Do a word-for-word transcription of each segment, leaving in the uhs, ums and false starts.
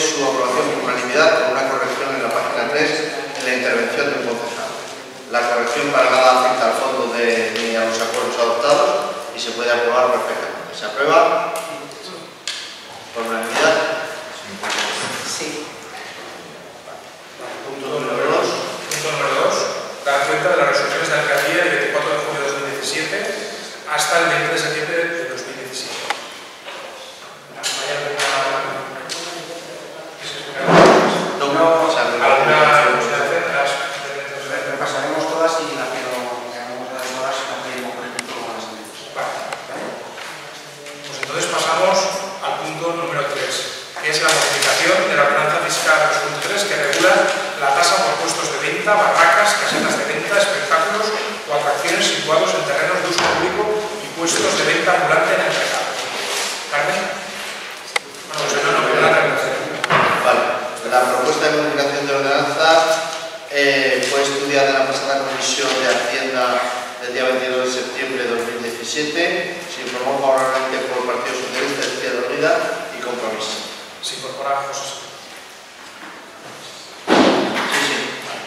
su aprobación por unanimidad con una corrección en la página tres en la intervención del concejal. La corrección para nada afecta al fondo de, ni a los acuerdos adoptados y se puede aprobar perfectamente. ¿Se aprueba? ¿Por unanimidad? Sí. Punto número dos. Punto número dos. Dar cuenta de las resoluciones de alcaldía del veinticuatro de julio de dos mil diecisiete hasta el veinte de septiembre de dos mil diecisiete. ¿Hay alguna... No, no, o sea, ¿Alguna... repasaremos todas y la que no veamos de todas la pedimos por ejemplo con las leyes. Vale. Pues entonces pasamos al punto número tres, que es la modificación de la ordenanza fiscal dos punto tres que regula la tasa por puestos de venta, barracas, casetas de venta, espectáculos o atracciones situados en terrenos de uso público y puestos de venta ambulante en el mercado. ¿Carmen? Bueno, pues no, no, pero la regulación. Vale. La propuesta de modificación de ordenanza eh, fue estudiada en la pasada comisión de Hacienda del día veintidós de septiembre de dos mil diecisiete. Se informó favorablemente por el Partido Socialista, Izquierda Unida y Compromiso. Se incorpora José. Sí, sí.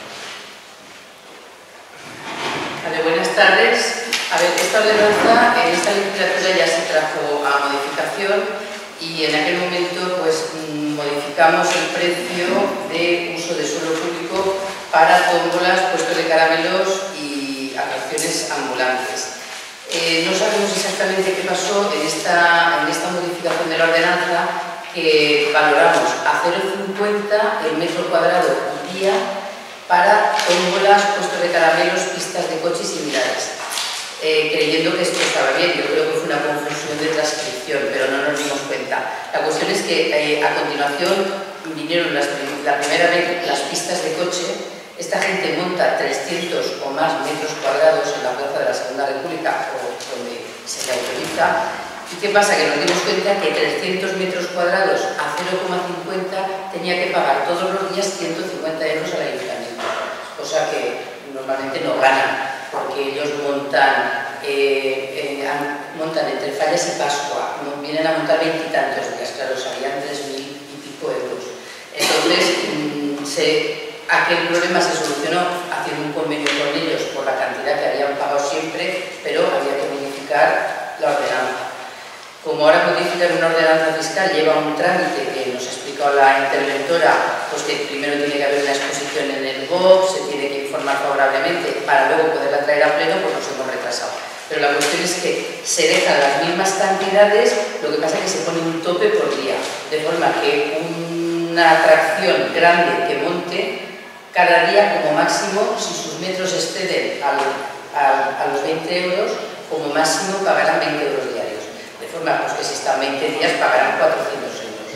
Vale, buenas tardes. A ver, esta ordenanza en esta legislatura ya se trajo a modificación y en aquel momento pues modificamos el precio de uso de suelo público para tómbolas, puestos de caramelos y atracciones ambulantes. Eh, no sabemos exactamente qué pasó en esta, en esta modificación de la ordenanza, que valoramos a cero coma cincuenta el metro cuadrado día para tómbolas, puestos de caramelos, pistas de coche y similares. Eh, creyendo que esto estaba bien. Yo creo que fue una confusión de transcripción, pero no nos dimos cuenta. La cuestión es que eh, a continuación vinieron las, la primera vez las pistas de coche. Esta gente monta trescientos o más metros cuadrados en la Plaza de la Segunda República o donde se le autoriza. ¿Y qué pasa? Que nos dimos cuenta que trescientos metros cuadrados a cero coma cincuenta tenía que pagar todos los días ciento cincuenta euros al ayuntamiento, cosa que normalmente no ganan, porque ellos montan, eh, eh, montan entre Fallas y Pascua, vienen a montar veintitantos días, claro, salían tres mil y pico euros. Entonces, mmm, se, aquel problema se solucionó haciendo un convenio con ellos por la cantidad que habían pagado siempre, pero había que modificar la ordenanza. Como ahora modificar una ordenanza fiscal lleva un trámite que nos ha explicado la interventora, pues que primero tiene que haber una exposición en el B O P, se tiene que informar favorablemente para luego poderla traer a pleno, pues nos hemos retrasado. Pero la cuestión es que se dejan las mismas cantidades, lo que pasa es que se pone un tope por día, de forma que una atracción grande que monte cada día como máximo, si sus metros exceden al, al, a los veinte euros, como máximo pagarán veinte euros diarios. De forma pues, que si están veinte días pagarán cuatrocientos euros.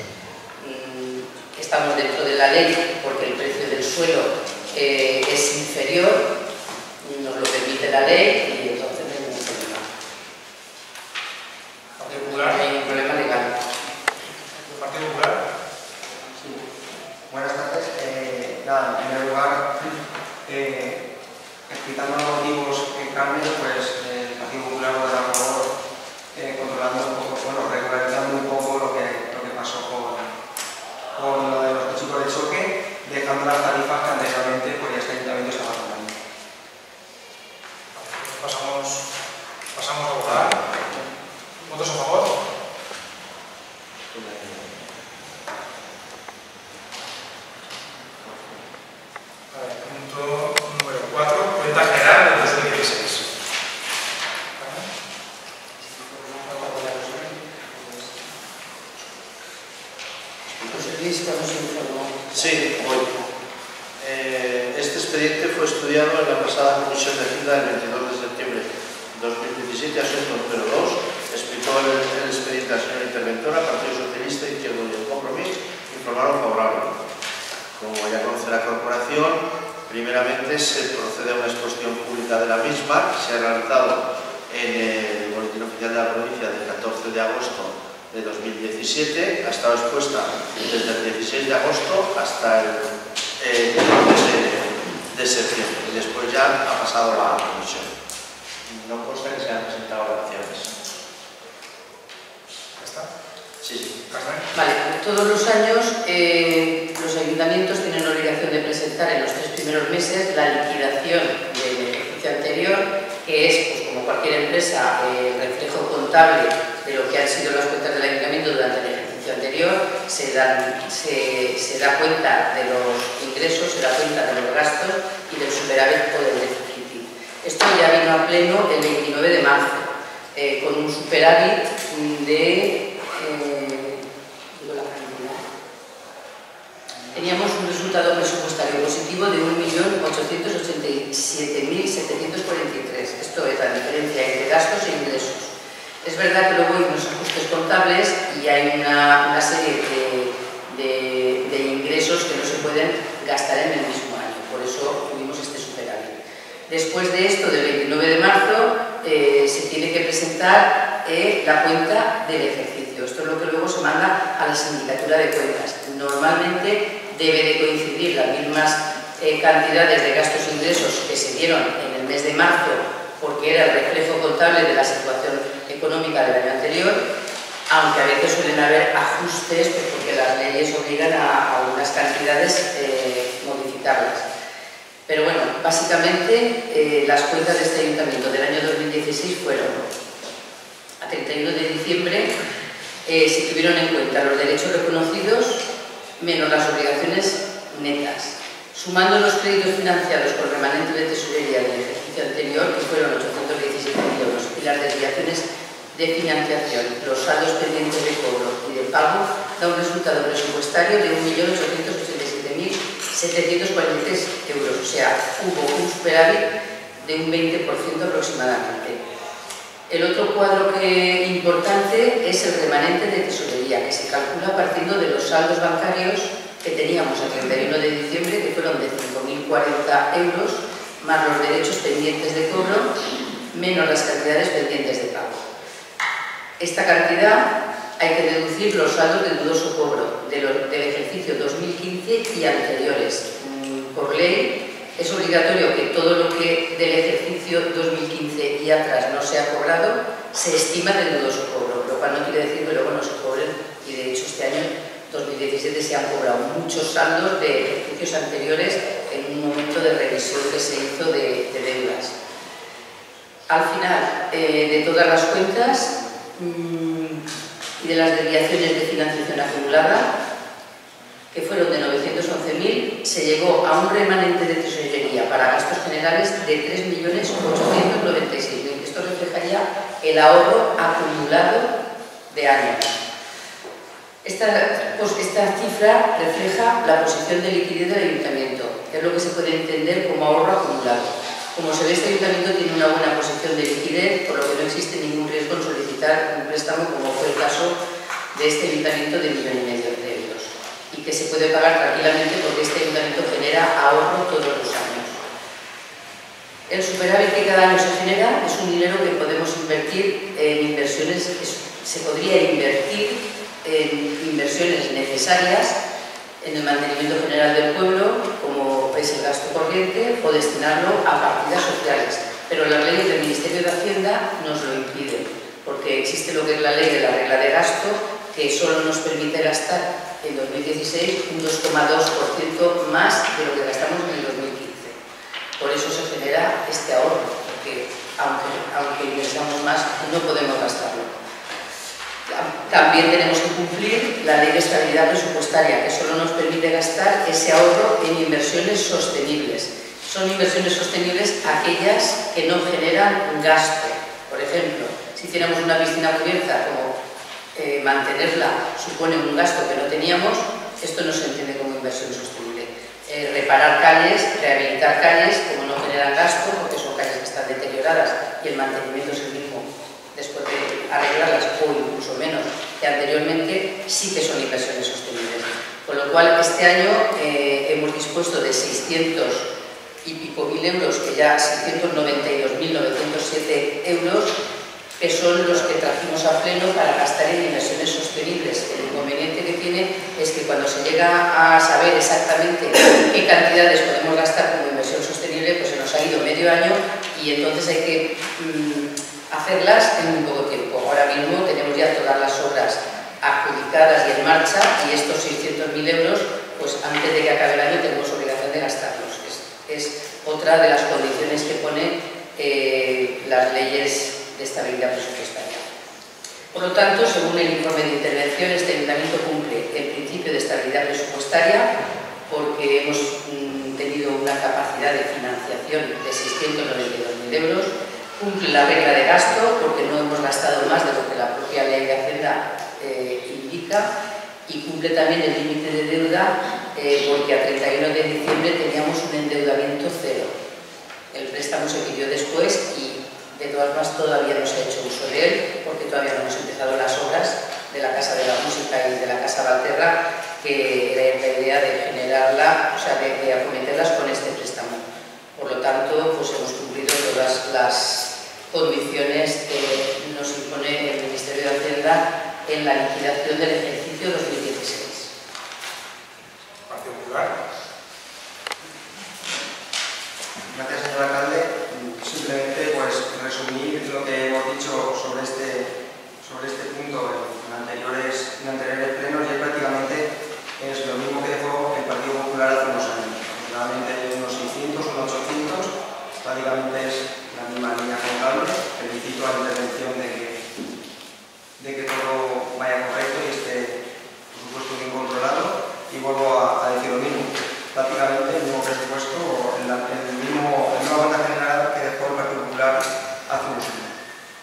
Mm, estamos dentro de la ley porque el precio del suelo eh, es inferior, nos lo permite la ley y entonces no hay ningún problema. ¿Partido Popular? No hay ningún problema legal. ¿Partido Popular? Sí. Buenas tardes. Eh, nada, en primer lugar, eh, explicando los motivos que cambian, pues eh, el Partido Popular votará a favor, eh, controlando un poco, bueno, regularizando un poco lo que, lo que pasó con, con lo de los chicos de choque, dejando las tarifas que anteriormente pues, este ayuntamiento estaba tomando. Pasamos, pasamos a votar. ¿Votos a favor? A ver, punto número cuatro, cuenta general del dos mil dieciséis. Sí, voy. Eh, este expediente fue estudiado en la pasada comisión de Hacienda del veintidós de septiembre de dos mil diecisiete, asunto número dos. Explicó el, el expediente a la señora interventora, Partido Socialista, Izquierda Unida y Compromiso, informaron favorablemente. Como ya conoce la corporación, primeramente se procede a una exposición pública de la misma, que se ha realizado en el Boletín Oficial de la Provincia del catorce de agosto de dos mil diecisiete, ha estado expuesta desde el dieciséis de agosto hasta el eh, de, de septiembre y después ya ha pasado a la comisión. No consta que se han presentado relaciones. ¿Ya está? Sí, sí. ¿Carmen? Vale, todos los años eh, los ayuntamientos tienen la obligación de presentar en los tres primeros meses la liquidación del ejercicio anterior, que es, pues, como cualquier empresa, el eh, reflejo contable de lo que han sido las cuentas del ayuntamiento durante el ejercicio anterior. Se, dan, se, se da cuenta de los ingresos, se da cuenta de los gastos y del superávit o del déficit. Esto ya vino a pleno el veintinueve de marzo, eh, con un superávit de... Eh, Teníamos un resultado presupuestario positivo de un millón ochocientos ochenta y siete mil setecientos cuarenta y tres. Esto es la diferencia entre gastos e ingresos. Es verdad que luego hay unos ajustes contables y hay una, una serie de, de, de ingresos que no se pueden gastar en el mismo año. Por eso tuvimos este superávit. Después de esto, del veintinueve de marzo, eh, se tiene que presentar eh, la cuenta del ejercicio. Esto es lo que luego se manda a la sindicatura de cuentas. Normalmente debe de coincidir las mismas eh, cantidades de gastos e ingresos que se dieron en el mes de marzo, porque era el reflejo contable de la situación económica del año anterior, aunque a veces suelen haber ajustes, pues porque las leyes obligan a, a algunas cantidades eh, modificarlas. Pero bueno, básicamente eh, las cuentas de este ayuntamiento del año dos mil dieciséis fueron: a treinta y uno de diciembre eh, se tuvieron en cuenta los derechos reconocidos menos las obligaciones netas, sumando los créditos financiados por remanente de tesorería del ejercicio anterior, que fueron ochocientos diecisiete mil euros, y las desviaciones de financiación, los saldos pendientes de cobro y de pago, da un resultado presupuestario de un millón ochocientos ochenta y siete mil setecientos cuarenta y tres euros, o sea, hubo un superávit de un veinte por ciento aproximadamente. El otro cuadro que, importante es el remanente de tesorería, que se calcula partiendo de los saldos bancarios que teníamos a treinta y uno de diciembre, que fueron de cinco mil cuarenta euros, más los derechos pendientes de cobro, menos las cantidades pendientes de pago. Esta cantidad hay que deducir los saldos de dudoso cobro de lo, del ejercicio dos mil quince y anteriores. Por ley, es obligatorio que todo lo que del ejercicio dos mil quince y atrás no se ha cobrado se estima de dudoso cobro, lo cual no quiere decir que luego no se cobren, y de hecho este año dos mil diecisiete se han cobrado muchos saldos de ejercicios anteriores en un momento de revisión que se hizo de, de deudas. Al final eh, de todas las cuentas mmm, y de las desviaciones de financiación acumulada, que fueron de novecientos once mil, se llegó a un remanente de tesorería para gastos generales de tres millones ochocientos noventa y seis mil. Esto reflejaría el ahorro acumulado de años. Esta, pues, esta cifra refleja la posición de liquidez del ayuntamiento, que es lo que se puede entender como ahorro acumulado. Como se ve, este ayuntamiento tiene una buena posición de liquidez, por lo que no existe ningún riesgo en solicitar un préstamo, como fue el caso de este ayuntamiento de millón y medio de euros, y que se puede pagar tranquilamente porque este ayuntamiento genera ahorro todos los años. El superávit que cada año se genera es un dinero que podemos invertir en inversiones, se podría invertir en inversiones necesarias en el mantenimiento general del pueblo, como es el gasto corriente, o destinarlo a partidas sociales. Pero las leyes del Ministerio de Hacienda nos lo impiden, porque existe lo que es la ley de la regla de gasto, que solo nos permite gastar en dos mil dieciséis un dos coma dos por ciento más de lo que gastamos en el dos mil quince. Por eso se genera este ahorro, porque aunque, aunque ingresamos más, no podemos gastarlo. También tenemos que cumplir la ley de estabilidad presupuestaria, que solo nos permite gastar ese ahorro en inversiones sostenibles. Son inversiones sostenibles aquellas que no generan un gasto. Por ejemplo, si hiciéramos una piscina cubierta, como eh, mantenerla supone un gasto que no teníamos, esto no se entiende como inversión sostenible. Eh, reparar calles, rehabilitar calles, como no generan gasto, porque son calles que están deterioradas y el mantenimiento es el mismo después de arreglarlas, o incluso menos que anteriormente, sí que son inversiones sostenibles. Con lo cual, este año eh, hemos dispuesto de seiscientos y pico mil euros, que ya seiscientos noventa y dos mil novecientos siete euros, que son los que trajimos a pleno para gastar en inversiones sostenibles. El inconveniente que tiene es que cuando se llega a saber exactamente qué cantidades podemos gastar como inversión sostenible, pues se nos ha ido medio año y entonces hay que mmm, hacerlas en muy poco tiempo. Ahora mismo tenemos ya todas las obras adjudicadas y en marcha, y estos seiscientos mil euros, pues antes de que acabe el año tenemos obligación de gastarlos. Es, es otra de las condiciones que ponen eh, las leyes de estabilidad presupuestaria. Por lo tanto, según el informe de intervención, este ayuntamiento cumple el principio de estabilidad presupuestaria porque hemos mm, tenido una capacidad de financiación de seiscientos noventa y dos mil euros, cumple la regla de gasto porque no hemos gastado más de lo que la propia ley de Hacienda eh, indica, y cumple también el límite de deuda eh, porque a treinta y uno de diciembre teníamos un endeudamiento cero. El préstamo se pidió después y de todas formas todavía no se ha hecho uso de él porque todavía no hemos empezado las obras de la Casa de la Música y de la Casa Valterra, que era la idea de generarla, o sea, de, de acometerlas con este préstamo. Por lo tanto, pues hemos cumplido todas las condiciones que nos impone el Ministerio de Hacienda en la liquidación del ejercicio dos mil dieciséis. Partido Popular. Gracias, señor alcalde. Simplemente, pues, resumir lo que hemos dicho sobre este, sobre este punto en anteriores, en anteriores plenos, y prácticamente es lo mismo que dejó el Partido Popular hace unos años. Aproximadamente unos seiscientos, unos ochocientos, prácticamente es la misma línea contable. Felicito a la intervención de que, de que todo vaya correcto y esté, por supuesto, bien controlado. Y vuelvo a, a decir lo mismo. Prácticamente el mismo presupuesto o el, el mismo, la misma banda general que dejó el Partido Popular hace unos años.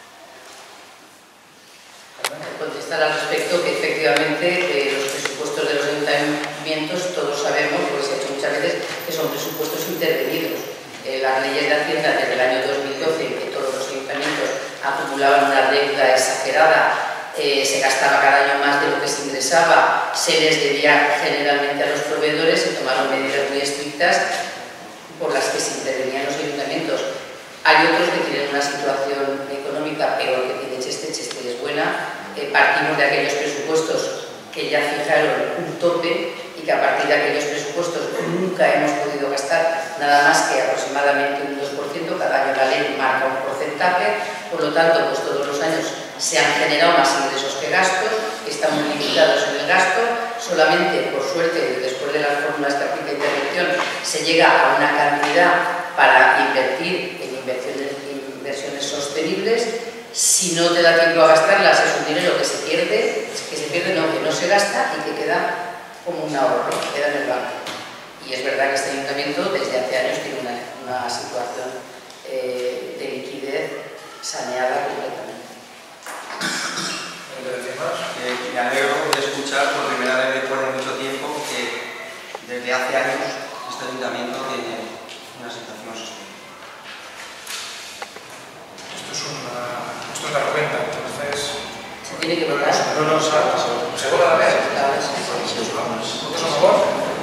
Contestar al respecto que efectivamente eh, los presupuestos de los ayuntamientos, todos sabemos, porque se ha hecho muchas veces, que son presupuestos intervenidos. Eh, las leyes de Hacienda desde el año dos mil doce, en que todos los ayuntamientos acumulaban una deuda exagerada, Eh, se gastaba cada año más de lo que se ingresaba, se les debía generalmente a los proveedores, se tomaron medidas muy estrictas por las que se intervenían los ayuntamientos. Hay otros que tienen una situación económica peor que tiene Cheste, Cheste es buena, eh, partimos de aquellos presupuestos que ya fijaron un tope y que a partir de aquellos presupuestos nunca hemos podido gastar nada más que aproximadamente un dos por ciento, cada año la ley marca un porcentaje, por lo tanto, pues todos los años se han generado más ingresos que gastos, estamos limitados en el gasto, solamente, por suerte, después de las fórmulas que aplica intervención, se llega a una cantidad para invertir en inversiones, inversiones sostenibles. Si no te da tiempo a gastarlas, es un dinero que se pierde, que se pierde, no, que no se gasta y que queda como un ahorro, que queda en el banco. Y es verdad que este ayuntamiento desde hace años tiene una, una situación eh, de liquidez saneada completamente. Eh, me alegro de escuchar por primera vez después de mucho tiempo que desde hace años este ayuntamiento tiene una situación sostenible. Esto es una... esto es la cuenta, entonces... ¿Se tiene que votar? No, no, se vota. ¿Se vota la vez? Claro, sí, sí. ¿Votos a favor?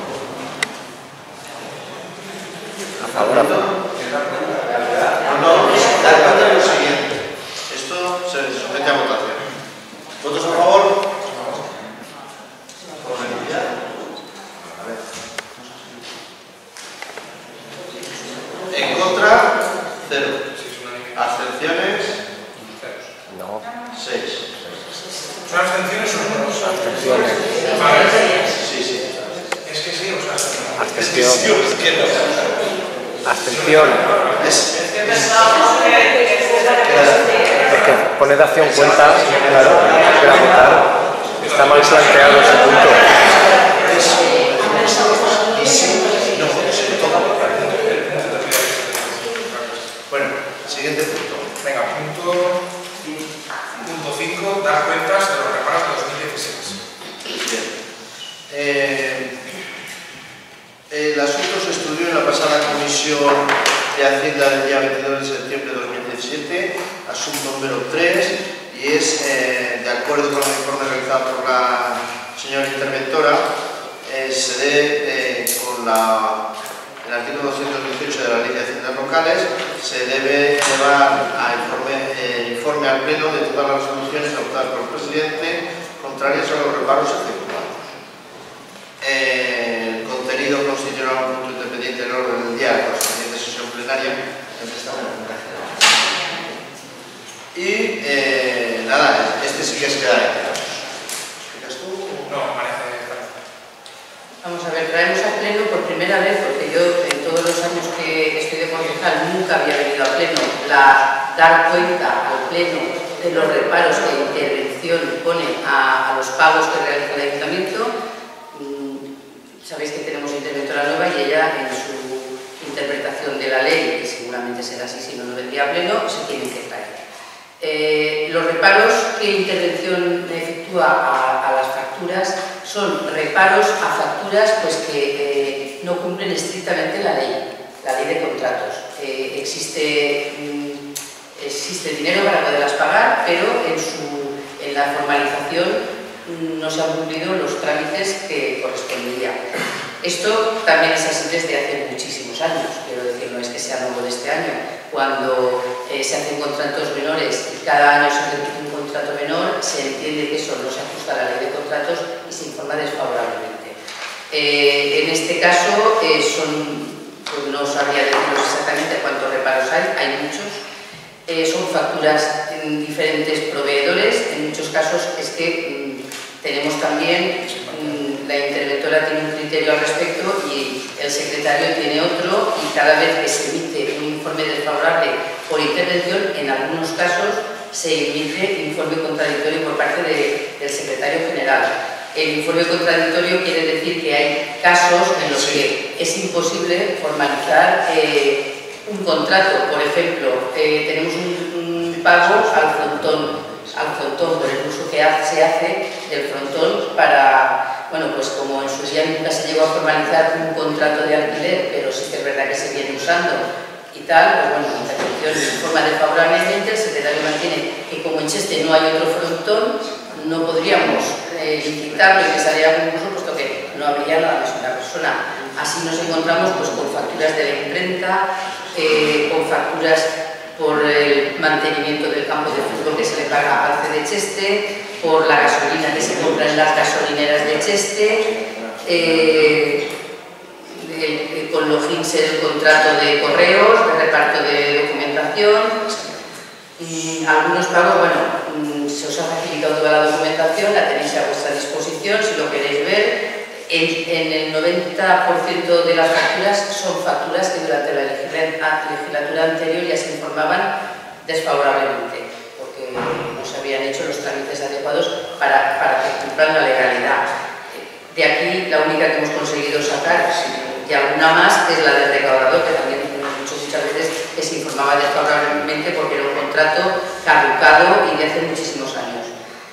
A favor, a favor. No, no, dar cuenta de lo siguiente. Esto se somete a votación. ¿Votos a favor? Por unanimidad. A ver. En contra, cero. Abstenciones, No. seis. ¿Son abstenciones o no? Abstenciones. Vale. Sí, sí. Es que sí, o sea... Abstención. Es que no. Abstención. Es, Es que pensábamos que Es que pone dación cuenta, claro, que la votar. Está mal planteado ese punto. y sí, no, se toma. Bueno, siguiente punto. Venga, punto... Punto cinco, dar cuentas de los reparos de dos mil dieciséis. Bien. Eh, el asunto se estudió en la pasada comisión de Hacienda del día veintidós de septiembre de dos mil diecisiete, asunto número tres, y es, eh, de acuerdo con el informe realizado por la señora interventora, eh, se debe, eh, con la, el artículo doscientos dieciocho de la Ley de Haciendas Locales, se debe llevar a informe, eh, informe al Pleno de todas las resoluciones adoptadas por el presidente contrarias a los reparos efectuados. Eh, el contenido constituirá un punto independiente del orden del día de la siguiente sesión plenaria en esta comunicación. Y eh, nada, este sí que es queda de ver, traemos a pleno por primera vez, porque yo en todos los años que estoy de concejal nunca había venido a pleno, la, dar cuenta al pleno de los reparos que la intervención pone a, a los pagos que realiza el ayuntamiento. Mm, sabéis que tenemos interventora nueva y ella en su interpretación de la ley, que seguramente será así si no lo vendría a pleno, se tienen que traer. Eh, los reparos que intervención efectúa a, a las facturas son reparos a facturas pues, que eh, no cumplen estrictamente la ley, la ley de contratos. Eh, existe, mm, existe dinero para poderlas pagar, pero en, su, en la formalización mm, no se han cumplido los trámites que corresponderían. Esto también es así desde hace muchísimos años, quiero decir, no es que sea nuevo de este año. Cuando eh, se hacen contratos menores y cada año se repite un contrato menor, se entiende que eso no se ajusta a la ley de contratos y se informa desfavorablemente. Eh, en este caso, eh, son, pues no sabría deciros exactamente cuántos reparos hay, hay muchos. Eh, son facturas en diferentes proveedores, en muchos casos es que mmm, tenemos también, mmm, la interventora tiene un criterio al respecto y el secretario tiene otro, y cada vez que se emite un informe desfavorable por intervención, en algunos casos se emite informe contradictorio por parte de, del secretario general. El informe contradictorio quiere decir que hay casos en los que es imposible formalizar eh, un contrato. Por ejemplo, eh, tenemos un, un pago al frontón, al frontón por el uso que se hace del frontón para, bueno, pues como en su día nunca se llegó a formalizar un contrato de alquiler, pero sí que es verdad que se viene usando y tal, pues bueno, la intervención informa desfavorablemente, el secretario mantiene que como en Cheste no hay otro frontón, no podríamos eh, licitarlo y que saliera concurso, puesto que no habría nada más una persona. Así nos encontramos pues con facturas de la imprenta, eh, con facturas por el mantenimiento del campo de fútbol que se le paga al C de Cheste, por la gasolina que se compra en las gasolineras de Cheste, eh, de, de, con Logins el contrato de correos, de reparto de documentación, y algunos pagos, bueno, se os ha facilitado toda la documentación, la tenéis a vuestra disposición si lo queréis ver. En, en el noventa por ciento de las facturas son facturas que durante la legislatura anterior ya se informaban desfavorablemente, porque no se habían hecho los trámites adecuados para, para que cumplan la legalidad. De aquí, la única que hemos conseguido sacar, y alguna más, es la del recaudador, que también muchas, muchas veces que se informaba desfavorablemente porque era un contrato caducado y de hace muchísimos años.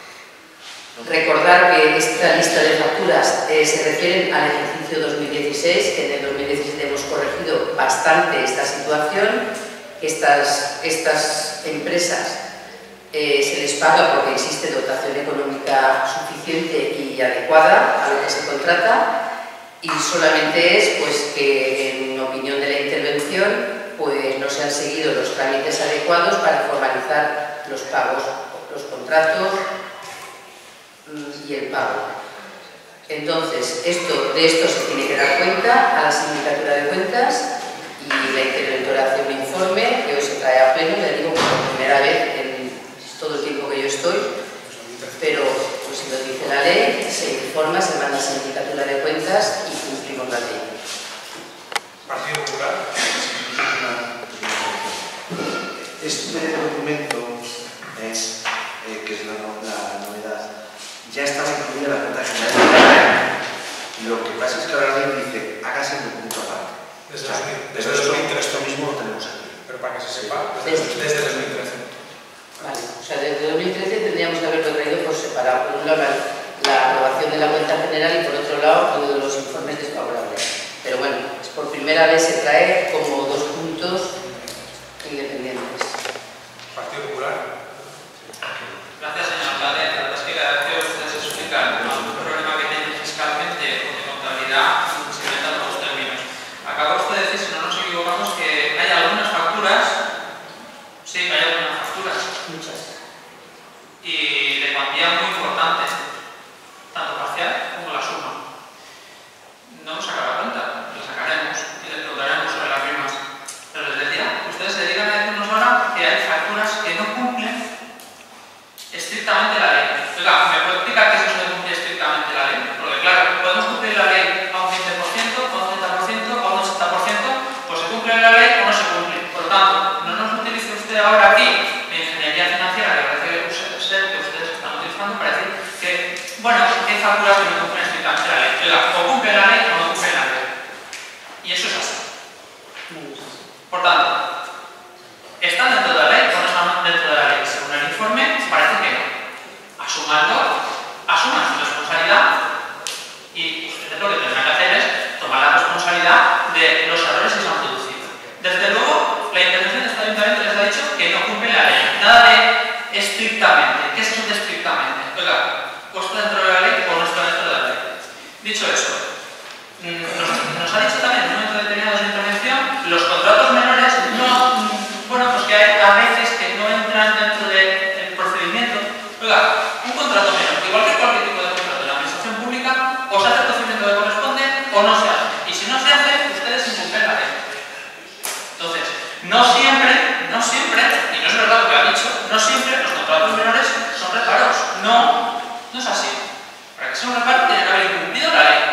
Recordar que esta lista de facturas eh, se refieren al ejercicio dos mil dieciséis, que en el dos mil diecisiete hemos corregido bastante esta situación, que estas, estas empresas eh, se les paga porque existe dotación económica suficiente y adecuada a lo que se contrata, y solamente es pues, que en opinión de la intervención pues, no se han seguido los trámites adecuados para formalizar los pagos, los contratos y el pago. Entonces, esto, de esto se tiene que dar cuenta a la Sindicatura de Cuentas, y la interventora hace un informe que hoy se trae a pleno, le digo por primera vez en todo el tiempo que yo estoy, pero pues, si lo dice la ley, se informa, se manda a la Sindicatura de Cuentas y cumplimos la ley. Partido Popular. Este documento es, eh, que es la, la novedad, ya estaba incluida la cuenta general de la ley. Lo que pasa es que ahora la ley dice, hágase en un punto aparte. Desde, o sea, desde, desde esto, dos mil trece. esto mismo lo tenemos aquí. Pero para que se sepa, desde, Desde, desde dos mil trece. Vale, o sea, desde dos mil trece tendríamos que haberlo traído por separado. Por un lado, la, la aprobación de la cuenta general y por otro lado, los informes desfavorables. Pero bueno, es por primera vez se trae como dos puntos independientes. Partido Popular. Gracias, señor alcalde. La verdad es que cada vez que ustedes explican algún problema que tienen fiscalmente o de contabilidad, se inventan los términos. Acaba usted de decir, si no nos equivocamos, que hay algunas facturas, sí, que hay algunas facturas, Muchas. y de cuantía muy importante, tanto parcial como la suma. No hemos sacado la cuenta, la sacaremos y les preguntaremos sobre las mismas. Pero les Oiga, o cumple la ley o no cumple la ley. Y eso es así. Por tanto, ¿están dentro de la ley o no están dentro de la ley? Según el informe, parece que no. Asumanlo, asuman su responsabilidad y ustedes lo que tendrán que hacer es tomar la responsabilidad de los errores que se han producido. Desde luego, la intervención de este ayuntamiento les ha dicho que no cumple la ley. Nada de estrictamente. ¿Qué es eso de estrictamente? Oiga, ¿o está dentro de la ley o no está dentro de la ley? Dicho eso, nos, nos ha dicho también en un momento determinado de su intervención, los contratos menores no, bueno, pues que hay a veces que no entran dentro del procedimiento. Oiga, un contrato menor, igual que cualquier tipo de contrato de la administración pública, o se hace el procedimiento que corresponde o no se hace. Y si no se hace, ustedes incumplen la ley. Entonces, no siempre, no siempre, y no es verdad lo que ha dicho, no siempre los contratos menores son reparos. No, no es así. Para que sea un reparo tiene que haber incumplido la ley.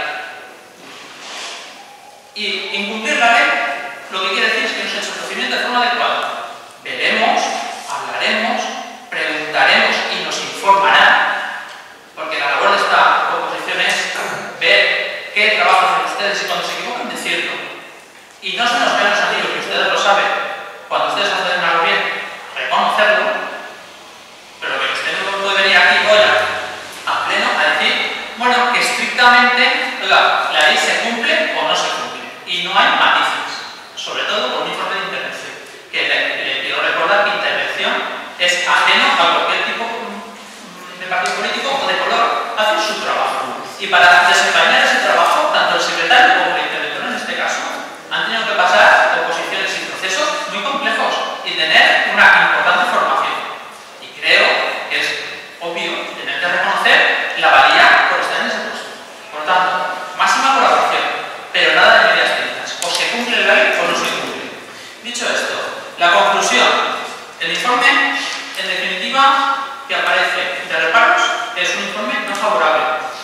Y incumplir la ley lo que quiere decir es que no se ha hecho el procedimiento de forma adecuada. Veremos, hablaremos, preguntaremos y nos informarán, porque la labor de esta oposición es ver qué trabajo hacen ustedes y cuando se equivocan decirlo. Y no se nos vean los amigos, que ustedes lo saben, cuando ustedes hacen algo bien, reconocerlo, pero que usted no puede venir aquí hoy a pleno a decir, bueno, que estrictamente la, la ley se cumple o no se cumple. Y no hay matices, sobre todo por un informe de intervención, que le, le quiero recordar que intervención es ajeno a cualquier tipo de partido político o de color, hace su trabajo. Y para desempeñar ese trabajo, tanto el secretario como el interventor en este caso, han tenido que pasar oposiciones y procesos muy complejos y tener una importante formación. Y creo que es obvio tener que reconocer la valía por estar en ese puesto. Por tanto, máxima colaboración, pero nada de medias tintas. O se cumple la ley o no se cumple. Dicho esto, la conclusión. El informe, en definitiva, que aparece de reparos, es un informe no favorable.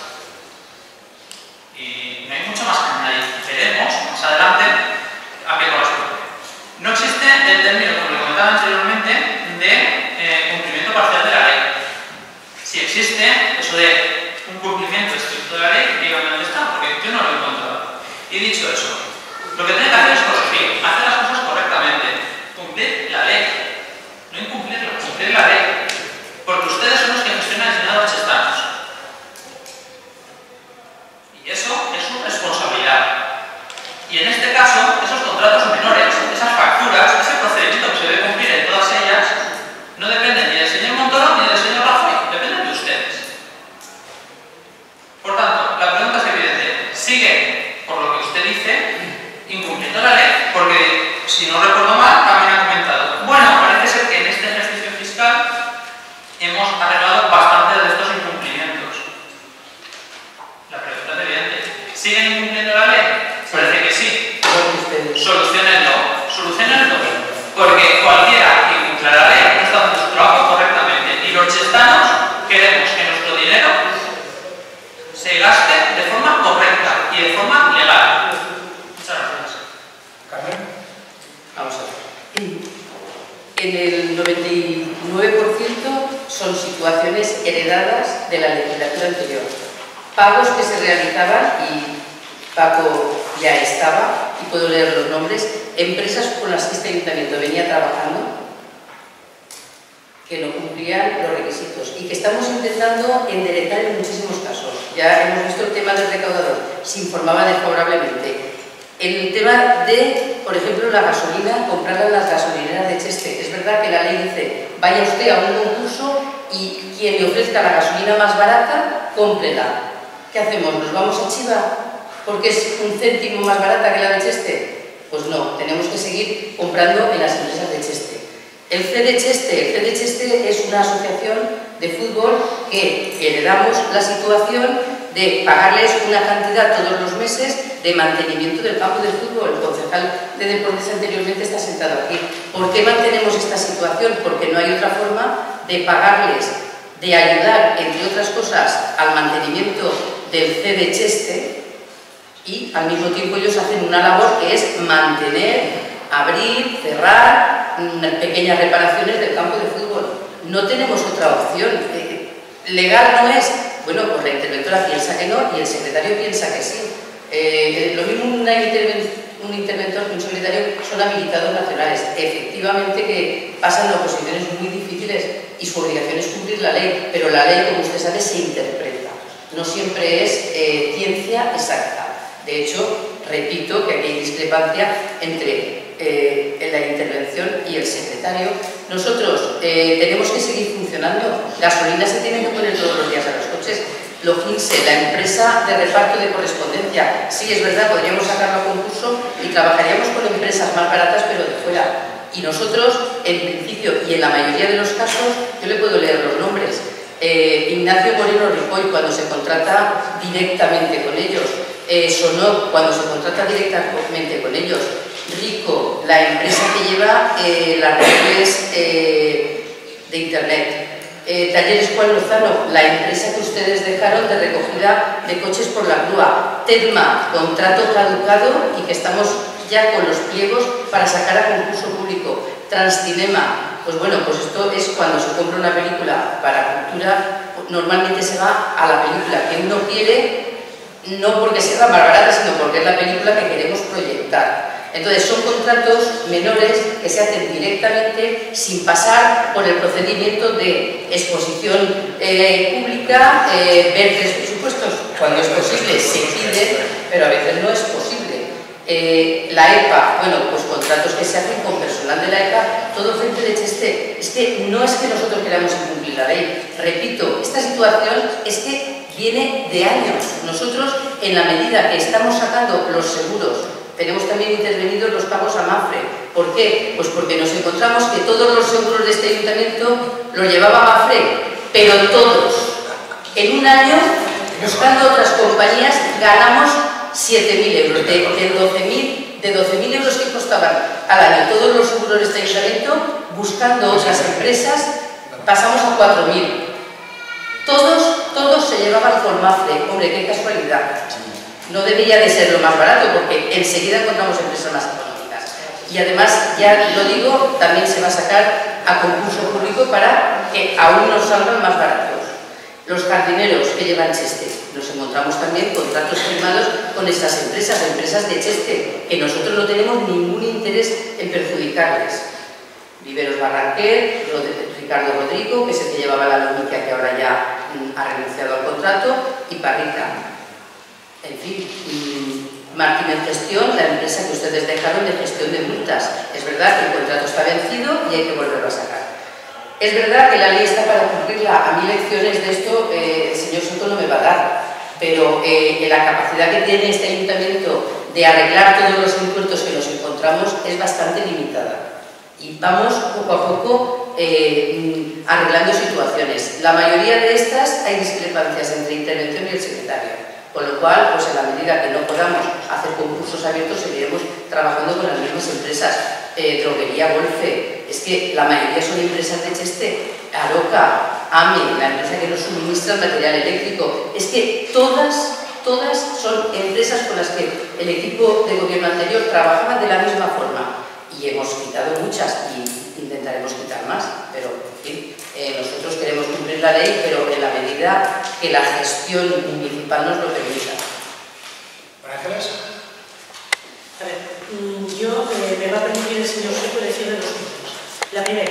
Y no hay mucho más que añadir. Veremos más adelante a qué corresponde. No existe el término, como le comentaba anteriormente, de eh, cumplimiento parcial de la ley. Si existe eso de un cumplimiento estricto de la ley, díganme dónde está, porque yo no lo he encontrado. Y dicho eso, lo que tienen que hacer es corregir, hacer las cosas correctamente, cumplir la ley, no incumplirla, cumplir la ley, porque ustedes son los que gestionan el Senado de Chestanos. Y eso es su responsabilidad. Y en este caso, esos contratos menores, esas facturas, ese procedimiento que se debe cumplir en todas ellas, no dependen ni del señor Montoro ni del señor Rajoy, dependen de ustedes. Por tanto, la pregunta es evidente. ¿Siguen, por lo que usted dice, incumpliendo la ley? Porque, si no recuerdo mal, también ha comentado. Bueno, parece ser que en este ejercicio fiscal hemos arreglado bastantes de estos incumplimientos. La pregunta es evidente. ¿Siguen incumpliendo la ley? Parece que sí. Solucionenlo. Solucionenlo. Porque cualquiera que incumpla la ley no está haciendo su trabajo correctamente. Y los chestanos queremos que nuestro dinero se gaste de forma correcta y de forma legal. Muchas gracias. Carmen. Vamos a ver. En el noventa y nueve por ciento son situaciones heredadas de la legislatura anterior. Pagos que se realizaban, y Paco ya estaba, y puedo leer los nombres, empresas con las que este ayuntamiento venía trabajando, que no cumplían los requisitos y que estamos intentando enderezar en muchísimos casos. Ya hemos visto el tema del recaudador, se informaba desfavorablemente. El tema de, por ejemplo, la gasolina, comprarla en las gasolineras de Cheste. Es verdad que la ley dice, vaya usted a un concurso y quien le ofrezca la gasolina más barata, cómprela. ¿Qué hacemos? ¿Nos vamos a Chiva porque es un céntimo más barata que la de Cheste? Pues no, tenemos que seguir comprando en las empresas de Cheste. El C D Cheste, el C D Cheste es una asociación de fútbol que heredamos la situación de pagarles una cantidad todos los meses de mantenimiento del campo de fútbol. El concejal de deportes anteriormente está sentado aquí. ¿Por qué mantenemos esta situación? Porque no hay otra forma de pagarles, de ayudar, entre otras cosas, al mantenimiento del C D Cheste, y al mismo tiempo ellos hacen una labor que es mantener, abrir, cerrar, pequeñas reparaciones del campo de fútbol. No tenemos otra opción. Legal no es, Bueno, pues la interventora piensa que no y el secretario piensa que sí. Eh, lo mismo una interven un interventor que un secretario son habilitados nacionales. Efectivamente que pasan oposiciones muy difíciles y su obligación es cumplir la ley, pero la ley, como usted sabe, se interpreta. No siempre es eh, ciencia exacta. De hecho, repito que aquí hay discrepancia entre eh, la intervención y el secretario. Nosotros eh, tenemos que seguir funcionando. Gasolina se tiene que poner todos los días a los coches. Loginse, la empresa de reparto de correspondencia, sí, es verdad, podríamos sacarlo a concurso y trabajaríamos con empresas más baratas, pero de fuera. Y nosotros, en principio, y en la mayoría de los casos, yo le puedo leer los nombres. Eh, Ignacio Moreno Ripoll, cuando se contrata directamente con ellos. Eh, Sonor, cuando se contrata directamente con ellos. Rico, la empresa que lleva eh, las redes eh, de Internet. Eh, Talleres Juan Lozano, la empresa que ustedes dejaron de recogida de coches por la grúa. Tedma, contrato caducado y que estamos ya con los pliegos para sacar a concurso público. Transcinema, pues bueno, pues esto es cuando se compra una película para cultura, normalmente se va a la película que uno quiere, no porque sea más barata, sino porque es la película que queremos proyectar. Entonces son contratos menores que se hacen directamente sin pasar por el procedimiento de exposición eh, pública, eh, ver tres presupuestos. Cuando es posible se pide, pero a veces no es posible. Eh, la E P A, bueno, pues contratos que se hacen con personal de la E P A, todo frente de Cheste. Es que no es que nosotros queramos incumplir la ley. Repito, esta situación es que viene de años. Nosotros, en la medida que estamos sacando los seguros, tenemos también intervenidos los pagos a Mafre. ¿Por qué? Pues porque nos encontramos que todos los seguros de este ayuntamiento los llevaba Mafre, pero todos. En un año, buscando otras compañías, ganamos siete mil euros. De, de doce mil euros que costaban al año todos los seguros de este ayuntamiento, buscando otras empresas, pasamos a cuatro mil. Todos, todos se llevaban con Mafre. Hombre, qué casualidad. No debería de ser lo más barato porque enseguida encontramos empresas más económicas. Y además, ya lo digo, también se va a sacar a concurso público para que aún nos salgan más baratos. Los jardineros que llevan Cheste, nos encontramos también contratos firmados con estas empresas, empresas de Cheste, que nosotros no tenemos ningún interés en perjudicarles. Viveros Barranquer, Ricardo Rodrigo, que es el que llevaba la lógica que ahora ya mm, ha renunciado al contrato, y Parrita. En fin, Martínez Gestión, la empresa que ustedes dejaron de gestión de multas. Es verdad que el contrato está vencido y hay que volverlo a sacar. Es verdad que la ley está para cumplirla. A mí lecciones de esto eh, el señor Soto no me va a dar, pero eh, la capacidad que tiene este ayuntamiento de arreglar todos los impuestos que nos encontramos es bastante limitada. Y vamos poco a poco eh, arreglando situaciones. La mayoría de estas hay discrepancias entre intervención y el secretario. Con lo cual, pues en la medida que no podamos hacer concursos abiertos, seguiremos trabajando con las mismas empresas. Eh, droguería Golfe, es que la mayoría son empresas de Cheste, Aroca, AME, la empresa que nos suministra el material eléctrico. Es que todas, todas son empresas con las que el equipo de gobierno anterior trabajaba de la misma forma. Y hemos quitado muchas y intentaremos quitar más, pero en fin, eh, nosotros queremos cumplir la ley, pero en la medida que la gestión municipal nos lo permita. Ángeles. A ver, yo eh, me va a permitir el señor Seco decirle dos cosas. La primera,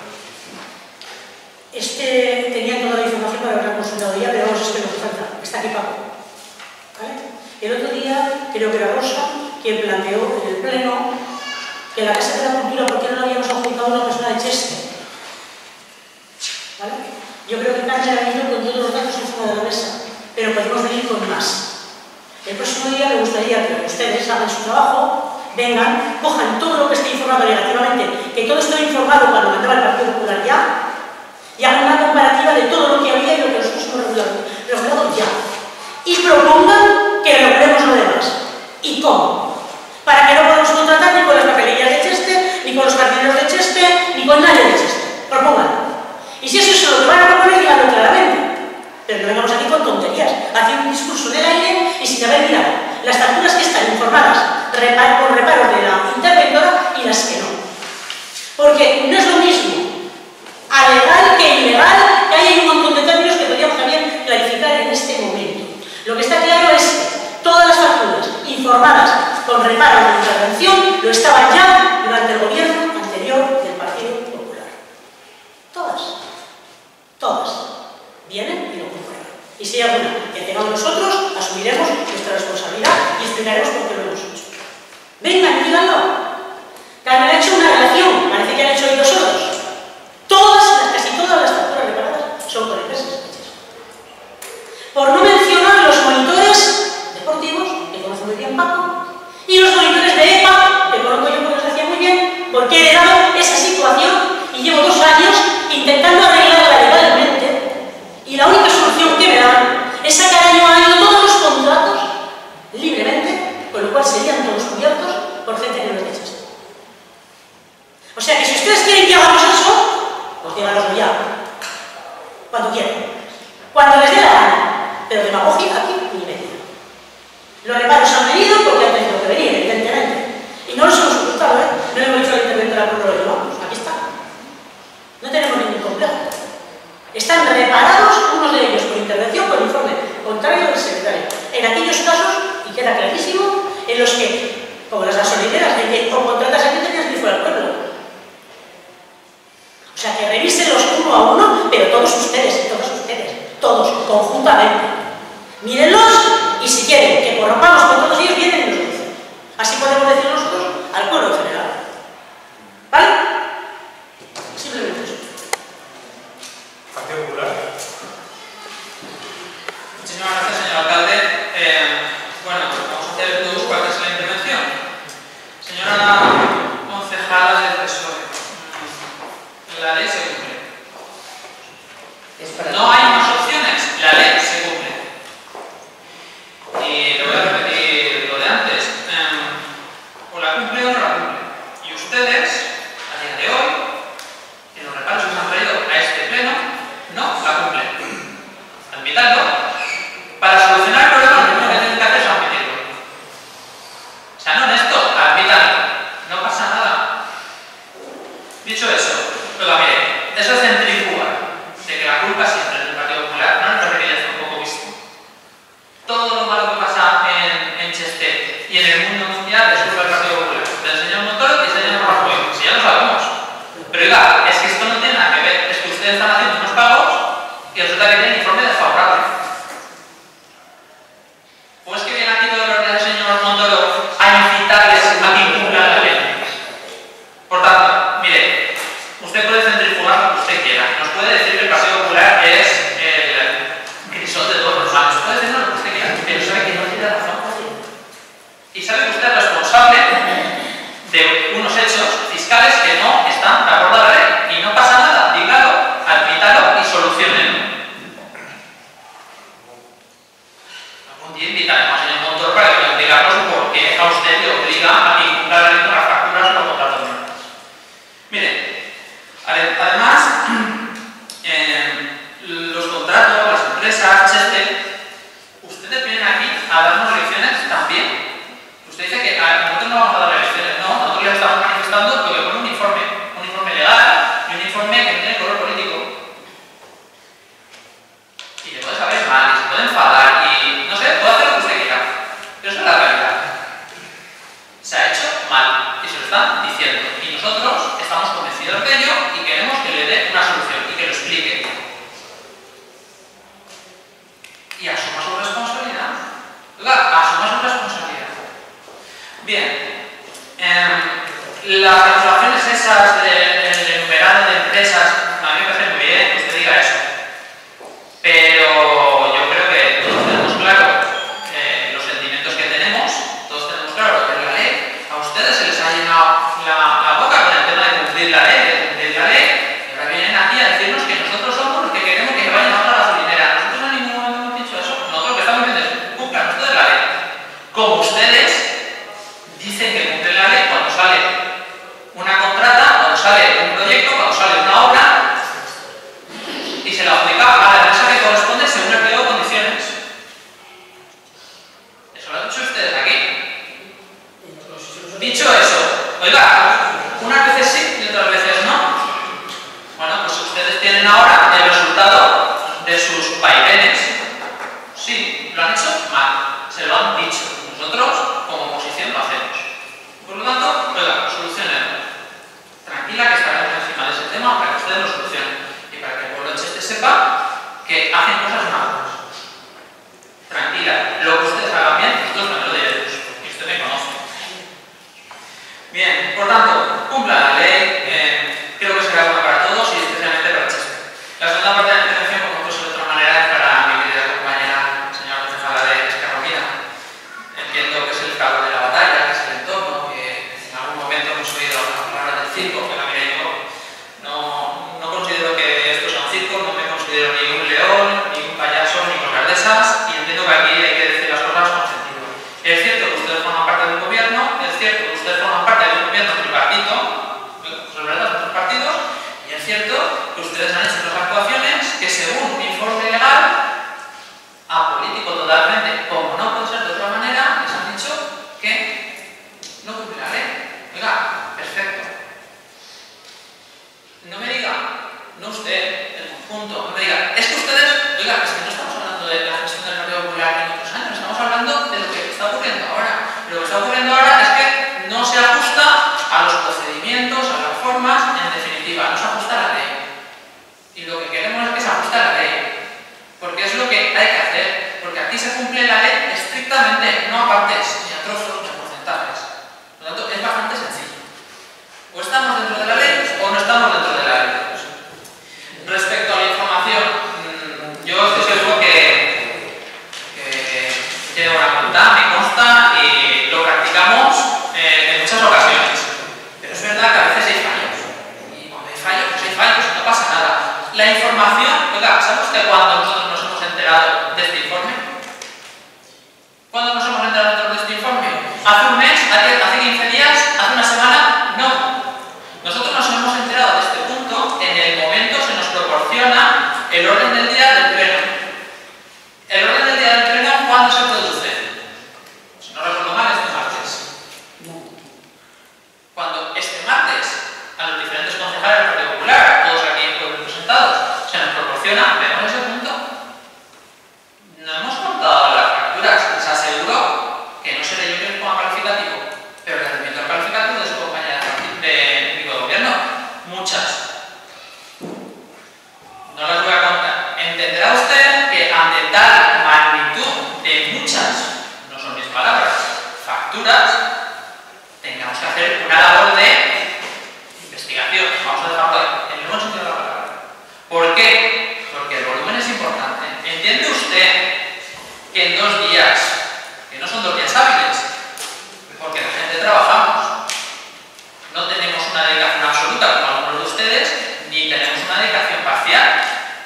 este tenía toda la información para haberla consultado ya, pero vamos, es que nos falta, está aquí Paco. ¿Vale? El otro día, creo que era Rosa, quien planteó en el pleno que la Casa de la Cultura, ¿por qué no la habíamos adjudicado a una persona de Cheste? ¿Vale? Yo creo que Carmen ha venido con todos los datos encima de la mesa, pero podemos venir con más. El próximo día me gustaría que ustedes hagan su trabajo, vengan, cojan todo lo que esté informado negativamente, que todo esté informado cuando mandaba el Partido Popular ya, y hagan una comparativa de todo lo que había y lo que nosotros hemos regulado, regulado ya. Y propongan que regulemos lo demás. ¿Y cómo? Para que no podamos contratar ni con las papelerías de Cheste, ni con los jardineros de Cheste, ni con nadie de Cheste. Propongan. Y si eso es lo que van a proponer, díganlo claramente. Pero no vengamos aquí con tonterías, haciendo un discurso del aire y sin haber mirado las facturas que están informadas por reparos de la interventora y las que no. Porque no es lo mismo alegal que ilegal, que hay un montón de términos que podríamos también clarificar en con reparo de intervención lo estaban ya durante el gobierno anterior del Partido Popular. Todas, todas, vienen y lo comprueban. Y si hay alguna que tengamos nosotros, asumiremos nuestra responsabilidad y explicaremos por qué lo hemos hecho. Vengan, díganlo. Que han hecho una relación, parece que han hecho oídos sordos. Todas, casi todas las facturas reparadas son con empresas hechas. Por no mencionar los monitores deportivos, que conoce muy bien Paco, y los monitores de EPA, que conozco yo porque los hacía muy bien, porque he heredado esa situación y llevo dos años intentando arreglarla legalmente, y la única solución que me dan es sacar año a año todos los contratos libremente, con lo cual serían todos cubiertos por gente que no les echa. O sea que si ustedes quieren que hagamos eso, pues díganoslo ya, cuando quieran, cuando les dé la gana, pero demagogia aquí ni media. Los reparos han venido porque han tenido que venir, evidentemente, y no los hemos ocultado, ¿eh? No le hemos dicho al interventor a lo llevamos, aquí está. No tenemos ningún complejo. Están reparados unos de ellos por intervención, por informe contrario del secretario. En aquellos casos, y queda clarísimo, en los que, como las gasolineras, en que o contratas a gente tienes que ir fuera del pueblo. O sea, que revísenlos uno a uno, pero todos ustedes, todos ustedes, todos, conjuntamente. Mírenlos y si quieren que corrompamos con todos ellos, vienen y nos dicen. Así podemos decir nosotros al pueblo en general. ¿Vale? Simplemente eso. Partido Popular. Muchísimas gracias, señor alcalde. Eh, bueno, vamos a hacer dos partes de la intervención. Señora concejala del P S O E, la ley se cumple. No hay más opciones, la ley se cumple. Y le voy a repetir lo de antes. Eh, o la cumple o no la cumple. Y ustedes, a día de hoy, en los reparos que se han traído a este pleno, no la cumplen. Admitadlo. Para solucionar el problema, lo primero que tienen que hacer es admitirlo. Sean honestos, admítanlo. No pasa nada. Dicho eso, oiga, mire, eso es centrifugar, de que la culpa siempre es del Partido Popular, no nos debería un poco visto. Todo lo malo que pasa en, en Cheste y en el mundo mundial es culpa del Partido Popular, del señor Montoro y del señor Rajoy, si ya lo sabemos. Pero oiga, es que esto no tiene nada que ver, es que ustedes están haciendo unos pagos y resulta que tienen informe desfavorable. Pues que viene aquí todos los días el señor Montoro a incitarles a que incumplan la ley. Por tanto, mire, usted puede centrifugar lo que usted quiera. Nos puede decir que el Partido Popular es el crisol de todos los males. Puede decir lo que usted quiera, pero sabe que no tiene razón. Y sabe que usted es responsable de unos hechos fiscales que no están de acuerdo a la ley. Y no pasa nada. Dígalo, admítalo y solucionenlo. Algún día invitaremos al señor Montoro para que nos diga por qué a usted le obliga a incumplir la ley con las facturas o los contratos menores. Mire, además, eh, los contratos, las empresas, Cheste, ustedes vienen aquí a darnos lecciones también. Usted dice que a nosotros no vamos a dar lecciones, no, nosotros les estamos manifestando lo que pone un informe, un informe legal y un informe que tiene color político. Y le puede saber mal, y se puede enfadar, y no sé, puede hacer lo que usted quiera. Pero eso es la realidad. Se ha hecho mal, y se lo están diciendo. Y nosotros estamos convencidos de ello y queremos que le dé una solución y que lo explique. Y asuma su responsabilidad. Oiga, asuma su responsabilidad. Bien. Eh, las cancelaciones esas del enumerado de empresas, a mí me parece muy bien que usted diga eso. Pero yo creo que todos tenemos claro eh, los sentimientos que tenemos, todos tenemos claro lo que es la ley. A ustedes se les ha llenado la, la boca con el tema de cumplir la ley, de cumplir la ley, y ahora vienen aquí a decirnos que nosotros somos los que queremos que se vayan a la gasolinera. Nosotros en ningún momento hemos dicho eso. Nosotros lo que estamos diciendo es cumplan ustedes la ley. Como ustedes dicen que cumplen la ley cuando sale una contrata, cuando sale un proyecto, cuando sale una obra, y se la adjudica a la empresa que corresponde según el pliego de condiciones. Eso lo han dicho ustedes aquí. Dicho eso, oiga, unas veces sí y otras veces no. Bueno, pues ustedes tienen ahora el resultado de sus vaivenes. Sí, lo han hecho mal, se lo han dicho. Nosotros ustedes forman parte de un gobierno tripartito, sobre los otros partidos, y es cierto que ustedes han hecho unas actuaciones que, según mi informe legal, apolítico totalmente, como no puede ser de otra manera, les han dicho que no cumple la ley. Oiga, perfecto. No me diga, no usted, el conjunto, no me diga, es que ustedes, oiga, es que no estamos hablando de la gestión del Partido Popular en otros años, estamos hablando de lo que está ocurriendo ahora. Lo que está ocurriendo ahora es que no se ajusta a los procedimientos, a las formas, en definitiva, no se ajusta a la ley. Y lo que queremos es que se ajuste a la ley, porque es lo que hay que hacer, porque aquí se cumple la ley estrictamente, no a partes, ni a trozos, ni a porcentajes. Por lo tanto, es bastante sencillo. O estamos dentro de la ley o no estamos dentro de la ley. Respecto a la información, yo estoy seguro que, que tiene buena voluntad, me consta y lo practicamos eh, en muchas ocasiones. Pero es verdad que a veces hay fallos. Y cuando hay fallos, pues hay fallos, no pasa nada. La información, oiga, ¿sabe usted cuándo nosotros nos hemos enterado de este informe? ¿Cuándo nos hemos enterado de este informe? ¿Hace un mes? ¿Hace, hace quince días? ¿Hace una semana? No. Nosotros nos hemos enterado de este punto en el momento se nos proporciona el orden del día del pleno. ¿El orden del día del pleno cuándo se produce? Si no recuerdo mal, este martes. Cuando este martes a los diferentes concejales del Partido Popular, todos aquí representados, se nos proporciona, vemos ese punto. No hemos contado las facturas, les aseguro que no seré yo quien les ponga calificativo, pero el rendimiento calificativo de su compañía de equipo de gobierno, muchas. No las voy a contar. Entenderá usted que ante tal magnitud de muchas, no son mis palabras, facturas, tengamos que hacer una labor de investigación. Vamos a dejarlo ahí, en el buen sentido de la palabra. ¿Por qué? Porque el volumen es importante. ¿Entiende usted que en dos días, que no son dos días hábiles, porque la gente trabajamos, no tenemos una dedicación absoluta como algunos de ustedes, ni tenemos una dedicación parcial?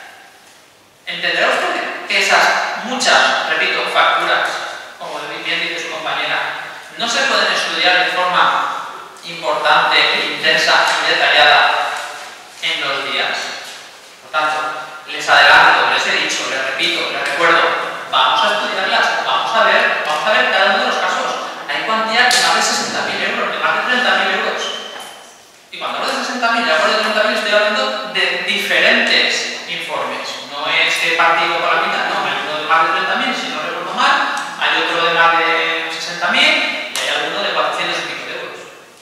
¿Entenderá usted que esas muchas, repito, facturas, como bien dice su compañera, no se pueden estudiar de forma importante, intensa y detallada en dos días? Por tanto, les adelanto, les he dicho, les repito, les recuerdo, vamos a estudiarlas, vamos a ver, vamos a ver cada uno de los casos. Hay cuantías de más de sesenta mil euros, de más de treinta mil euros. Y cuando hablo de sesenta mil y hablo de treinta mil, estoy hablando de diferentes informes. No es que partido por la mitad, no, hay uno de más de treinta mil, si no recuerdo mal, hay otro de más de sesenta mil y hay alguno de cuatrocientos y pico de euros.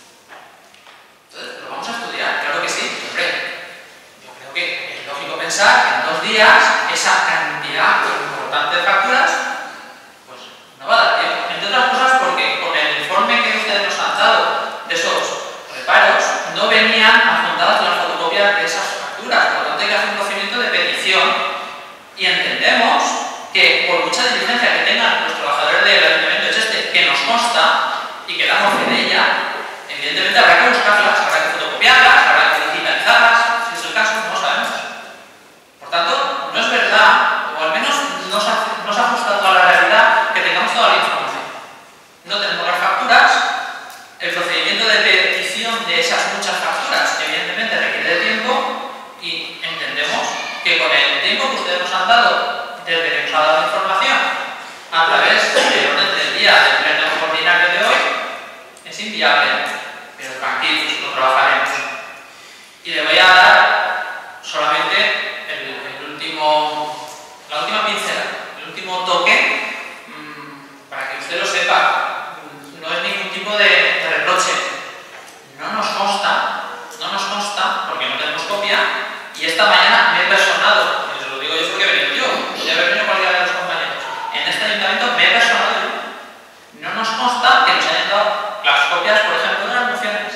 Entonces, ¿lo vamos a estudiar? Claro que sí, hombre. Yo creo que es lógico pensar que en dos días esa cantidad importante de facturas pues no va a dar tiempo. Entre otras cosas porque con el informe que ustedes nos han dado de esos reparos no venían adjuntadas las fotocopias de esas facturas, por lo tanto hay que hacer un procedimiento de petición y entendemos que por mucha diligencia que tengan los trabajadores del Ayuntamiento de Cheste, que nos consta y que damos fe de ella, evidentemente habrá que buscarlas, habrá que fotocopiarlas, habrá que digitalizarlas, si es el caso, no lo sabemos. Por tanto, no es verdad, o al menos no se ha, no se ha ajustado a la realidad que tengamos toda la información. No tenemos las facturas, el procedimiento de petición de esas muchas facturas evidentemente requiere de tiempo y entendemos que con el tiempo que ustedes nos han dado desde que nos ha dado la información a través del orden del día del pleno ordinario de hoy es inviable, pero tranquilos, lo trabajaremos. Y le voy a dar solamente el, el último, la última pincela, el último toque mmm, para que usted lo sepa. No es ningún tipo de, de reproche. No nos consta, no nos consta, porque no tenemos copia, y esta mañana me he personado, y se lo digo yo porque he venido yo, ya he venido cualquiera de los compañeros. En este ayuntamiento me he personado yo. No nos consta que nos hayan dado las copias, por ejemplo, de las mociones.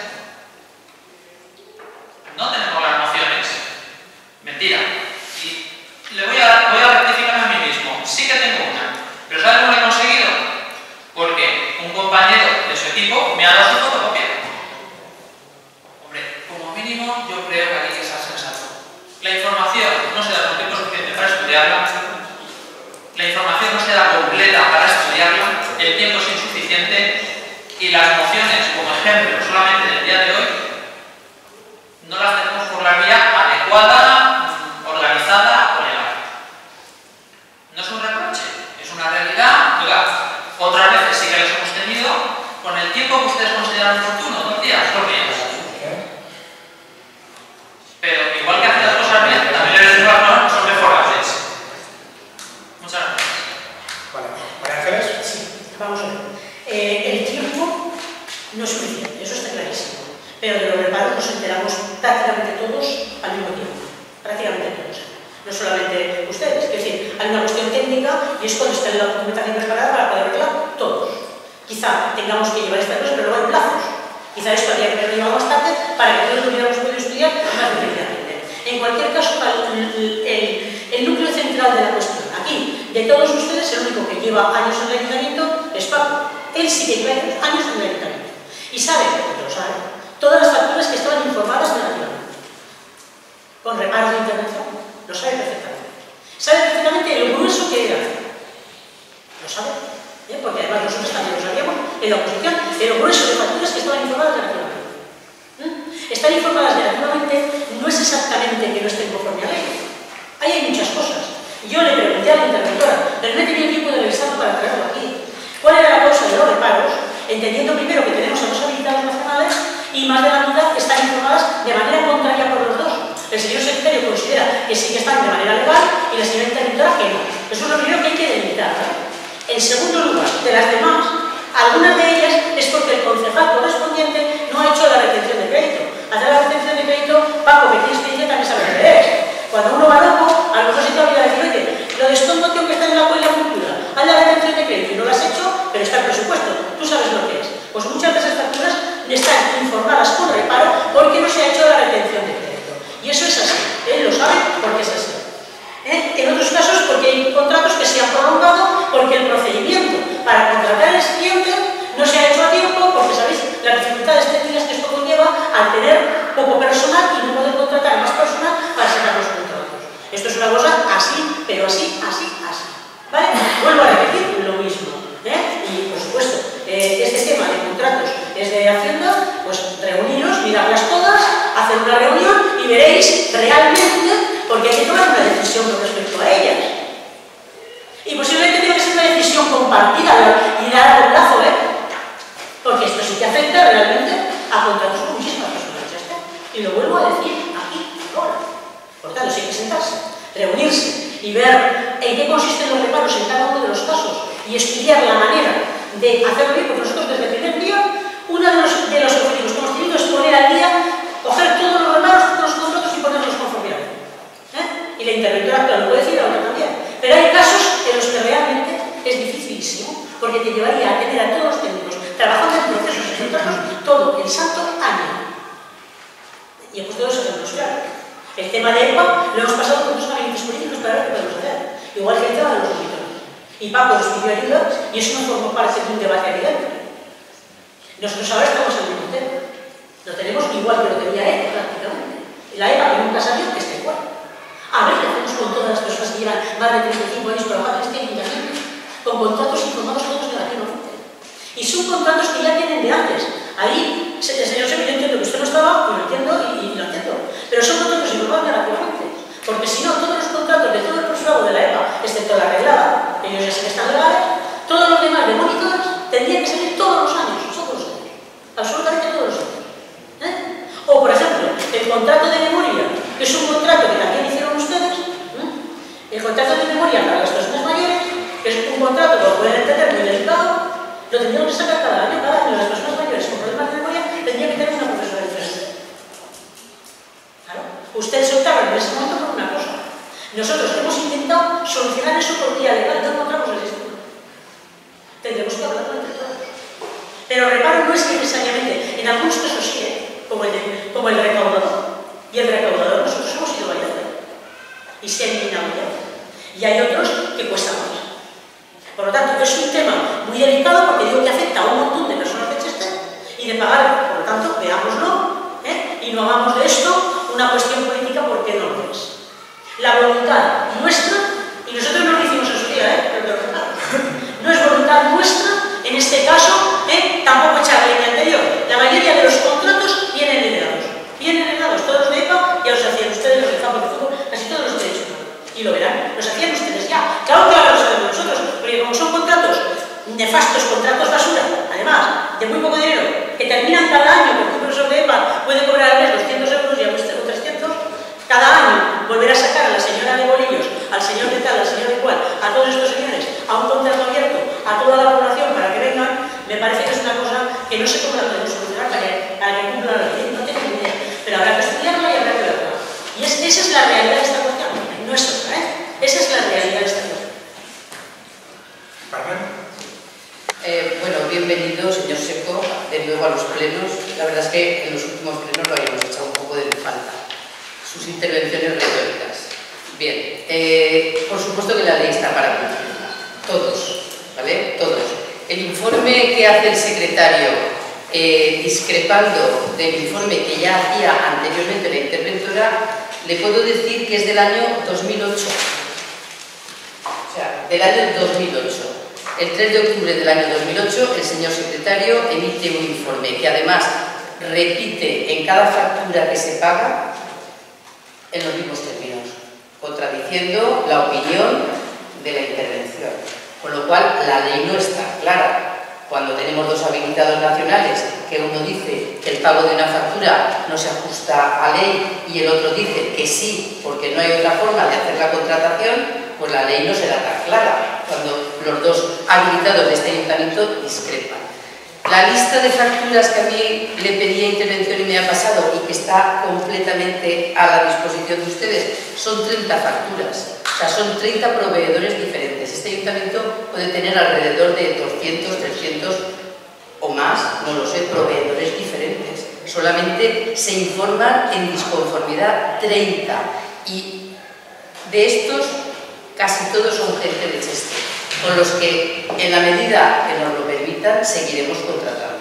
No tenemos las mociones. Mentira. Y le voy a, voy a rectificar a mí mismo. Sí que tengo una. Pero ¿sabe cómo la he conseguido? Porque un compañero de su equipo me ha dado su fotocopia. Hombre, como mínimo yo creo que hay que ser sensato. La información no se da con tiempo suficiente para estudiarla. La información no se da completa para estudiarla. El tiempo es insuficiente. Y las mociones, como ejemplo, solamente en el día de hoy, no las tenemos por la vía adecuada, organizada o legal. No es un reproche, es una realidad. Oiga, otras veces sí que las hemos tenido con el tiempo que ustedes consideran oportuno, dos días, dos días. Pero igual que hacen las cosas bien, también les digo que son mejorables. Muchas gracias. Vale, María Ángeles. Sí, vamos a ver. Eh, el tiempo no es suficiente, eso está clarísimo. Pero de los reparos nos enteramos prácticamente todos al mismo tiempo. Prácticamente todos. No solamente ustedes. Es decir, hay una cuestión técnica y es cuando está la documentación preparada para poder verla todos. Quizá tengamos que llevar esta cosa, pero luego hay plazos. Quizá esto habría que haberlo llevado más tarde para que todos lo hubiéramos podido estudiar más detenidamente. En cualquier caso, el, el, el núcleo central de la cuestión, aquí, de todos ustedes, el único que lleva años en el ayuntamiento es Paco. Él sí que lleva años en el ayuntamiento. Y sabe, porque lo sabe, todas las facturas que estaban informadas negativamente. Con reparos de intervención, lo sabe perfectamente. Sabe perfectamente lo grueso que era. Lo sabe. ¿Eh? Porque además nosotros también lo sabíamos en la oposición, de lo grueso de facturas que estaban informadas negativamente. ¿Eh? Estar informadas negativamente no es exactamente que no estén conforme a la ley. Ahí hay muchas cosas. Yo le pregunté a la interventora, pero no he tenido tiempo de revisarlo para traerlo aquí. ¿Cuál era la causa de los reparos? Entendiendo primero que tenemos a dos habilitados nacionales y más de la mitad están informadas de manera contraria por los dos. El señor secretario considera que sí que están de manera legal y la señora interventora que no. Eso es lo primero que hay que delimitar, ¿no? En segundo lugar, de las demás, algunas de ellas es porque el concejal correspondiente no ha hecho la retención de crédito. Hacer la retención de crédito, Paco, que tiene experiencia, también sabe lo que es. Cuando uno va loco, a lo mejor se te olvida decir, oye, lo de esto no tengo que estar en la cuenta de cultura. Haz la retención de crédito y no lo has hecho, pero está el presupuesto. Tú sabes lo que es. Pues muchas de esas facturas están informadas con reparo porque no se ha hecho la retención de crédito. Y eso es así. Él lo sabe porque es así. ¿Eh? En otros casos, porque hay contratos que se han prolongado porque el procedimiento para contratar al cliente no se ha hecho a tiempo, porque sabéis las dificultades técnicas que esto conlleva al tener poco personal y no poder contratar más personal para sacar los contratos. Esto es una cosa así, pero así, así, así. ¿Vale? Vuelvo a repetir lo mismo. ¿Eh? Y por supuesto, eh, este tema de contratos es de Hacienda, pues reuniros, mirarlas todas, hacer una reunión y veréis realmente, porque hay que tomar una decisión con respecto a ellas. Y posiblemente tiene que ser una decisión compartida y de largo plazo, ¿eh? Porque esto sí que afecta realmente a contratos con muchísimas personas. ¿Ya está? Y lo vuelvo a decir aquí, ahora. Por tanto, sí hay que sentarse, reunirse y ver en qué consisten los reparos en cada uno de los casos y estudiar la manera de hacerlo bien, porque nosotros desde el primer día, uno de los, de los objetivos que hemos tenido es poner al día, coger todos los reparos, todos los contratos y ponerlos conforme a la ley. ¿Eh? Y la interventora actual lo puede decir, la otra también. Pero hay casos en los que realmente es dificilísimo, porque te llevaría a tener a todos los técnicos trabajando en procesos y contratos todo el santo año. Y he puesto dos ejemplos claros. El tema de E P A lo hemos pasado con dos gabinetes políticos para ver qué podemos hacer. Igual que el tema de los auditores. Y Paco nos pidió ayuda y eso no formó parte de un debate evidente. Nosotros ahora estamos en el mismo tema. Lo tenemos igual que lo tenía E P A prácticamente. La E P A que nunca salió que está igual. A ver qué hacemos con todas las personas que llevan más de treinta y cinco años trabajando en este ayuntamiento, con contratos informados todos negativamente. Y son contratos que ya tienen de antes. Ahí, el señor Sevilla, yo entiendo que usted no estaba, y lo entiendo y, y lo entiendo. Pero son contratos informados negativamente. Porque si no, todos los contratos de todo el profesorado de la E P A, excepto la arreglada, ellos ya sí que están legales, todos los demás de monitores tendrían que salir todos los años, todos los años. Absolutamente todos los años. ¿Eh? O, por ejemplo, el contrato de memoria, que es un contrato que también hicieron ustedes, ¿eh? El contrato de memoria para las personas mayores, que es un contrato que lo pueden entender muy delicado, lo tendríamos que sacar cada año, cada año. Las personas mayores con problemas de memoria tendrían que tener una profesora diferente. Claro. Ustedes optaron en ese momento por una cosa. Nosotros hemos intentado solucionar eso por vía legal, no encontramos el sistema. Tendremos que hablarlo entre todos. Pero reparo no es necesariamente, en algunos casos sí, ¿eh? como, el de, como el recaudador. Y el recaudador nosotros hemos ido bailando. Y se ha eliminado ya. Y hay otros que cuestan más. Por lo tanto, es un tema muy delicado porque digo que afecta a un montón de personas de Chester y de pagar, por lo tanto, veámoslo, ¿eh? Y no hagamos de esto una cuestión política porque no lo es. La voluntad nuestra, y nosotros no lo hicimos en su día, ¿eh? Pero no es voluntad nuestra, en este caso, ¿eh? Tampoco echar la línea anterior. La mayoría y lo verán, los hacían ustedes ya. Claro que ahora lo sabemos nosotros, porque como son contratos nefastos, contratos basura, además, de muy poco dinero, que terminan cada año, porque un profesor de EPA puede cobrar al mes doscientos euros y a usted o trescientos, cada año volver a sacar a la señora de Bolillos, al señor de tal, al señor de cual, a todos estos señores, a un contrato abierto, a toda la población para que vengan, me parece que es una cosa que no sé cómo la podemos solucionar para que, para que cumpla la ley, no tengo ni idea, pero habrá que estudiarla y habrá que verla. Y es, esa es la realidad de esta cuestión, no es otra, ¿eh? Esa es la realidad de esta cuestión. Carmen. Eh, bueno, bienvenido, señor Seco, de nuevo a los plenos. La verdad es que en los últimos plenos lo habíamos echado un poco de falta. Sus intervenciones retóricas. Bien, eh, por supuesto que la ley está para cumplirla. Todos, ¿vale? Todos. El informe que hace el secretario, eh, discrepando del informe que ya hacía anteriormente la interventora, le puedo decir que es del año dos mil ocho. O sea, del año dos mil ocho. El tres de octubre del año dos mil ocho, el señor secretario emite un informe que además repite en cada factura que se paga en los mismos términos, contradiciendo la opinión de la intervención. Con lo cual, la ley no está clara. Cuando tenemos dos habilitados nacionales, que uno dice que el pago de una factura no se ajusta a ley y el otro dice que sí, porque no hay otra forma de hacer la contratación, pues la ley no será tan clara cuando los dos habilitados de este ayuntamiento discrepan. La lista de facturas que a mí le pedía intervención y me ha pasado y que está completamente a la disposición de ustedes, son treinta facturas, o sea, son treinta proveedores diferentes. Este ayuntamiento puede tener alrededor de doscientos, trescientos o más, no lo sé, proveedores diferentes. Solamente se informan en disconformidad treinta y de estos casi todos son gente de Cheste, con los que, en la medida que nos lo permitan, seguiremos contratando.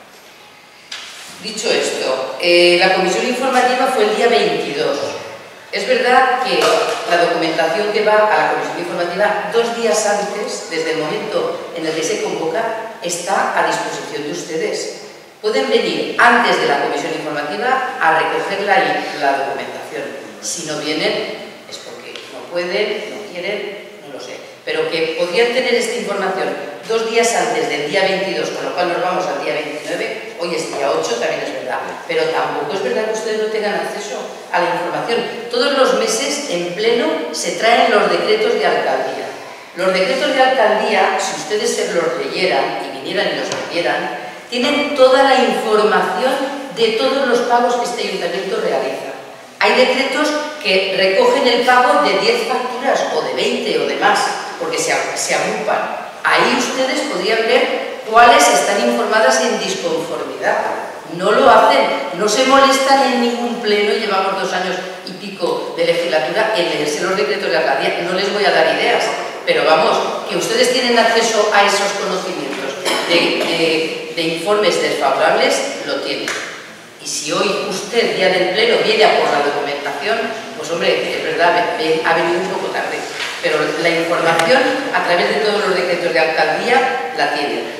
Dicho esto, eh, la comisión informativa fue el día veintidós. Es verdad que la documentación que va a la comisión informativa dos días antes, desde el momento en el que se convoca, está a disposición de ustedes. Pueden venir antes de la comisión informativa a recoger la, la documentación. Si no vienen, es porque no pueden, no quieren, no lo sé, pero que podrían tener esta información dos días antes del día veintidós, con lo cual nos vamos al día veintinueve, hoy es día ocho, también es verdad, pero tampoco es verdad que ustedes no tengan acceso a la información. Todos los meses, en pleno, se traen los decretos de alcaldía. Los decretos de alcaldía, si ustedes se los leyeran y vinieran y los leyeran, tienen toda la información de todos los pagos que este ayuntamiento realiza. Hay decretos que recogen el pago de diez facturas o de veinte o de más, porque se, se agrupan. Ahí ustedes podrían ver cuáles están informadas en disconformidad. No lo hacen, no se molestan en ningún pleno, llevamos dos años y pico de legislatura en leerse los decretos de alcaldía. No les voy a dar ideas, pero vamos, que ustedes tienen acceso a esos conocimientos de, de, de informes desfavorables, lo tienen. Y si hoy usted, día del pleno, viene a por la documentación, pues hombre, es verdad, ha venido un poco tarde, pero la información a través de todos los decretos de alcaldía la tiene.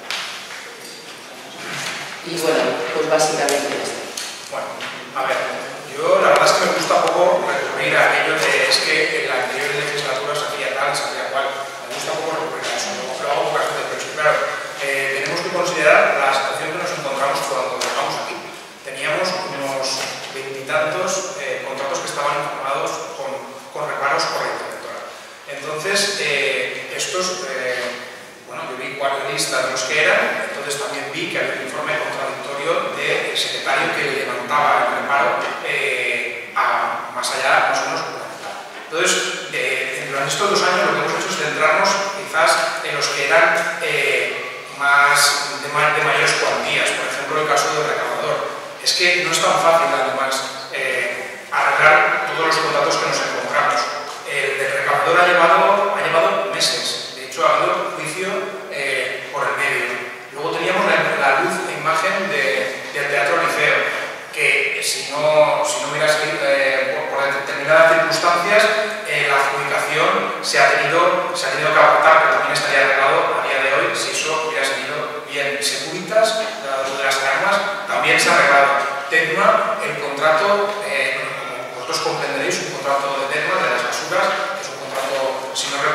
Y bueno, pues básicamente esto. Bueno, a ver, yo la verdad es que me gusta poco recurrir a aquello de es que en la anterior legislatura se hacía tal, se hacía cual. Me gusta poco recurrir a eso, lo, lo hago pocas veces, pero sí, claro, eh, tenemos que considerar la situación que nos encontramos cuando llegamos aquí. Teníamos unos veintitantos eh, contratos que estaban informados con, con reparos por la interventora. Entonces, eh, estos, eh, bueno, yo vi cuatro listas de los que eran, entonces también vi que había un informe contradictorio del secretario que levantaba el reparo eh, a, más allá, más o menos, de la mitad. Entonces, eh, durante estos dos años lo que hemos hecho es centrarnos quizás en los que eran eh, más de, de mayores cuantías, por ejemplo, el caso del recaudador. Es que no es tan fácil, además, eh, arreglar todos los contratos que nos encontramos. El del recaudador ha llevado, ha llevado meses. De hecho, ha habido juicio eh, por el medio. Luego teníamos la, la luz e imagen de, del Teatro Liceo, que si no, si no hubiera sido eh, por, por determinadas circunstancias, eh, la adjudicación se ha, tenido, se ha tenido que adaptar, pero también estaría arreglado a día de hoy si eso hubiera salido bien. Securitas, de las armas, también se ha arreglado. Tecma, el contrato, eh, como vosotros comprenderéis, un contrato de Tecma, de las basuras,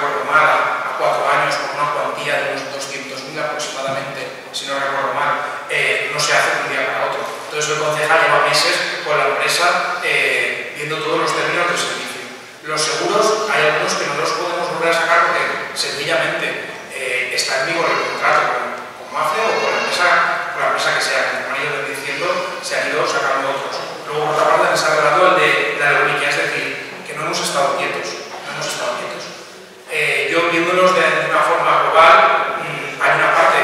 recuerdo mal, a, a cuatro años con una cuantía de unos doscientos mil aproximadamente, si no recuerdo mal, eh, no se hace de un día para otro. Entonces el concejal lleva meses con la empresa eh, viendo todos los términos del servicio. Los seguros, hay algunos que no los podemos volver a sacar porque sencillamente eh, está en vigor el contrato con, con Mafre o con la empresa, con la empresa que sea, que como han ido diciendo, se han ido sacando otros. Luego, por otra parte, se ha hablado el de la aerolínea, es decir, que no hemos estado quietos, no hemos estado quietos. Eh, yo, viéndolos de, de una forma global, mmm, hay una parte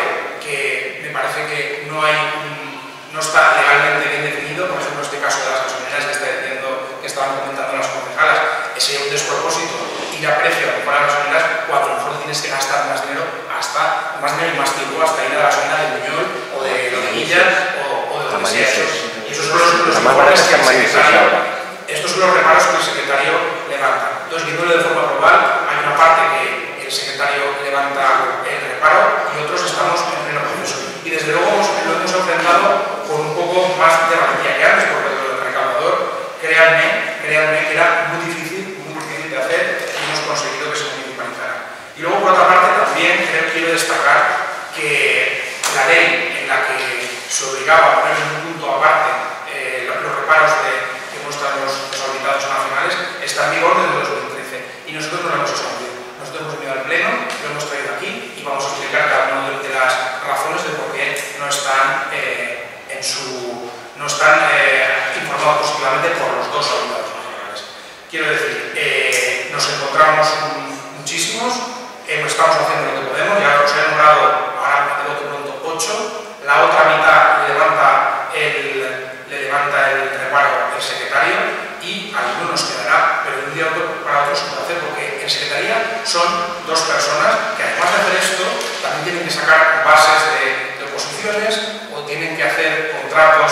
que me parece que no hay un, no está legalmente bien definido, por ejemplo, este caso de las gasolineras que, está diciendo, que estaban comentando las concejalas, es un despropósito ir a precio para las gasolineras cuando a lo mejor tienes que gastar más dinero, hasta más dinero y más tiempo hasta ir a la gasolina de Buñol o de Lodinilla o, o de donde sea. Y esos son los, los informes que el secretario, estos son los reparos que el secretario levanta. Entonces, viéndolo de forma global, hay una parte que el secretario levanta el reparo y otros estamos en pleno proceso. Y desde luego lo hemos enfrentado con un poco más de valentía que antes, porque lo del recaudador, créanme, créanme que era muy difícil, muy difícil de hacer y hemos conseguido que se municipalizara. Y luego, por otra parte, también creo, quiero destacar que la ley en la que se obligaba a poner en un punto aparte eh, los reparos de, que muestran los, los auditados nacionales está en vigor desde dos mil trece y nosotros no lo hemos escondido. Nosotros hemos venido al pleno, lo hemos traído aquí y vamos a explicar cada una de las razones de por qué no están, eh, en su, no están eh, informados positivamente por los dos auditados nacionales. Quiero decir, eh, nos encontramos muchísimos, eh, estamos haciendo lo que podemos, ya os he nombrado ahora de otro pronto ocho, la otra mitad le levanta el, le levanta el reparo el secretario y alguno nos quedará, pero de un día para otro se puede hacer porque en secretaría son dos personas que además de hacer esto también tienen que sacar bases de, de oposiciones o tienen que hacer contratos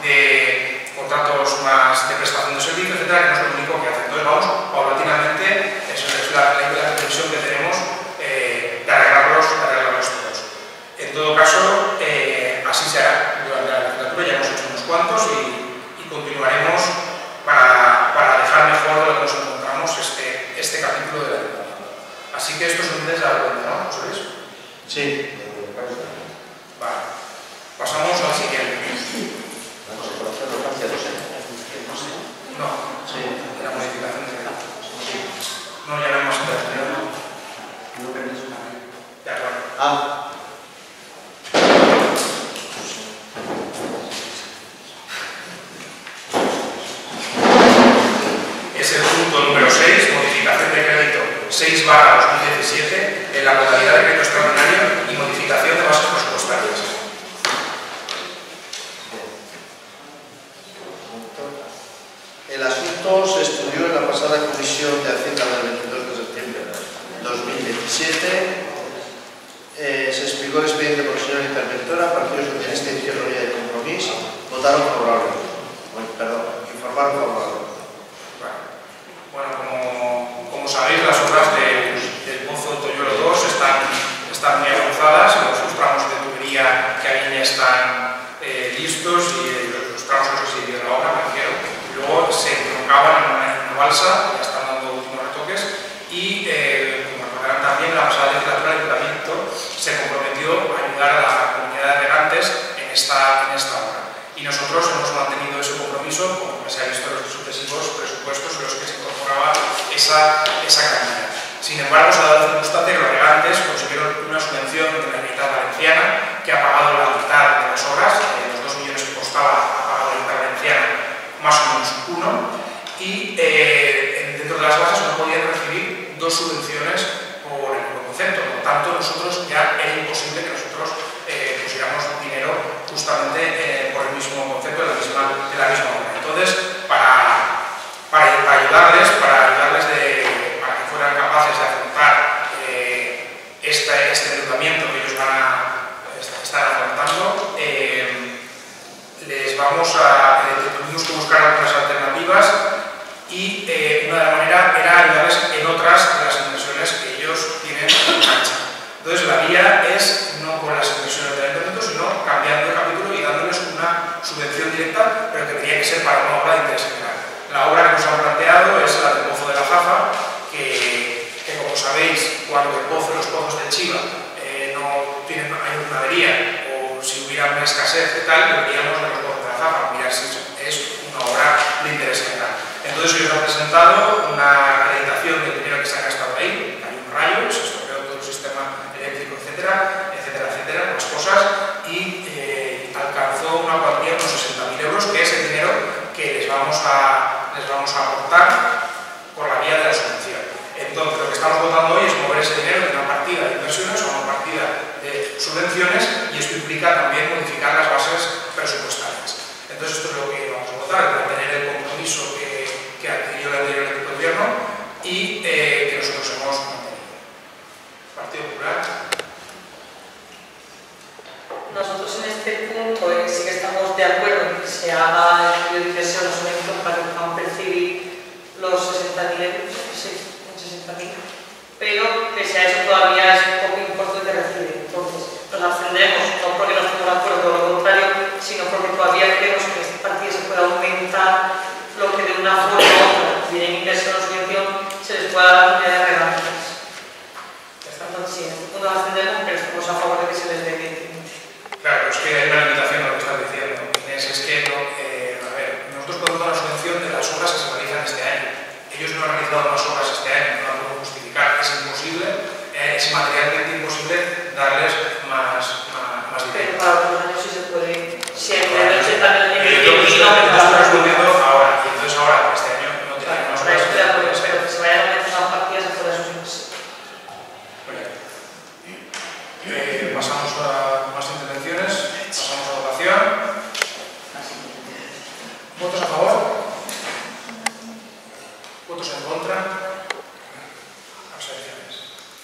de contratos más de prestación de servicios, etcétera, que no es lo único que hacen. Entonces vamos paulatinamente, esa es la, la, la previsión que tenemos eh, de arreglarlos, de arreglarlos todos. En todo caso, eh, así será durante la legislatura, ya hemos hecho unos cuantos y, y continuaremos para, para dejar mejor de lo que nos encontramos este, este capítulo de la vida. Así que esto es un desde la cuenta, ¿no? ¿Sabéis? Sí. Vale. Pasamos al siguiente. No, sí, la modificación de la no, ya no hay más interacción. No permiso una ley. De acuerdo. Ah. Es el punto número seis, modificación de crédito seis barra dos mil diecisiete en la modalidad de crédito extraordinario y modificación de bases presupuestarias. El asunto se estudió en la pasada Comisión de Hacienda del veintidós de septiembre de dos mil diecisiete. Eh, se explicó el expediente por la señora interventora, Partido Socialista Izquierda Unida y Compromís votaron favorable. Bueno, perdón, informaron favorable. Bueno, como, como sabéis, las obras de, del Pozo Toyoro dos están, están muy avanzadas, los tramos de tubería que hay ya están eh, listos y los, los tramos que se de la obra, me refiero. Luego se colocaban en una, en una balsa, ya están dando últimos retoques y, eh, como recordarán también, la pasada legislatura el Ayuntamiento se comprometió a ayudar a la comunidad de regantes en esta, en esta obra. Y nosotros hemos mantenido ese compromiso, como se ha visto en los sucesivos presupuestos en los que se incorporaba esa, esa cantidad. Sin embargo, se ha dado la circunstancia que los regantes consiguieron una subvención de la Generalitat Valenciana que ha pagado la mitad de las obras, de los dos millones que costaba, ha pagado la Generalitat Valenciana más o menos uno, y eh, dentro de las bases no podían recibir dos subvenciones por el mismo concepto. Por lo tanto, nosotros ya era imposible que nosotros eh, pusiéramos dinero justamente eh, por el mismo concepto de la misma, de la misma obra. Entonces, para, para, para ayudarles, para ayudarles de, para que fueran capaces de afrontar eh, este, este endeudamiento que ellos van a estar afrontando, eh, les vamos a, eh, tuvimos que buscar algunas alternativas y eh, una de las maneras era ayudarles en otras de las inversiones que ellos tienen en marcha. Entonces la vía es no con las inversiones del ayuntamiento, sino cambiando de capítulo y dándoles una subvención directa, pero que tenía que ser para una obra de interés general. La obra que nos han planteado es la del Pozo de la Zafa, que, que como sabéis veía una escasez y tal, deberíamos de los de la zapa, mirar si es una obra de interés general. Entonces hoy os ha presentado una acreditación del dinero que se ha gastado ahí, hay un rayo, se estropeó todo el sistema eléctrico, etcétera, etcétera, etcétera, más cosas, y eh, alcanzó una cuantía de unos sesenta mil euros, que es el dinero que les vamos a, les vamos a aportar por la vía de la subvención. Entonces, lo que estamos votando hoy es mover ese dinero de una partida de inversiones a una partida de subvenciones, y esto implica también modificar las bases presupuestarias. Entonces, esto es lo que vamos a votar, mantener el compromiso que, que adquirió el anterior equipo de gobierno y eh, que nosotros hemos mantenido. Partido Popular. Nosotros en este punto eh, sí que estamos de acuerdo en que se haga el estudio de inversión o subvención para que puedan percibir los sesenta mil euros, sesenta mil, pero pese a eso todavía es un poco importante recibir. Entonces, nos abstendremos, no porque no estemos de acuerdo, todo lo contrario, sino porque todavía creemos que esta partida se puede aumentar, lo que de una forma u otra, bien en inversión o subvención, se les pueda dar una de regalos. Entonces, sí, en este punto nos abstendremos, pero estamos a favor de que se les dé evidentemente. Claro, es que hay una limitación a lo que estás diciendo, Inés, es que no, eh, a ver, nosotros podemos dar una subvención de las obras que se realizan este año. Ellos no han realizado las obras este año, no la podemos justificar, es imposible, eh, es materialmente imposible darles más, más, más dinero. Pero para otros años sí se puede, siempre, no sé, también en el Yo estoy respondiendo ahora, y entonces ahora, este año, no tenemos más obras. Estoy de acuerdo, pero que se vayan aumentando partidas a todas sus inversiones. Eh, pasamos a más intervenciones, pasamos a votación. ¿Votos a favor? ¿Votos en contra? Abstenciones.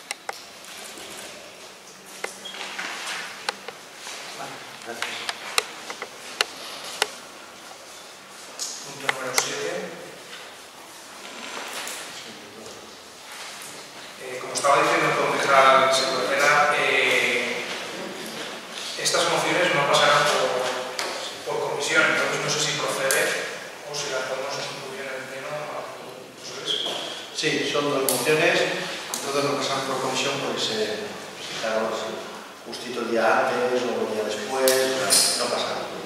Vale, gracias. Punto número siete. Eh, como estaba diciendo el concejal Secretaria, eh, estas mociones no pasarán por, por comisión, entonces no sé si procede o si las podemos incluir en el pleno. ¿Eso es? Sí, son dos mociones, entonces no pasan por comisión porque se presentaron justito el día antes o el día después, no pasa nada.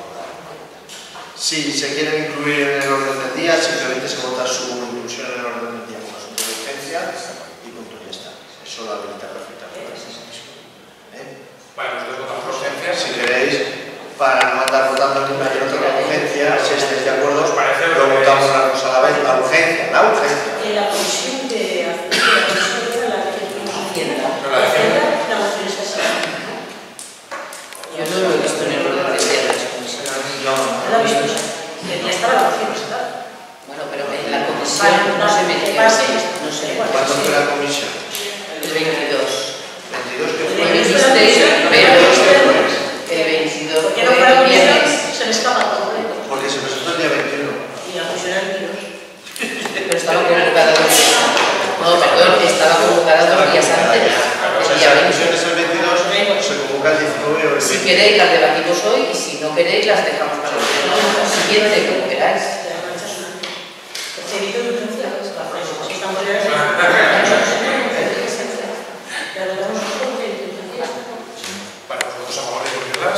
Si se quieren incluir en el orden del día, simplemente se vota su inclusión en el orden del día como asunto de urgencia y punto, ya está. Eso lo habilita perfectamente. ¿Eh? Vale, nosotros votamos por urgencia. Si queréis, para no andar votando ni una ni otra la urgencia, si estáis de acuerdo, lo votamos la cosa a la vez, la urgencia, la urgencia. En la comisión de la comisión de la que tenemos Hacienda, la Hacienda, la moción es así. Yo no lo he visto en el orden del día de las comisiones. No, ¿No la he visto? Ya estaba la moción, ¿verdad? Bueno, pero en la comisión no se metió. No sé. ¿cuándo fue la comisión? El veintidós. veintidós que Fue fue. el ministerio, pero el veintidós ¿Por qué fue no fue la el comisión? viernes. Se me escapa por completo. Porque se presentó el día veintiuno. Y la comisión era el veintidós. Pero estaba convocada dos días antes. No, perdón, estaba convocada dos días antes. O sea, El si día la comisión veinte. es el veintidós, se convoca el diecinueve o el Si veinte. queréis las debatimos hoy y si no queréis las dejamos para el pleno siguiente, como queráis. He visto de urgencia, si estamos ya en la votamos nosotros porque hay urgencia. Vale, los votos a favor de incluirlas.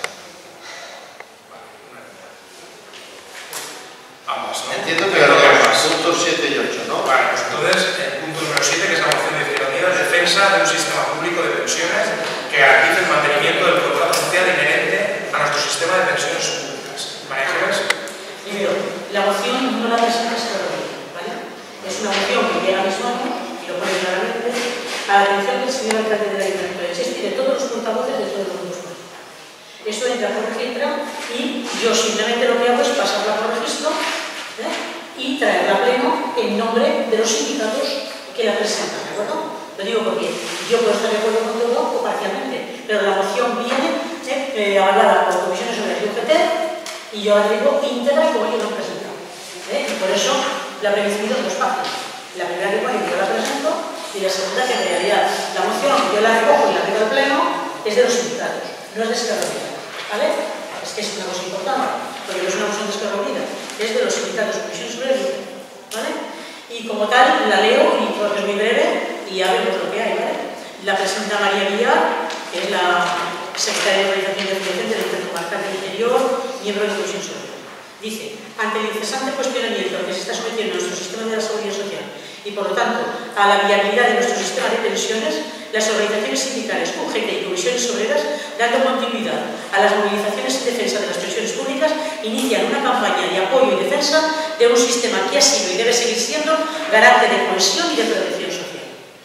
Ambas, ¿no? Entiendo que lo demás, puntos siete y ocho, ¿no? Vale, pues entonces, el punto número siete, que es la moción de Izquierda Unida, es defensa de un sistema público de pensiones que garantice el mantenimiento del contrato social inherente a nuestro sistema de pensiones públicas. María Ángeles. Primero, la moción no la presenta Esquerra, ¿vale? Es una moción que llega a mis manos y lo pone claramente a la atención del señor alcalde del Ayuntamiento de Cheste y de todos los portavoces de todos los grupos políticos. Esto entra por registro y yo simplemente lo que hago es pasarla por registro, ¿eh? Y traerla a pleno en nombre de los sindicatos que la presentan, ¿de acuerdo? Lo digo porque yo puedo estar de acuerdo con todo o parcialmente, pero la moción viene ¿eh? Eh, avalada por comisiones sobre el U G T y yo la digo íntegra como yo lo he presentado. ¿eh? Y por eso la previsibilidad no es fácil. La primera que pone que yo la presento y la segunda que en realidad la moción que yo la recojo y la traigo al pleno es de los sindicatos, no es de Esquerra Unida, ¿vale? Es que es una cosa importante, porque no es una moción de Esquerra Unida, es de los sindicatos, comisiones sobre el U G T, ¿vale? Y como tal la leo y creo que es muy breve y ya vemos lo que hay, ¿vale? La presenta María Villar, que es la secretario de Organización y Asociación del Intercomarcal del Interior, miembro de la Comisión Social. Dice, ante el incesante cuestionamiento que se está sometiendo a nuestro sistema de la seguridad social y, por lo tanto, a la viabilidad de nuestro sistema de pensiones, las organizaciones sindicales, U G T y comisiones obreras, dando continuidad a las movilizaciones en defensa de las pensiones públicas, inician una campaña de apoyo y defensa de un sistema que ha sido y debe seguir siendo garante de cohesión y de protección social.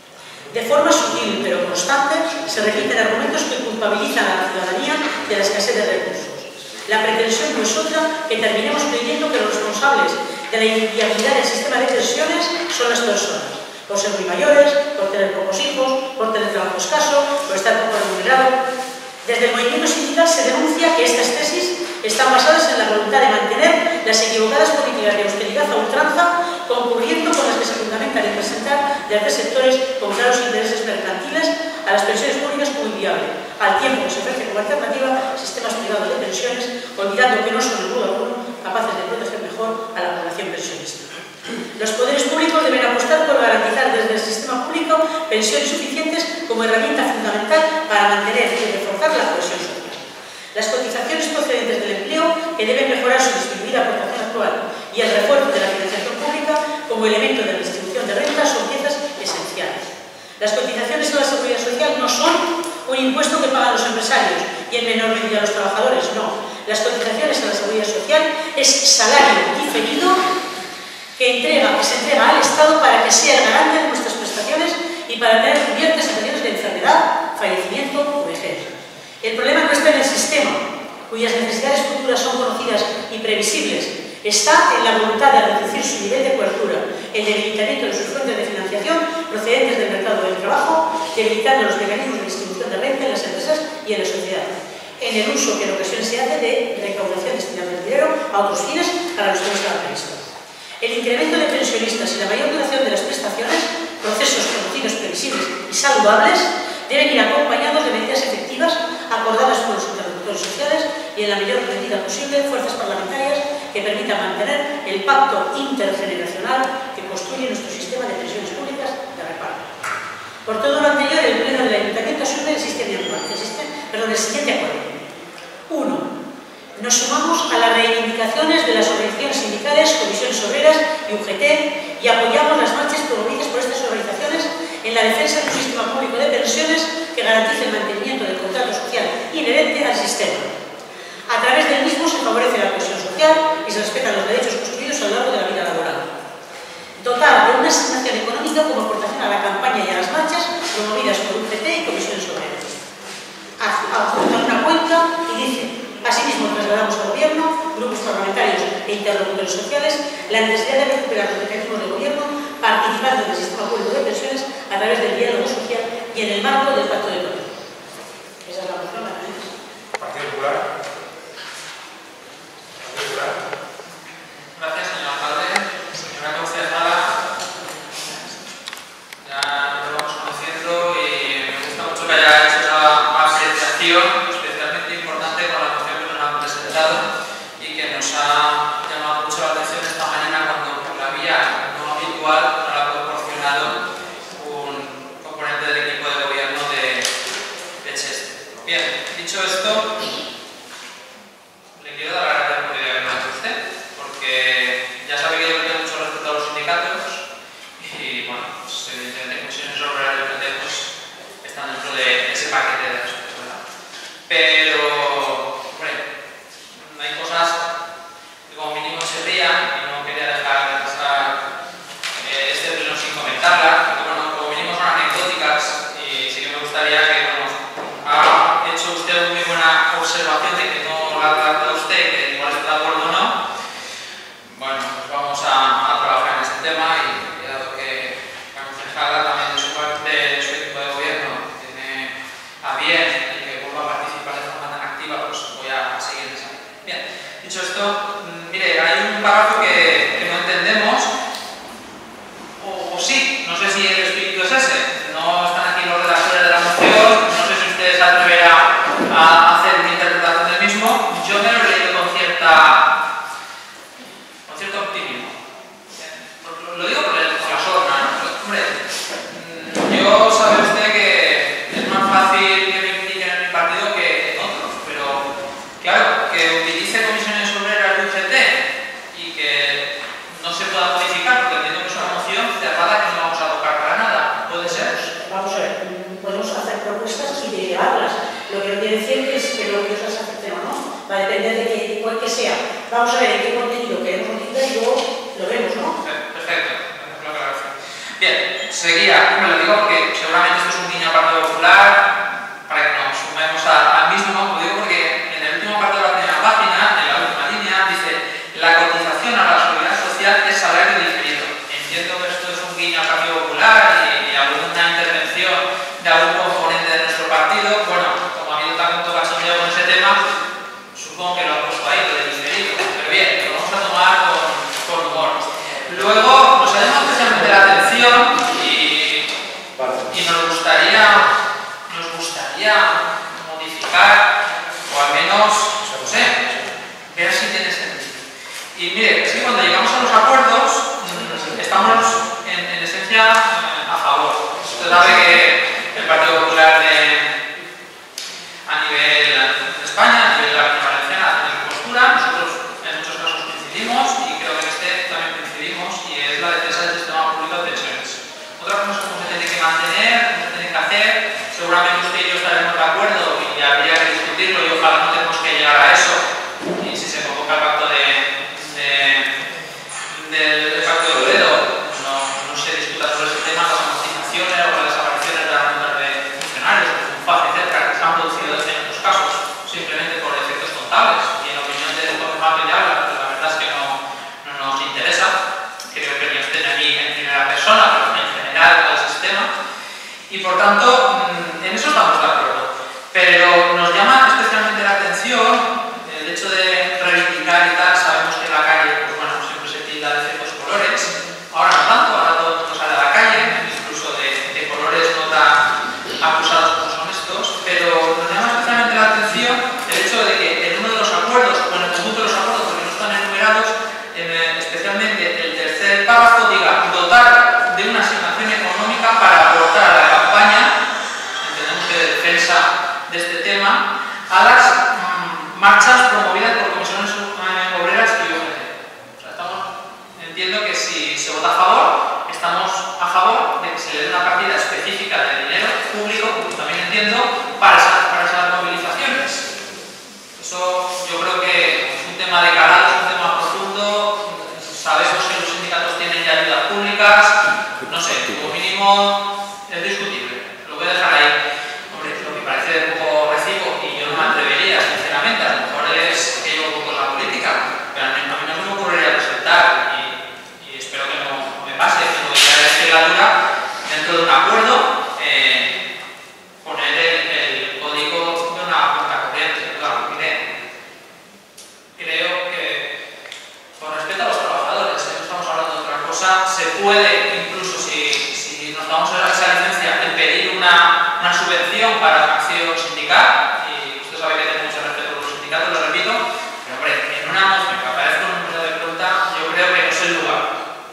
De forma sutil pero constante, se repiten argumentos que culpabilizan a la ciudadanía de la escasez de recursos. La pretensión no es otra que terminemos creyendo que los responsables de la inviabilidad del sistema de pensiones son las personas, por ser muy mayores, por tener pocos hijos, por tener trabajo escaso, por estar poco remunerado. Desde el movimiento sindical se denuncia que estas tesis están basadas en la voluntad de mantener las equivocadas políticas de austeridad a ultranza, concurriendo con las que se fundamentan en presentar desde sectores con claros intereses mercantiles a las pensiones públicas como inviable, al tiempo que se ofrece como alternativa sistemas privados de pensiones, olvidando que no son en modo alguno capaces de proteger mejor a la población pensionista. Los poderes públicos deben apostar por garantizar desde el sistema público pensiones suficientes como herramienta fundamental para mantener y reforzar la cohesión social. Las cotizaciones procedentes del empleo, que deben mejorar su distribuida aportación actual, y el refuerzo de la financiación pública como elemento de redistribución de rentas son piezas esenciales. Las cotizaciones a la seguridad social no son un impuesto que pagan los empresarios y en menor medida los trabajadores, no. Las cotizaciones a la seguridad social es salario diferido que, entrega, que se entrega al Estado para que sea el garante de nuestras prestaciones y para tener cubiertas situaciones de enfermedad, fallecimiento o vejez. El problema no está en el sistema, cuyas necesidades futuras son conocidas y previsibles. Está en la voluntad de reducir su nivel de cobertura, el debilitamiento de sus fuentes de financiación procedentes del mercado del trabajo, debilitando los mecanismos de distribución de renta en las empresas y en la sociedad, en el uso que en ocasiones se hace de recaudación destinando el dinero a otros fines para los que no estaba previsto. El incremento de pensionistas y la mayor duración de las prestaciones, procesos conocidos, previsibles y saludables, deben ir acompañados de medidas efectivas acordadas por los interlocutores sociales y en la mayor medida posible fuerzas parlamentarias que permitan mantener el pacto intergeneracional que construye nuestro sistema de pensiones públicas de reparto. Por todo lo anterior, el Pleno del Ayuntamiento asume el, sistema, el, sistema, perdón, el siguiente acuerdo. uno. Nos sumamos a las reivindicaciones de las organizaciones sindicales, comisiones obreras y U G T y apoyamos las marchas promovidas por estas organizaciones en la defensa de un sistema público de pensiones que garantice el mantenimiento del contrato social inherente al sistema. A través del mismo se favorece la cohesión social y se respetan los derechos construidos a lo largo de la vida laboral. Dotar de una asignación económica como aportación a la campaña y a las marchas promovidas por U G T y comisiones obreras. Adjuntar una cuenta y dice: asimismo, trasladamos al Gobierno, grupos parlamentarios e interlocutores sociales, la necesidad de recuperar los mecanismos de gobierno participando del sistema público de pensiones a través del diálogo social y en el marco del Pacto de Toledo. Esa es la moción, ¿la tenéis? Partido Popular. Partido Popular. Gracias, señor alcalde. Señora concejala, ya nos vamos conociendo y me gusta mucho que haya hecho esa apreciación especialmente importante con la moción que nos han presentado y que nos ha llamado mucho la atención esta mañana cuando por la vía no habitual nos ha proporcionado un componente del equipo de gobierno de, de Cheste. Bien, dicho esto, le quiero dar las gracias por haberme hecho usted, porque ya sabe que yo tengo mucho respeto a los sindicatos y, bueno, pues evidentemente comisiones obreras y pues, están dentro de ese paquete de asuntos, ¿verdad? Pero, hombre, hay cosas que como mínimo se rían y no quería dejar de pasar eh, este pleno sin comentarlas, porque, bueno, como mínimo son anecdóticas y sí que me gustaría que, bueno, ha hecho usted muy buena observación de que no la trata usted, que igual está de acuerdo o no. Bueno, pues vamos a, a trabajar en este tema y dado que la concejala también de su parte, de su equipo de gobierno, tiene a bien el que vuelva a participar de forma tan activa, pues voy a seguir en esa línea. Bien, dicho esto, mire, hay un párrafo que, que no entendemos, o, o sí, no sé si el espíritu es ese, no están aquí los redactores de la moción, no sé si ustedes se atreverán a hacer una interpretación del mismo. Yo me lo he leído con cierta con cierto optimismo. Lo, lo digo por, el, por la sorna, ¿no? Hombre, yo sabe usted que es más fácil que me impliquen en mi partido que Va a depender de que, cuál que sea. Vamos a ver en qué contenido queremos utilizar y luego lo vemos, ¿no? Perfecto. Bien, seguía, me lo digo porque seguramente esto es un guiño al Partido Popular, para que nos sumemos a, al mismo, lo digo porque en el último parte de la primera página, en la última línea, dice la cotización a la seguridad social es salario diferido. Entiendo que esto es un guiño al Partido Popular y, y alguna intervención de algún componente de nuestro partido. Bueno, como ha habido tanto cachondeo con ese tema, supongo que lo han puesto ahí, lo de diferido. Pero bien, lo vamos a tomar con, con humor. Luego, nos ha llamado especialmente la atención y, y nos gustaría, nos gustaría modificar, o al menos, no sé, ver si tiene sentido. Y mire, es que cuando llegamos a los acuerdos, estamos en, en esencia a favor. Usted sabe que el Partido Popular de, a nivel de España, a nivel de la Comunidad Valenciana, tiene su postura. Nosotros en muchos casos coincidimos y creo que en este también coincidimos, y es la defensa del sistema público de pensiones. Otra cosa es cómo se tiene que mantener, cómo se tiene que hacer. Seguramente usted y yo estaremos de acuerdo y habría que discutirlo, y ojalá no tenemos que llegar a eso. Y si se convoca el pacto de, de, del, del pacto de Toledo, no, no se discuta sobre ese tema, las amortizaciones o las desapariciones de las rentas de funcionarios, como un fácil cerca, que se han producido en otros casos, simplemente por efectos contables. Y en opinión del concejal Peñalba, pues la verdad es que no, no nos interesa. Creo que ni usted ni en primera persona, pero en general al sistema. Y por tanto, en eso estamos de acuerdo. Pero nos llama especialmente la atención el hecho de reivindicar y tal. Sabemos que en la calle, pues bueno, siempre se tilda de ciertos colores. Ahora no tanto, ahora todo el mundo sale a la calle, incluso de, de colores no tan acusados como son estos. Pero nos llama especialmente la atención el hecho de que en uno de los acuerdos, o en el conjunto de los acuerdos, porque no están enumerados, en, especialmente el tercer párrafo diga dotar de una asignación económica para aportar a la campaña, entendemos que de defensa de este tema, a las mm, marchas promovidas por comisiones eh, obreras y U G T. O sea, estamos, entiendo que si se vota a favor, estamos a favor de que se le dé una partida específica de dinero público, como también entiendo, para esas, para esas movilizaciones. Eso yo creo que es un tema de calado, es un tema profundo. Sabemos que los sindicatos tienen ya ayudas públicas, no sé, como mínimo es discutible. Lo voy a dejar ahí. Hombre, lo que parece un poco recibo, y yo no me atrevería, sinceramente, a lo mejor es que yo un poco la política, pero a mí, a mí no se me ocurriría presentar, y, y espero que no me pase, que no voy a legislatura dentro de un acuerdo, eh, poner el, el código de una cuenta corriente. Claro, mire, creo que con respecto a los trabajadores, ¿eh? No estamos hablando de otra cosa, se puede, incluso si, si nos damos a esa licencia, en pedir una, una subvención para una acción sindical, y usted sabe que tengo mucho respeto por los sindicatos, lo repito, pero hombre, en una moción que aparezca un número de pregunta, yo creo que no es el lugar.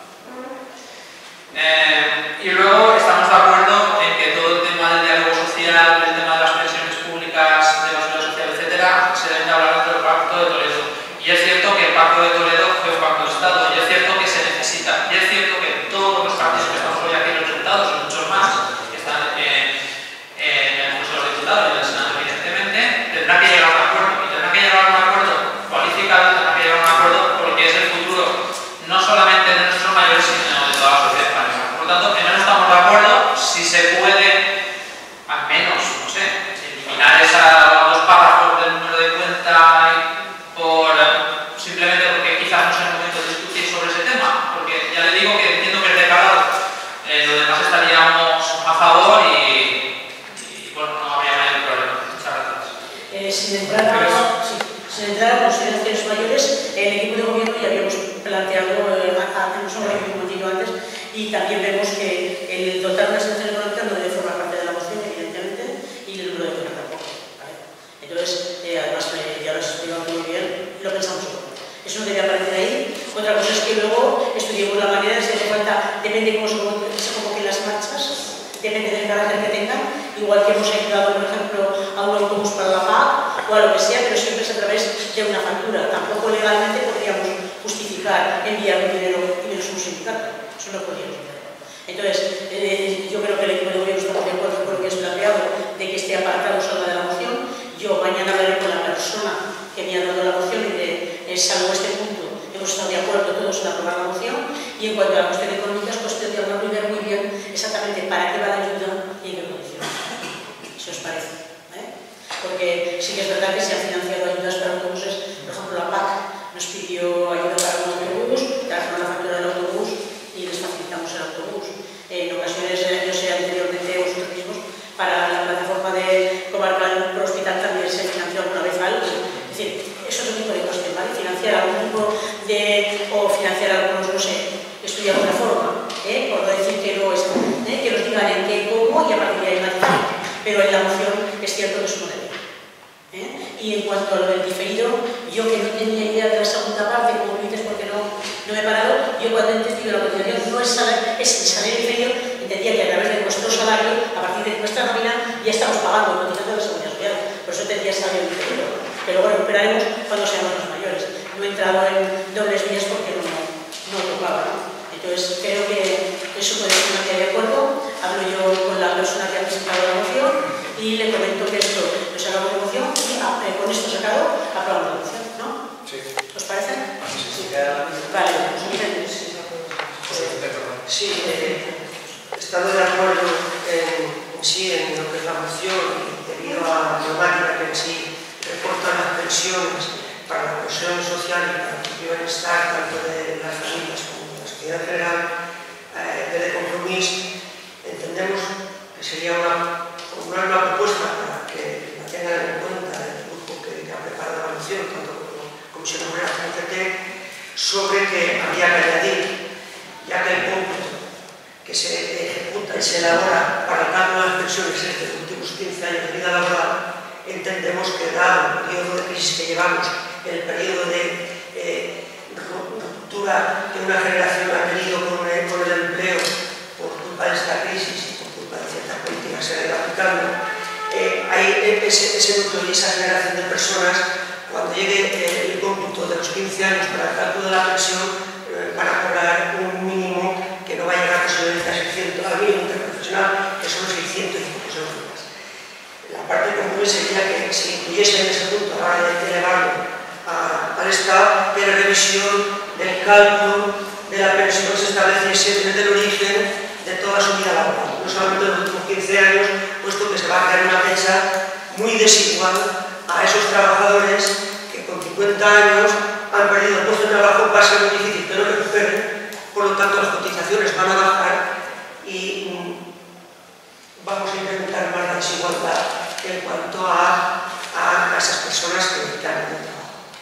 Eh, y luego estamos de acuerdo en que todo el tema del diálogo social, el tema de las pensiones públicas, de la seguridad social, etcétera, se deben de hablar dentro del Pacto de Toledo. Y es cierto que el Pacto de Toledo fue un pacto de Estado, y es cierto que se necesita, y es cierto que todos los partidos que estamos hoy aquí representados, y muchos más, que están eh, en el Congreso de los Diputados y en el Senado, evidentemente, tendrán que llegar a un acuerdo, y tendrán que llegar a un acuerdo cualificado, tendrán que llegar a un acuerdo porque es el futuro no solamente de nuestros mayores, sino de toda la sociedad española. Por lo tanto, en eso estamos de acuerdo. Si se puede, al menos, no sé, eliminar esos dos párrafos del número de cuenta por, simplemente porque quizás no sea el momento de discutir sobre ese tema, porque ya le digo que entiendo que es de calado, eh, lo demás estaríamos a favor y, y bueno, no habría mayor problema. Muchas gracias. Eh, sin entrar a, sí, sin entrar a consideraciones mayores, el equipo de gobierno ya habíamos planteado, eh, hacemos un argumento antes, y también vemos que el dotar de una asignación económica no debe formar parte de la moción, evidentemente, y el número de cuenta tampoco. ¿Vale? Entonces, eh, además, eh, ya lo has explicado muy bien, lo pensamos un poco. Eso no debe aparecer ahí. Otra cosa es que luego estudiemos la manera, si hace falta, depende de cómo se, se convoquen las marchas, depende del carácter que tengan, igual que hemos ayudado, por ejemplo, a un autobús para la P A C o a lo que sea, pero siempre es a través de una factura. Tampoco legalmente podríamos justificar enviar un dinero y menos un sindicato. Eso no podríamos hacer. Entonces, eh, yo creo que el equipo de gobierno está de acuerdo con lo que es planteado, de que este apartado salga de la moción. Yo mañana hablaré con la persona que me ha dado la moción y de, eh, salvo este punto, hemos estado de acuerdo todos en aprobar la moción. Y en cuanto a la cuestión económica, pues tendría que hablar muy bien exactamente para qué va la ayuda y en qué condiciones, si os parece. ¿eh? Porque sí que es verdad que se han financiado ayudas para autobuses, por ejemplo la P A C nos pidió ayuda para un autobús, trajeron la factura del autobús y les facilitamos el autobús. En ocasiones, yo sé anteriormente vosotros mismos, para la plataforma de comarcal pro hospital también se financió alguna vez algo. Es decir, eso es un tipo de cuestión, ¿vale? Financiar algún tipo de, o financiar algunos, no sé, estudiar de otra forma, ¿eh? Por no decir que no es, ¿eh? Que nos digan en qué, cómo y a partir de ahí matizar. Pero en la moción es cierto que es un modelo. ¿eh? Y en cuanto a lo del diferido, yo que no tenía idea de la segunda parte, como dices, porque no, no me he parado, yo cuando he entendido la cotización no es salario, es salario diferido, entendía que a través de nuestro salario, a partir de nuestra nómina, ya estamos pagando cotizando la seguridad social. Por eso entendía salario diferido. Pero bueno, esperaremos cuando seamos los mayores. No he entrado en dobles vías porque no, no tocaba, ¿no? Entonces, creo que eso puede ser una que de acuerdo. Hablo yo con la persona que ha presentado la moción y le comento que esto lo sacamos de moción y ah, eh, con esto sacado aprobamos la moción, ¿no? Sí. ¿Os parece? Sí, sí. Vale, pues miren. Sí, eh, estando de acuerdo en, en sí en lo que es la moción, debido a la problemática que en sí reportan las pensiones para la cohesión social y para el bienestar tanto de las familias como de la sociedad en general, eh, desde Compromís entendemos que sería una, una, una propuesta para que la tengan en cuenta el grupo que, que ha preparado la moción, tanto como Comisión Obrera como C T, sobre que habría que añadir, ya que el cómputo que se ejecuta y se elabora para el cálculo de las pensiones es de los últimos quince años de vida laboral, entendemos que dado el periodo de crisis que llevamos, el periodo de eh, ruptura que una generación ha tenido con el, con el empleo por culpa de esta crisis y por culpa de ciertas políticas que se han ido aplicando, eh, hay ese, ese núcleo y esa generación de personas, cuando llegue eh, el cómputo de los quince años para el cálculo de la pensión, eh, van a cobrar un mínimo que no va a llegar posiblemente a seiscientos, al mínimo interprofesional, que son seiscientos y pocos euros más. La parte común sería que se incluyese en ese punto a la hora de elevarlo al Estado, que la revisión del cálculo de la pensión se estableciese desde el origen de toda su vida laboral, no solamente en los últimos quince años, puesto que se va a crear una brecha muy desigual a esos trabajadores que con cincuenta años han perdido el puesto de trabajo, va a ser muy difícil que lo recuperen, por lo tanto las cotizaciones van a bajar y mm, vamos a incrementar más la desigualdad en cuanto a, a esas personas que, que han perdido.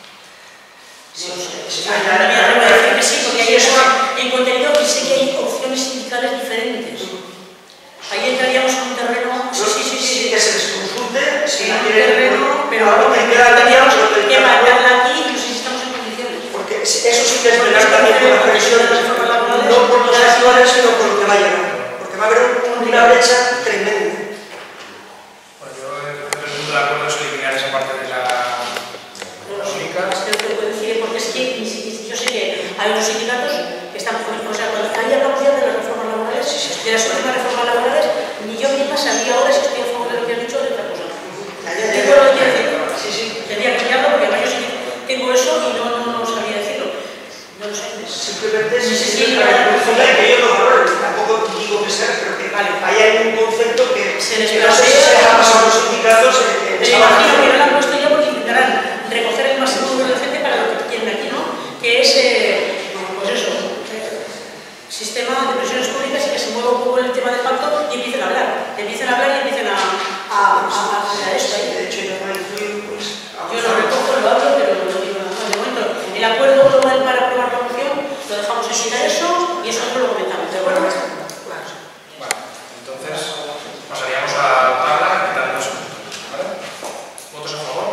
Sí, sí, sí, ya, ya, ya, decir que sí, porque ahí en contenido sé que hay opciones sindicales diferentes. Ahí entraríamos en un terreno. Sí, sí, sí, sí, que se les consulte, sí, un terreno, pero tendríamos que marcarla aquí y no sé si estamos en condiciones. Porque eso sí que es verdad también con las pensiones, no por los actuales, sino por lo que va a llegar. Porque va a haber una brecha tremenda. Bueno, yo estoy de acuerdo en eliminar esa parte de la económica. Porque es que yo sé que hay unos sindicatos que están, o sea, cuando ahí hablamos ya de las reformas laborales, de las últimas reformas laborales, ni yo misma sabía ahora si estoy a favor de lo que has dicho o de otra cosa. ¿Entiendo lo que quiero decir? Sí, sí. Tendría que mirarlo porque además yo sí tengo eso y no, no, no sabía decirlo. No lo sé. Simplemente sí, sí, sí, que yo lo valoro, tampoco digo que sea, pero que vale, ahí hay un concepto que se les no sé si se ha pasado a los sindicatos. Me imagino que no lo han puesto yo porque intentarán recoger el máximo número de gente para lo que quieren aquí, ¿no? Que es, eh, pues eso, eh, sistema de pensiones públicas y que se mueva un poco el tema del pacto y empiecen a hablar, empiecen a hablar y empiecen a, a, a, a hacer esto ahí. De hecho, yo no incluyo, pues... Yo lo recojo, lo hablo, pero no digo nada. De momento, el acuerdo global para aprobar la moción lo dejamos en quitar eso y eso no lo comentamos, ¿de acuerdo? Vale, entonces pasaríamos a la tabla quitando eso, ¿vale? ¿Votos a favor?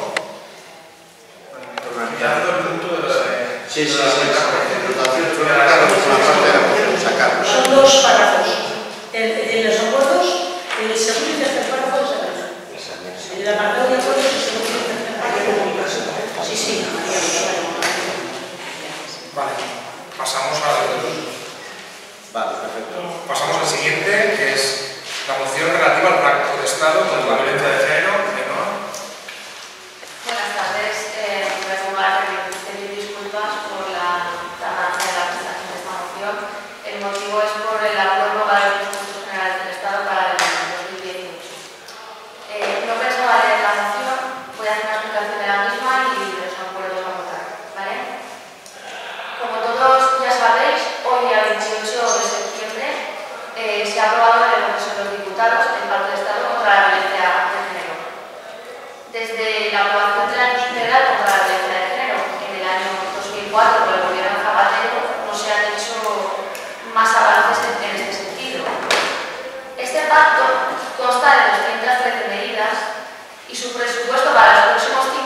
Quitando el punto de la... Sí, sí, sí, sí. Son dos párrafos. En los acuerdos, el segundo y tercer párrafo de sacar. En el apartado de acuerdos, el segundo y tercer párrafo. Sí, sí, vale, pasamos al... Vale, perfecto. Pasamos al siguiente, que es la moción relativa al pacto de Estado contra la violencia de género. Buenas tardes. Eh,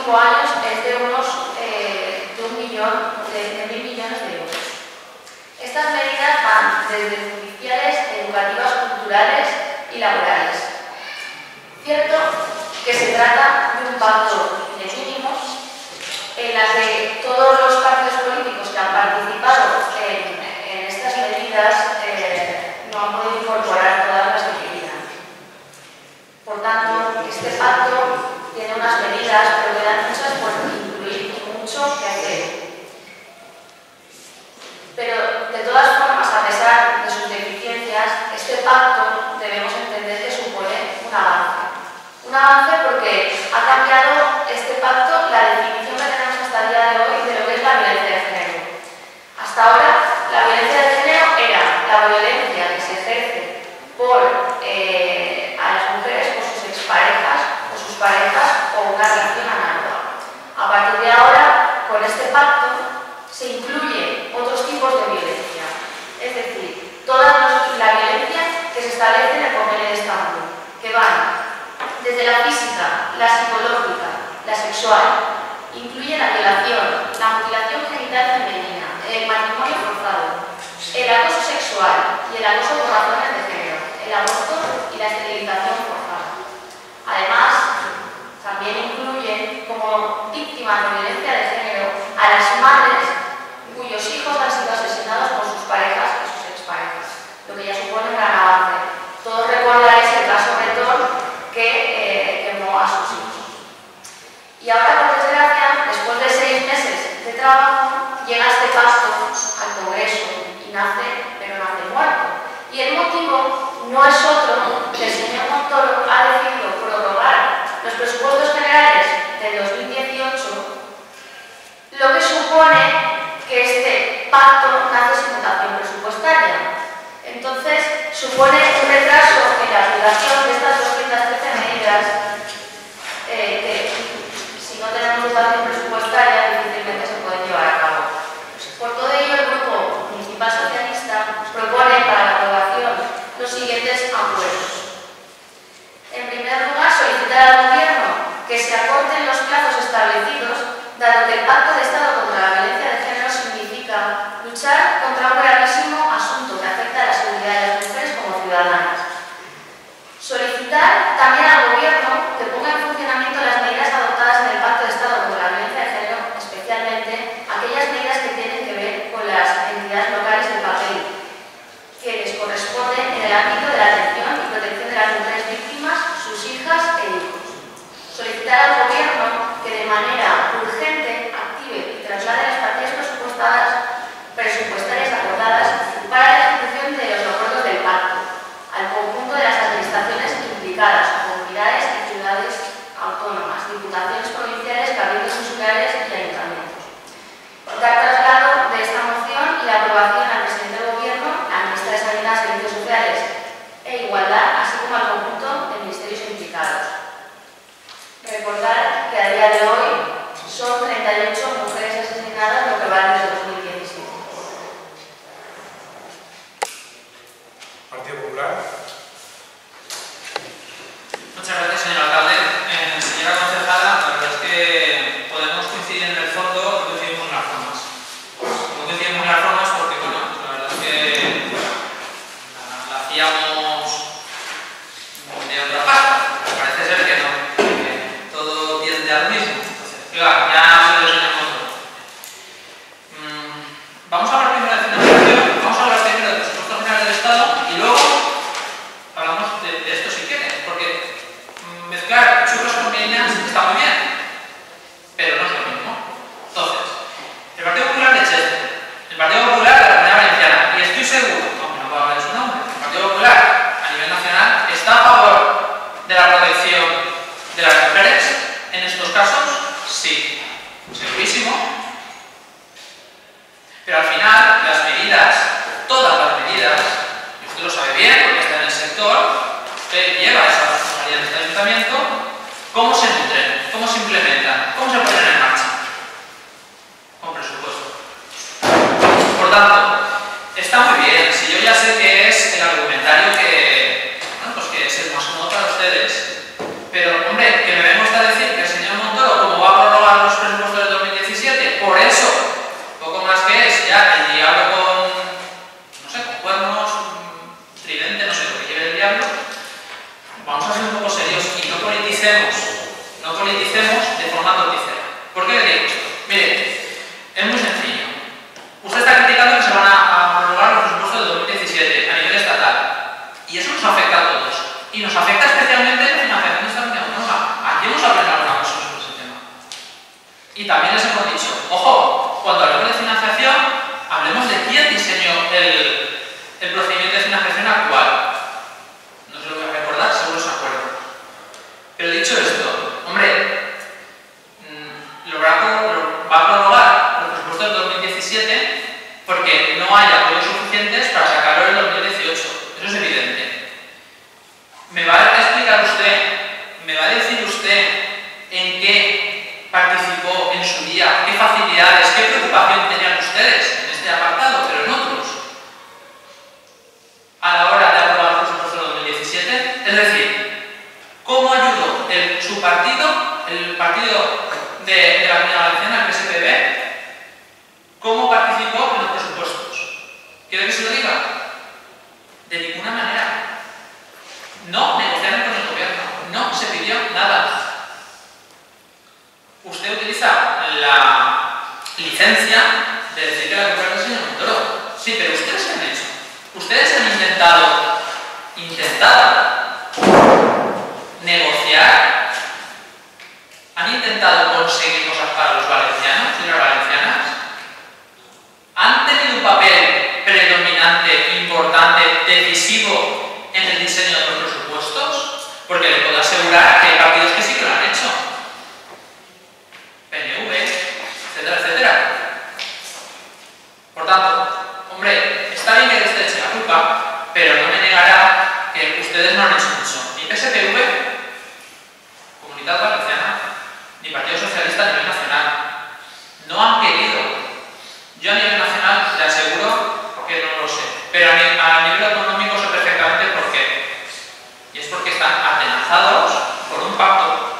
cinco años es de unos eh, de un millón, de, de mil millones de euros. Estas medidas van desde judiciales, educativas, culturales y laborales. Cierto que se trata de un pacto de mínimos en la que todos los partidos políticos que han participado en, en estas medidas eh, no han podido incorporar todas las que querían. Por tanto, este pacto tiene unas medidas, pero quedan muchas por incluir y mucho que hacer. Pero, de todas formas, a pesar de sus deficiencias, este pacto debemos entender que supone un avance. Un avance porque ha cambiado este pacto la definición que tenemos hasta el día de hoy de lo que es la violencia de género. Hasta ahora, la violencia de género era la violencia que se ejerce por, eh, a las mujeres por sus exparejas, por sus parejas o una relación análoga. A partir de ahora, con este pacto, se incluyen otros tipos de violencia. Es decir, toda la violencia que se establece en el Convenio de Estambul, que van desde la física, la psicológica, la sexual, incluye la violación, la mutilación genital femenina, el matrimonio forzado, el acoso sexual y el acoso por razones de género, el aborto y la esterilización forzada. Además, también incluye como víctimas de violencia de género a las madres cuyos hijos han sido asesinados por sus parejas y sus exparejas, lo que ya supone un gran avance. Todos recordaréis el caso Bretón que eh, quemó a sus hijos. Y ahora, por desgracia, después de seis meses de trabajo, llega este pacto al Congreso y nace, pero nace muerto. Y el motivo no es otro que el señor Montoro ha decidido prorrogar los presupuestos generales del dos mil dieciocho, lo que supone que este pacto nace sin dotación presupuestaria. Entonces, supone un retraso en la aplicación de estas doscientas trece medidas eh, que, si no tenemos dotación presupuestaria, difícilmente se pueden llevar a cabo. Por todo ello, el Grupo Municipal Socialista propone para la aprobación los siguientes acuerdos. En primer lugar, solicitar al Gobierno que se acorten los plazos establecidos, dado que el Pacto de Estado contra la Violencia de Género significa luchar contra un gravísimo asunto que afecta a la seguridad de las mujeres como ciudadanas. Solicitar también al Gobierno que ponga en funcionamiento las medidas adoptadas en el Pacto de Estado contra la Violencia de Género, especialmente aquellas medidas que tienen que ver con las entidades locales del papel, que les corresponden en el ámbito de la atención y protección de las mujeres víctimas, sus hijas e hijos. Solicitar al Gobierno que de manera urgente active y traslade las partidas presupuestarias, presupuestarias acordadas para la ejecución de los acuerdos del pacto al conjunto de las administraciones implicadas, comunidades y ciudades autónomas, diputaciones provinciales, cabildos insulares y ayuntamientos. Dar traslado de esta moción y la aprobación al presidente del Gobierno, al Ministerio de Sanidad, Servicios Sociales e Igualdad, así como al conjunto de ministerios implicados. Recordar que a día de hoy son treinta y ocho mujeres asesinadas, lo que va desde dos mil diecisiete. Partido Popular. Muchas gracias, señor alcalde. Eh, señora concejala, la verdad es que podemos coincidir en el fondo, no coincidimos en las formas. No coincidimos en las formas porque, bueno, la verdad es que la, la hacíamos de otra parte. Parece ser que no, que todo tiende al mismo. Entonces, claro, ya se lo señor Montoro. Mm, vamos a hablar primero de financiación, vamos a hablar primero de presupuesto general del Estado y luego hablamos de, de esto si quieren, porque mm, mezclar churros con merinas está muy bien, pero no es lo mismo. Entonces, el Partido Popular de Cheste, el Partido Popular de la Comunidad Valenciana, y estoy seguro, aunque no puedo hablar de su nombre, el Partido Popular a nivel nacional está a favor de la protección de las mujeres. En estos casos, sí, segurísimo. Pero al final, las medidas, todas las medidas, y usted lo sabe bien porque está en el sector, usted lleva esa responsabilidad de este ayuntamiento, ¿cómo se nutren? ¿Cómo se implementan? ¿Cómo se ponen en marcha? Con presupuesto. Por tanto, está muy bien, si yo ya sé que es el argumentario que, bueno, pues que es el más cómodo para ustedes, pero, hombre, que me venga usted a decir que el señor Montoro, como va a prorrogar Y también les hemos dicho, ojo, cuando hablemos de financiación, hablemos de quién diseñó el, el procedimiento de financiación actual. No se lo voy a recordar, seguro se acuerdan. Pero dicho esto, hombre, mmm, lo va a prorrogar los presupuestos del dos mil diecisiete porque no hay apoyos suficientes para sacarlo en el dos mil dieciocho. Eso es evidente. ¿Me va a explicar usted, me va a decir usted en qué participó en su día, qué facilidades, qué preocupación tenían ustedes en este apartado, pero en otros, a la hora de aprobar los presupuestos del dos mil diecisiete? Es decir, ¿cómo ayudó el, su partido, el partido de, de la Comunidad Valenciana, el P S P B, cómo participó en los presupuestos? ¿Quiere que se lo diga? De ninguna manera. No negociaron con el gobierno, no se pidió nada. Usted utiliza la licencia de decir que la culpa es del señor Montoro. Sí, pero ustedes qué han hecho. Ustedes han intentado, intentado negociar, han intentado conseguir cosas para los valencianos y las valencianas, han tenido un papel predominante, importante, decisivo en el diseño de los presupuestos, porque le puedo asegurar que hay partidos que sí que lo han hecho. P N V, etcétera, etcétera. Por tanto, hombre, está bien que usted eche la culpa, pero no me negará que ustedes no han hecho mucho. Ni P S P V, Comunidad Valenciana, ni Partido Socialista a nivel nacional. No han querido. Yo a nivel nacional le aseguro que no lo sé, pero a nivel económico sé perfectamente por qué. Y es porque están atenazados por un pacto.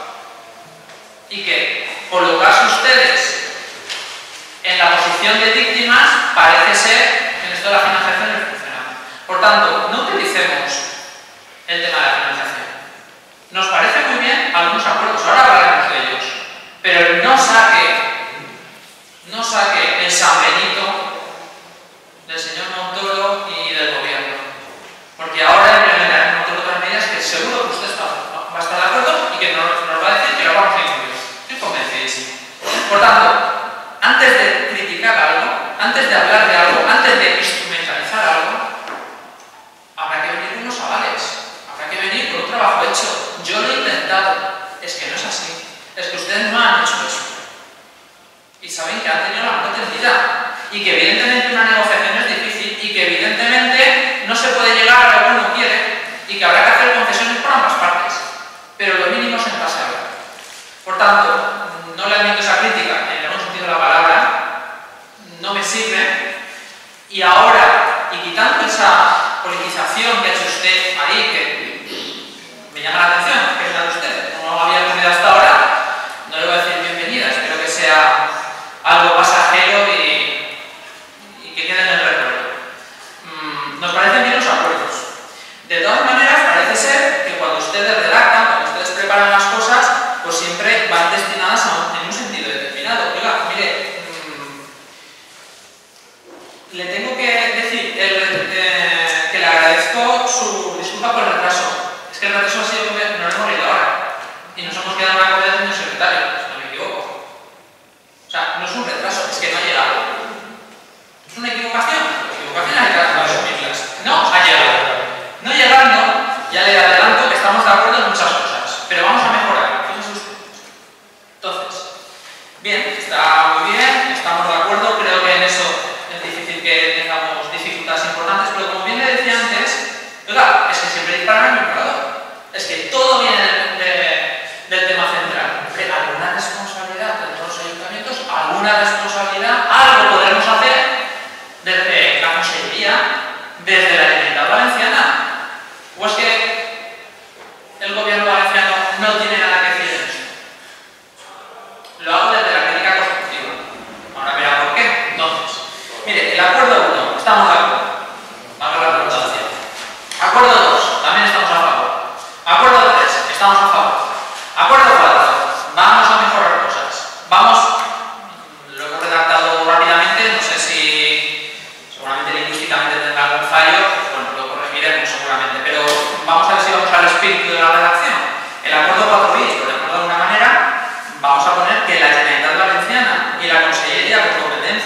Y que colocarse ustedes en la posición de víctimas parece ser que en esto de la financiación no funciona. Por tanto, no utilicemos el tema de la financiación. Nos parece muy bien algunos acuerdos, ahora hablaremos de ellos, pero no saque, no saque el San Benito del señor Montoro y del gobierno, porque ahora implementarán Montoro otras medidas que seguro que usted está, va a estar de acuerdo y que nos, nos va a decir que lo vamos a incluir. Estoy convencidísimo. Por tanto, antes de criticar algo, antes de hablar de algo, antes de instrumentalizar algo, habrá que venir con unos avales, habrá que venir con un trabajo hecho. Yo lo he intentado, es que no es así, es que ustedes no han hecho eso. Y saben que han tenido la mano tendida, y que evidentemente una negociación es difícil, y que evidentemente no se puede llegar a lo que uno quiere, y que habrá que hacer concesiones por ambas partes, pero lo mínimo es en base a hablar. Por tanto, no le admito esa crítica en el buen sentido de la palabra, no me sirve, y ahora, y quitando esa politización que ha hecho usted ahí, que me llama la atención, que es la de usted, no lo había ocurrido hasta ahora, no le voy a decir bienvenida, espero que sea algo pasajero y, y que quede en el recuerdo. Mm, nos parecen bien los acuerdos. De todas maneras, parece ser que cuando ustedes redactan, cuando ustedes preparan las cosas, pues siempre van destinadas a un, en un sentido determinado. Oiga, mire, mmm, le tengo que decir el, eh, que le agradezco su disculpa por el retraso. Es que el retraso ha sido que no lo hemos leído ahora. Y nos hemos quedado en una copia del señor secretario, si no me equivoco. O sea, no es un retraso, es que no ha llegado. ¿Es una equivocación? La equivocación hay que asumirlas. No ha llegado. No llegando, ya le adelanto que estamos de acuerdo en muchas cosas, pero vamos a mejorar. Fíjense ustedes. Entonces, bien, está muy bien, estamos de acuerdo, creo que en eso es difícil que tengamos dificultades importantes, pero como bien le decía antes, oiga, es que siempre disparan al mismo lado. Es que todo viene de, de, del tema central. Hombre, alguna responsabilidad de todos los ayuntamientos, alguna responsabilidad, algo podremos hacer desde la Consellería, desde la Generalitat Valenciana. ¿O es que el gobierno valenciano no tiene nada que decir en eso? Lo hago desde la crítica constructiva. Ahora verá por qué. Entonces, mire, el acuerdo uno, estamos de acuerdo. Vamos a la redundancia. Acuerdo dos, también estamos a favor. Acuerdo tres, estamos a favor. Acuerdo cuatro, vamos a mejorar cosas. Vamos, lo hemos redactado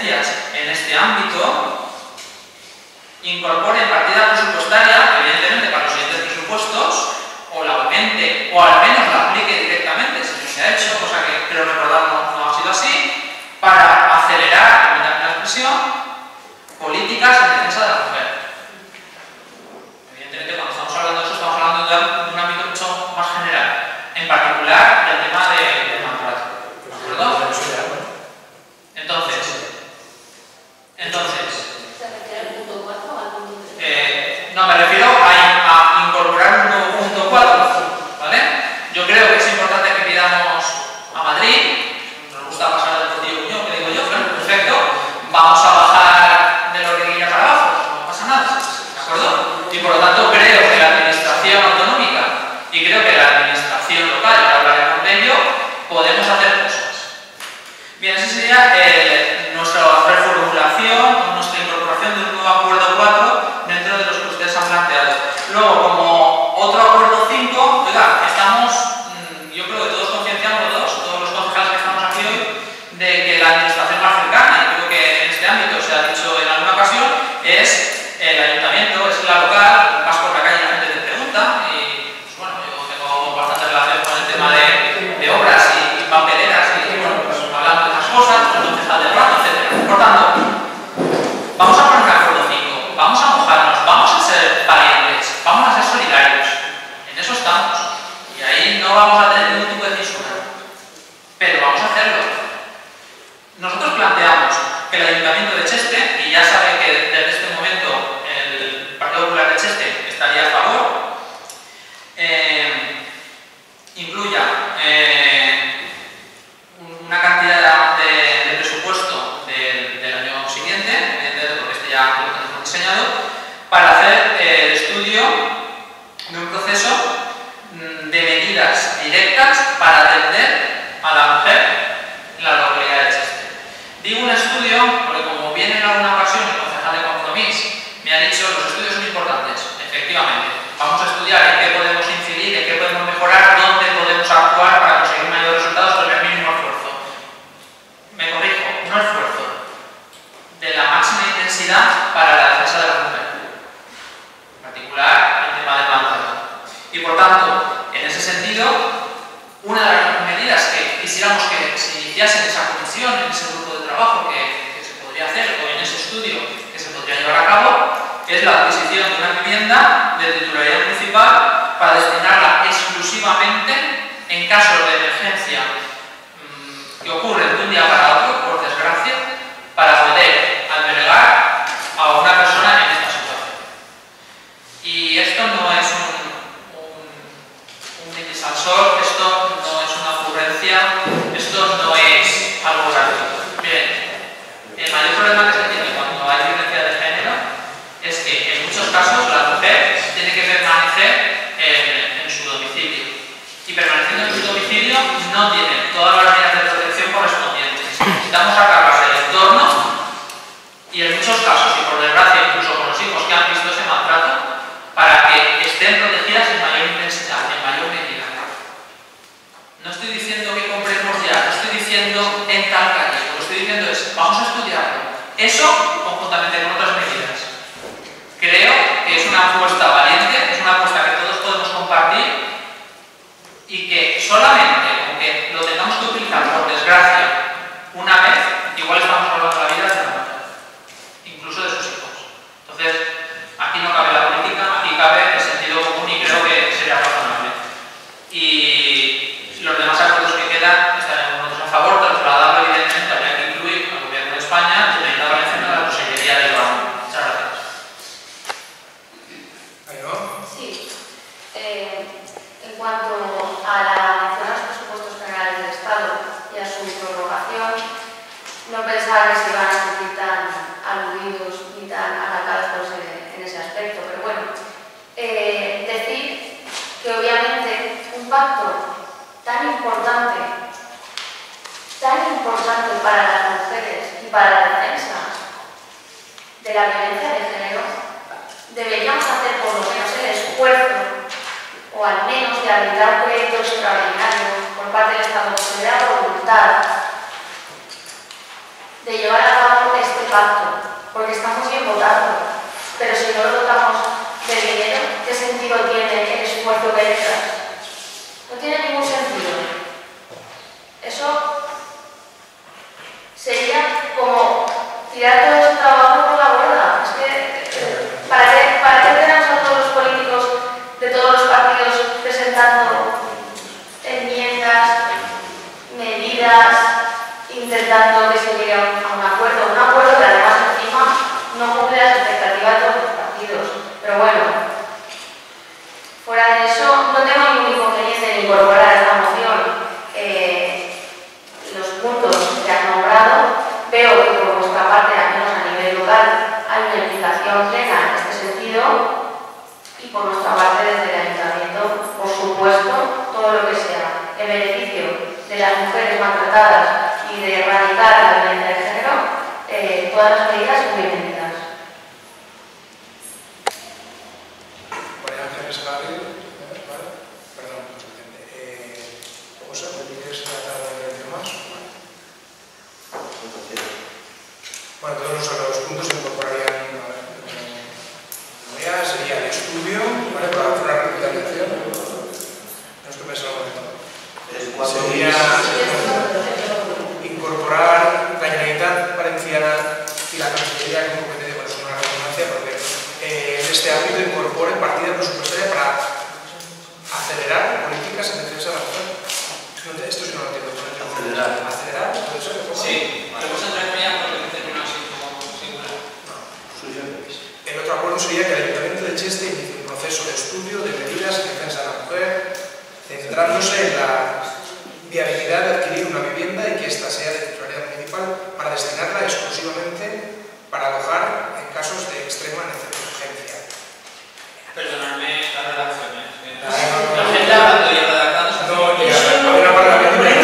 competencias en este ámbito, incorpore partida presupuestaria, evidentemente para los siguientes presupuestos, o la aumente, o al menos la aplique directamente, si no se ha hecho, cosa que creo recordar no, no ha sido así, para acelerar, permítanme la expresión, políticas en defensa de la mujer. Evidentemente, cuando estamos hablando de eso, estamos hablando de un ámbito mucho más general, en particular del tema de, de maltrato. ¿De acuerdo? Entonces, entonces, eh, no, me refiero a, a incorporar un nuevo punto cuatro, ¿vale? Yo creo que es importante que pidamos a Madrid, nos gusta pasar del portillo cuñón, que digo yo, pero perfecto, vamos a bajar de la orillilla para abajo, no pasa nada, ¿de acuerdo? Y por lo tanto creo que la administración autonómica y creo que la administración local, y hablaré con ello, podemos hacer cosas. Bien, esa sería eh, nuestra reformulación o nuestra incorporación de un nuevo acuerdo cuatro dentro de los que ustedes han planteado. Luego, como otro acuerdo cinco, oiga, estamos, yo creo que todos concienciamos, todos los concejales que estamos aquí hoy, de que la administración más cercana, y creo que en este ámbito se ha dicho en alguna ocasión, es el ayuntamiento, es la local, vas por la calle y la gente te pregunta, y pues bueno, yo tengo bastante relación con el tema de, de obras y, y papeleras, y bueno, pues hablando de esas cosas, entonces al del rato, etcétera. Por tanto, vamos a poner un acuerdo cinco, vamos a mojarnos, vamos a ser valientes, vamos a ser solidarios, en eso estamos, y ahí no vamos a tener ningún tipo de censura, pero vamos a hacerlo. Nosotros planteamos que el Ayuntamiento de Cheste, y ya saben que desde este momento el Partido Popular de Cheste estaría a favor, eh, incluya eh, una cantidad de, de presupuesto del, del año siguiente, evidentemente porque este ya lo tenemos diseñado, para hacer eh, el estudio de un proceso de medidas directas para atender a la mujer en la localidad de Cheste. Digo un estudio porque, como viene en alguna ocasión el concejal de Compromís me ha dicho, los estudios son importantes, efectivamente. Vamos a estudiar en qué podemos incidir, en qué podemos mejorar, dónde podemos actuar para conseguir mayores resultados con el mínimo esfuerzo. Me corrijo, no esfuerzo, de la máxima intensidad para la defensa de la mujer, en particular el tema del maltrato. Y por tanto, en ese sentido, una de las medidas que quisiéramos que se iniciase en esa comisión, en ese grupo de trabajo que, que se podría hacer, o en ese estudio que se podría llevar a cabo, es la adquisición de una vivienda de titularidad municipal para destinarla exclusivamente en casos de emergencia mmm, que ocurren de un día para otro, por desgracia, para poder albergar a una persona en esta situación. Y esto no es un, un, un minisansor, esto no es una ocurrencia, esto no es algo gratuito. Bien, el mayor problema que se tiene cuando hay violencia de género es que en muchos casos la mujer tiene que permanecer en, en su domicilio. Y permaneciendo en su domicilio no tiene todas las medidas de protección correspondientes. Necesitamos sacarlas del entorno y en muchos casos, y por desgracia incluso con los hijos que han visto ese maltrato, para que estén protegidas en mayor intensidad, en mayor medida. No estoy diciendo que compremos ya, no estoy diciendo en tal calle, lo que estoy diciendo es, vamos a estudiarlo. Eso conjuntamente con otras medidas. Creo que es una apuesta valiente, es una apuesta que todos podemos compartir y que solamente con que lo tengamos que utilizar, por desgracia, una vez, igual estamos hablando de la vida de una mujer, incluso de sus hijos. Entonces, aquí no cabe la política, aquí cabe el sentido común y creo que sería razonable. Y los demás acuerdos que quedan estaremos nosotros a favor, trasladando evidentemente habría que incluir al Gobierno de España y la Unidad Valenciana de la Consejería del Barrio. Muchas gracias. Sí. Eh, en cuanto a la mención a los presupuestos generales del Estado y a su prorrogación, no pensaba que se iban a sentir tan aludidos ni tan atacados en ese aspecto, pero bueno, eh, decir que obviamente un pacto tan importante, tan importante para las mujeres y para la defensa de la violencia de género, deberíamos hacer por lo menos el esfuerzo, o al menos de arbitrar un proyecto extraordinario por parte del Estado, que se vea voluntad de llevar a cabo pacto, porque estamos bien votando. Pero si no lo dotamos de dinero, ¿qué sentido tiene el esfuerzo que hay detrás? No tiene ningún sentido. Eso sería como tirar todo ese trabajo por la borda. Es que, eh, ¿para qué, para qué tenemos a todos los políticos de todos los partidos presentando enmiendas, medidas, intentando que se llegue a un, a un acuerdo? Un acuerdo que además encima no cumple las expectativas de todos los partidos. Pero bueno, fuera de eso, no tengo ningún inconveniente en incorporar a esta moción eh, los puntos que han nombrado. Veo que por nuestra parte, al menos a nivel local, hay una implicación plena en este sentido, y por nuestra parte, desde el Ayuntamiento, por supuesto, todo lo que sea en beneficio de las mujeres maltratadas y de erradicar la violencia de género, eh, todas las medidas son bienvenidas. María Ángeles Gabriel, ¿vale? Perdón, eh, ¿vamos a pedir tratar de decir más? Bueno, todos los puntos se incorporarían, a ver, como ya sería el estudio, ¿vale? Para hacer una recapitulación. No estoy pensando en esto. Sería incorporar la Generalitat Valenciana y la Consellería como competencia, por eso una redundancia, porque eh, en este ámbito incorpore partida presupuestaria para acelerar políticas en defensa de la mujer. No, esto sí no lo entiendo. Acelerar. ¿Acelerar? ¿Puede ser? Sí, podemos entrar en ella porque no termino así como singular. El otro acuerdo sería que el Ayuntamiento de Cheste inicie un proceso de estudio de medidas en defensa de la mujer, centrándose en la viabilidad de adquirir una vivienda y que ésta sea de titularidad municipal para destinarla exclusivamente para alojar en casos de extrema urgencia. Perdonadme las redacciones. No, La gente hablando y redactando. No, ya, hay una parte de la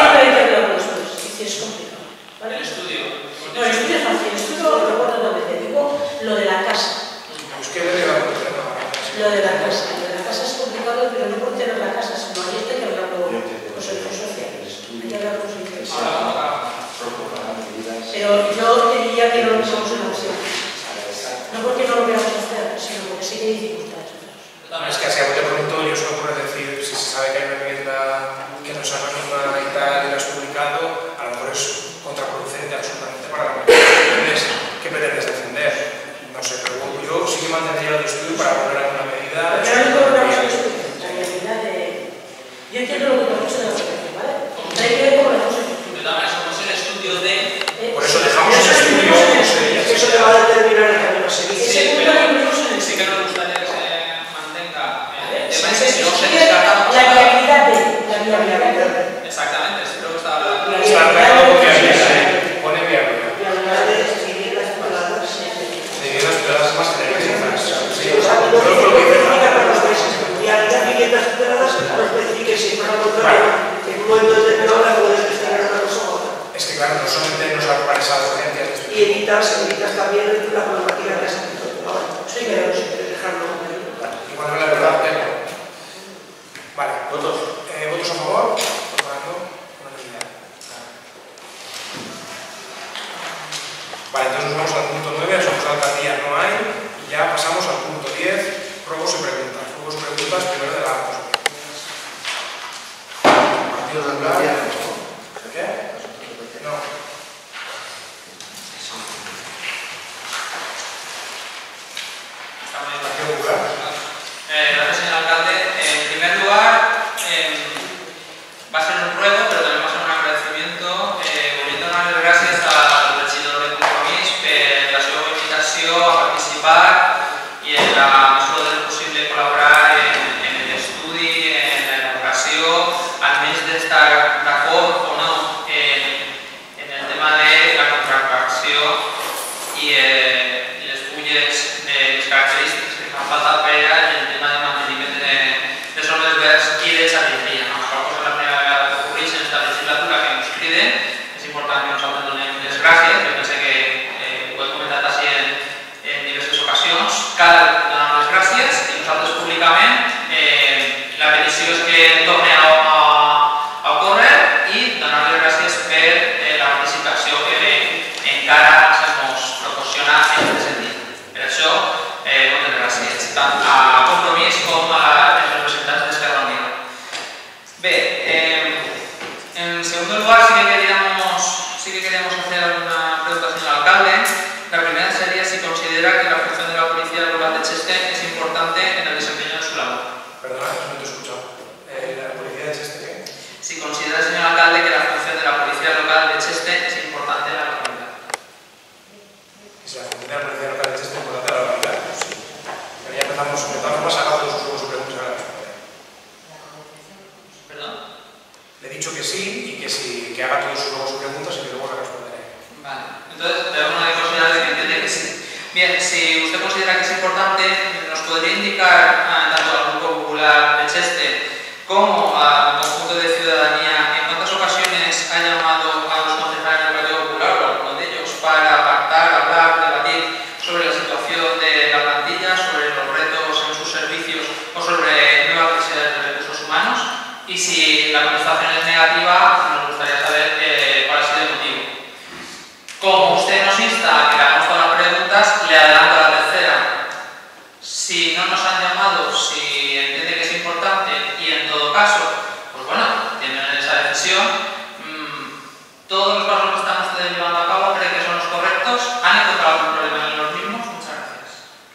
El estudio. No, el estudio es fácil. El estudio lo recuerdo donde te digo lo de la casa. Busqué de la Lo de la casa. Lo de la casa es complicado, pero no por tener la casa, sino ahí hay que hablarlo con los servicios sociales. Hay que hablar con los servicios sociales. Pero yo diría que no lo usamos en la opción. No porque no lo queramos hacer, sino porque sí que hay dificultades. Es que así a bote pronto yo solo puedo decir, si se sabe que hay una vivienda que no es anónima y tal, y la has publicado, a lo mejor es contraproducente absolutamente para la mujer. ¿Qué pretendes defender? No sé, pero yo sí que mantendría el estudio para volver a una medida. Pero no incorporamos el estudio, la realidad de... Yo entiendo lo que nos gusta de la situación, ¿vale? Pero hay que ver cómo la cosa. De todas maneras, como es el estudio de... Por eso dejamos el estudio. Eso te va a determinar el camino a seguir. Sí, pero sí que nos gustaría que se mantenga el tema ese, si no se descarta... La viabilidad de... La viabilidad de... Exactamente, es lo que estaba hablando. Está claro que viabilidad, pone viabilidad. Viabilidad de viviendas tuteladas. De viviendas tuteladas más genéricas. Sí, O sea, no especifica para los meses. Viabilidad de viviendas tuteladas no especifica si por lo contrario en un momento determinado la puedes destinar a una cosa u otra. Es que claro, no solamente nos para esas urgencias. Y evitas, evitas también la problemática de esa situación. Sí, pero sí, dejarlo. Y cuando la verdad, vale. ¿Votos? Eh, ¿Votos a favor? Votando. Unanimidad. Vale, entonces nos vamos al punto nueve, somos de alcaldía, no hay. Y ya pasamos al punto diez, ruegos y preguntas. Ruegos y preguntas, primero de la Partido de alcaldía. ¿Qué? No. Partido Popular. Eh, gracias, señor alcalde. En primer lugar, eh, va a ser un ruego, pero también va a ser un agradecimiento. Eh, volviendo a dar les gràcies al regidor de Compromís per la seva invitació a participar i en la mesura del possible col·laborar en, en l'estudi, en la elaboració, almenys d'esta hacer alguna pregunta al señor alcalde. La primera sería si considera que la función de la Policía Local de Cheste es importante en el desempeño de su labor. Perdona, no te he escuchado. Eh, ¿La Policía de Cheste qué? Si considera el señor alcalde que la función de la Policía Local de Cheste es importante en la localidad. Si la función de la Policía Local de Cheste es importante en la localidad, pues sí. Pero ya empezamos, empezamos más sacado de sus juegos y preguntas a la respuesta. ¿Perdón? Le he dicho que sí y que, sí, que haga todos sus juegos y preguntas y que luego la responderé. Vale, entonces tenemos una posibilidad de que entiende que sí. Bien, si usted considera que es importante, ¿nos podría indicar ah, tanto al Grupo Popular de Cheste como al conjunto de ciudadanía en cuántas ocasiones ha llamado a los concejales del Partido Popular o a alguno de ellos para pactar, hablar, debatir sobre la situación de la plantilla, sobre los retos en sus servicios o sobre nuevas necesidades de recursos humanos? Y si la contestación es negativa, nos gustaría saber eh, cuál ha sido el motivo. Como usted nos insta a que le hagamos todas las preguntas, le adelanto a la tercera. Si no nos han llamado, si entiende que es importante y en todo caso, pues bueno, tienen esa decisión, mmm, todos los pasos que están ustedes llevando a cabo, ¿cree que son los correctos? ¿Han encontrado algún problema en los mismos? Muchas gracias.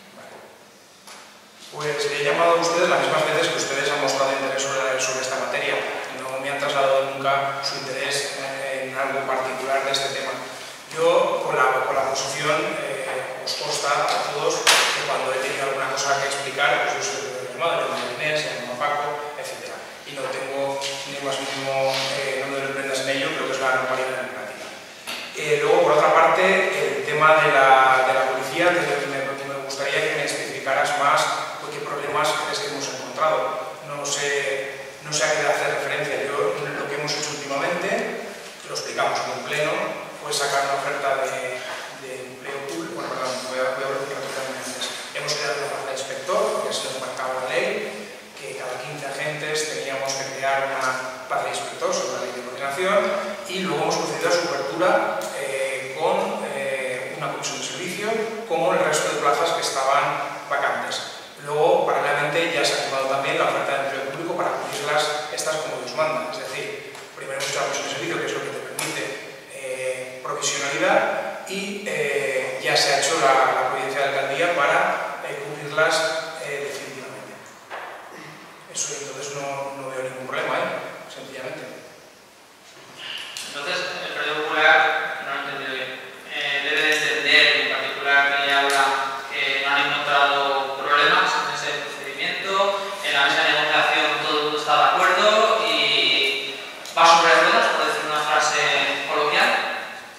Pues le he llamado a ustedes las mismas veces que ustedes han mostrado interés sobre, sobre esta materia. No me han trasladado nunca su interés en algo particular de este tema. Yo, con la, con la posición, eh, os consta a todos que cuando he tenido alguna cosa que explicar, pues yo soy el llamado, yo me Inés, me llamo Paco, etcétera. Y no tengo ni más mínimo, eh, no me doy prendas en ello, creo que es la normalidad democrática. Eh, luego, por otra parte, el tema de la, de la policía, me, me gustaría que me especificaras más qué problemas crees que hemos encontrado. No sé, no sé a qué hacer referencia. Yo, lo que hemos hecho últimamente, lo explicamos en un pleno, fue sacar una oferta de, de empleo público. Bueno, perdón, voy a, voy a repetirme antes. Hemos creado una oferta de inspector, porque así nos marcaba la ley, que cada quince agentes teníamos que crear una plaza de inspector sobre la ley de coordinación, y luego hemos procedido a su apertura eh, con eh, una comisión de servicio, como el resto de plazas que estaban vacantes. Luego, paralelamente, ya se ha firmado también la oferta de empleo público para cumplirlas estas como Dios manda. Es decir, primero hemos hecho la comisión de servicio, que es lo que te permite provisionalidad, y eh, ya se ha hecho la, la providencia de alcaldía para eh, cumplirlas eh, definitivamente. Eso entonces no, no veo ningún problema, ¿eh? Sencillamente. Entonces, el Partido Popular, no lo he entendido bien, eh, debe de entender en particular que habla que no han encontrado problemas en ese procedimiento, en la mesa de negociación todo el mundo está de acuerdo y va sobre ruedas, por decir una frase coloquial.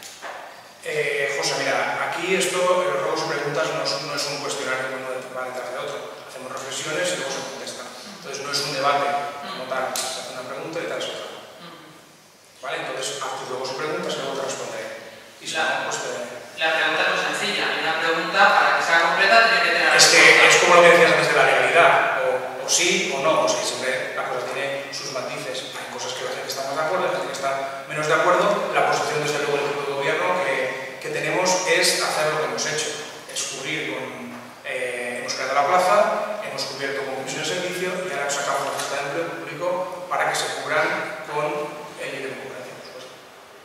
Eh, José, mira, aquí esto, los ruegos y preguntas no es, no es un cuestionario que uno va detrás de otro. Hacemos reflexiones y luego se contesta. Entonces no es un debate como tal, se hace una pregunta y tal es otra. ¿Vale? Entonces haz tus ruegos y preguntas y luego te responderé. Y si no, pues te... La pregunta es muy sencilla. Hay una pregunta, para que sea completa, tiene que tener... Es que es como lo que decías antes de la legalidad. O, o sí o no. O sea, siempre la cosa tiene sus matices. Hay cosas que la gente está más de acuerdo, hay gente que está menos de acuerdo. La posición desde luego del equipo de gobierno que, que tenemos es hacer lo que hemos hecho. Es cubrir con... Eh, hemos creado la plaza, hemos cubierto con comisión de servicio y ahora sacamos la oferta de empleo público para que se cubran con el libre de concurrencia, por supuesto.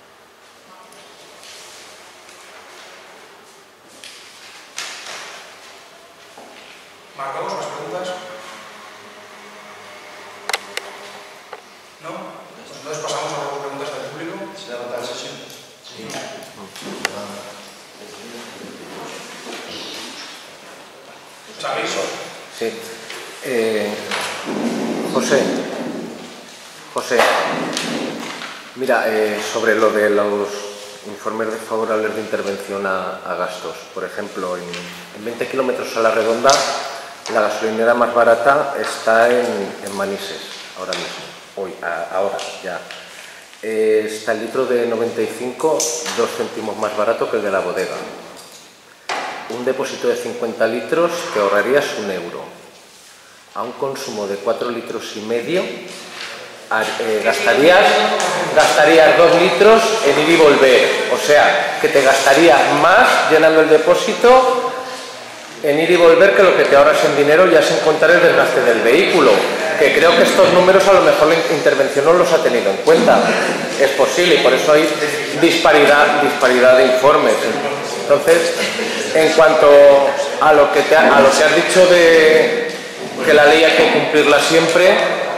¿Marcamos más preguntas? ¿No? Pues entonces pasamos a las preguntas del público. ¿Se levanta la sesión? Sí. ¿Sabéis? Sí. Eh, José, José, mira, eh, sobre lo de los informes desfavorables de intervención a, a gastos, por ejemplo, en, en veinte kilómetros a la redonda, la gasolinera más barata está en, en Manises, ahora mismo, hoy, a, ahora ya. Eh, está el litro de noventa y cinco, dos céntimos más barato que el de la bodega. Un depósito de cincuenta litros te ahorrarías un euro. A un consumo de cuatro litros y medio eh, gastarías, gastarías dos litros en ir y volver. O sea, que te gastarías más llenando el depósito en ir y volver que lo que te ahorras en dinero ya sin contar el desgaste del vehículo. que creo que estos números a lo mejor la intervención no los ha tenido en cuenta. Es posible y por eso hay disparidad, disparidad de informes. Entonces, en cuanto a lo que, te ha, a lo que has dicho de que la ley hay que cumplirla siempre,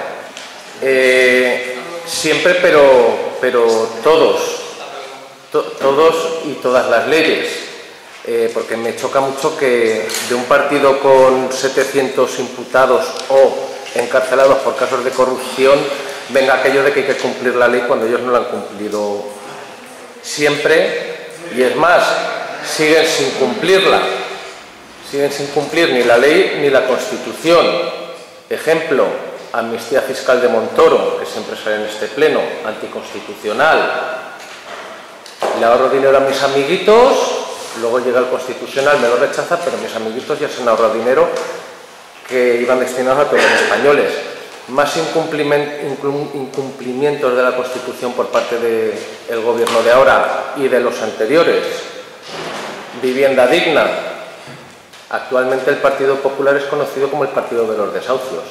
eh, siempre, pero, pero todos, to, todos y todas las leyes. Eh, porque me choca mucho que de un partido con setecientos imputados o encarcelados por casos de corrupción venga aquello de que hay que cumplir la ley cuando ellos no la han cumplido siempre, y es más, siguen sin cumplirla, siguen sin cumplir ni la ley ni la Constitución. Ejemplo, amnistía fiscal de Montoro, que siempre sale en este pleno, anticonstitucional. Le ahorro dinero a mis amiguitos, luego llega el Constitucional, me lo rechaza, pero mis amiguitos ya se han ahorrado dinero que iban destinados a todos los españoles. Más incumplimientos de la Constitución por parte del gobierno de ahora y de los anteriores. Vivienda digna. Actualmente el Partido Popular es conocido como el Partido de los Desahucios.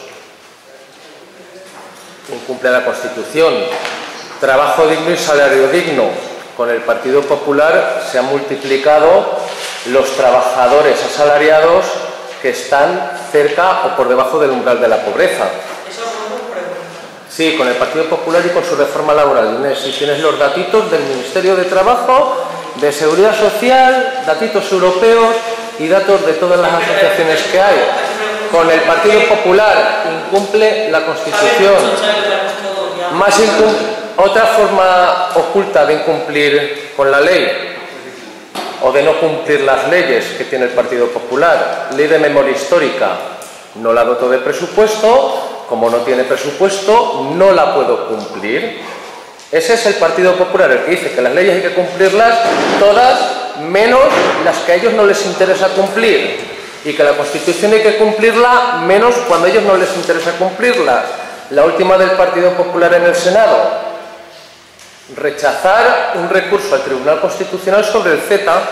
Incumple la Constitución. Trabajo digno y salario digno. Con el Partido Popular se han multiplicado los trabajadores asalariados que están cerca o por debajo del umbral de la pobreza. Eso es una pregunta. Sí, con el Partido Popular y con su reforma laboral. Inés, si tienes los datitos del Ministerio de Trabajo, de Seguridad Social, datitos europeos y datos de todas las asociaciones que hay. Con el Partido Popular incumple la Constitución. Más incumple. Otra forma oculta de incumplir con la ley o de no cumplir las leyes que tiene el Partido Popular, ley de memoria histórica, no la doto de presupuesto, como no tiene presupuesto, no la puedo cumplir. Ese es el Partido Popular, el que dice que las leyes hay que cumplirlas todas, menos las que a ellos no les interesa cumplir, y que la Constitución hay que cumplirla menos cuando a ellos no les interesa cumplirla. La última del Partido Popular en el Senado, rechazar un recurso al Tribunal Constitucional sobre el CETA.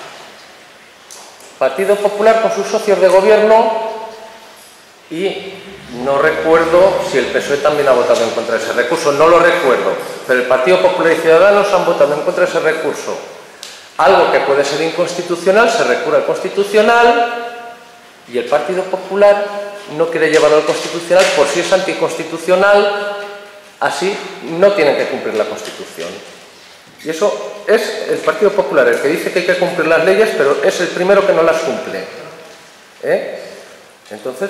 Partido Popular con sus socios de gobierno, y no recuerdo si el P S O E también ha votado en contra de ese recurso, no lo recuerdo, pero el Partido Popular y Ciudadanos han votado en contra de ese recurso. Algo que puede ser inconstitucional se recurre al Constitucional y el Partido Popular no quiere llevarlo al Constitucional por si es anticonstitucional. Así no tienen que cumplir la Constitución. Y eso es el Partido Popular, el que dice que hay que cumplir las leyes, pero es el primero que no las cumple. ¿Eh? Entonces,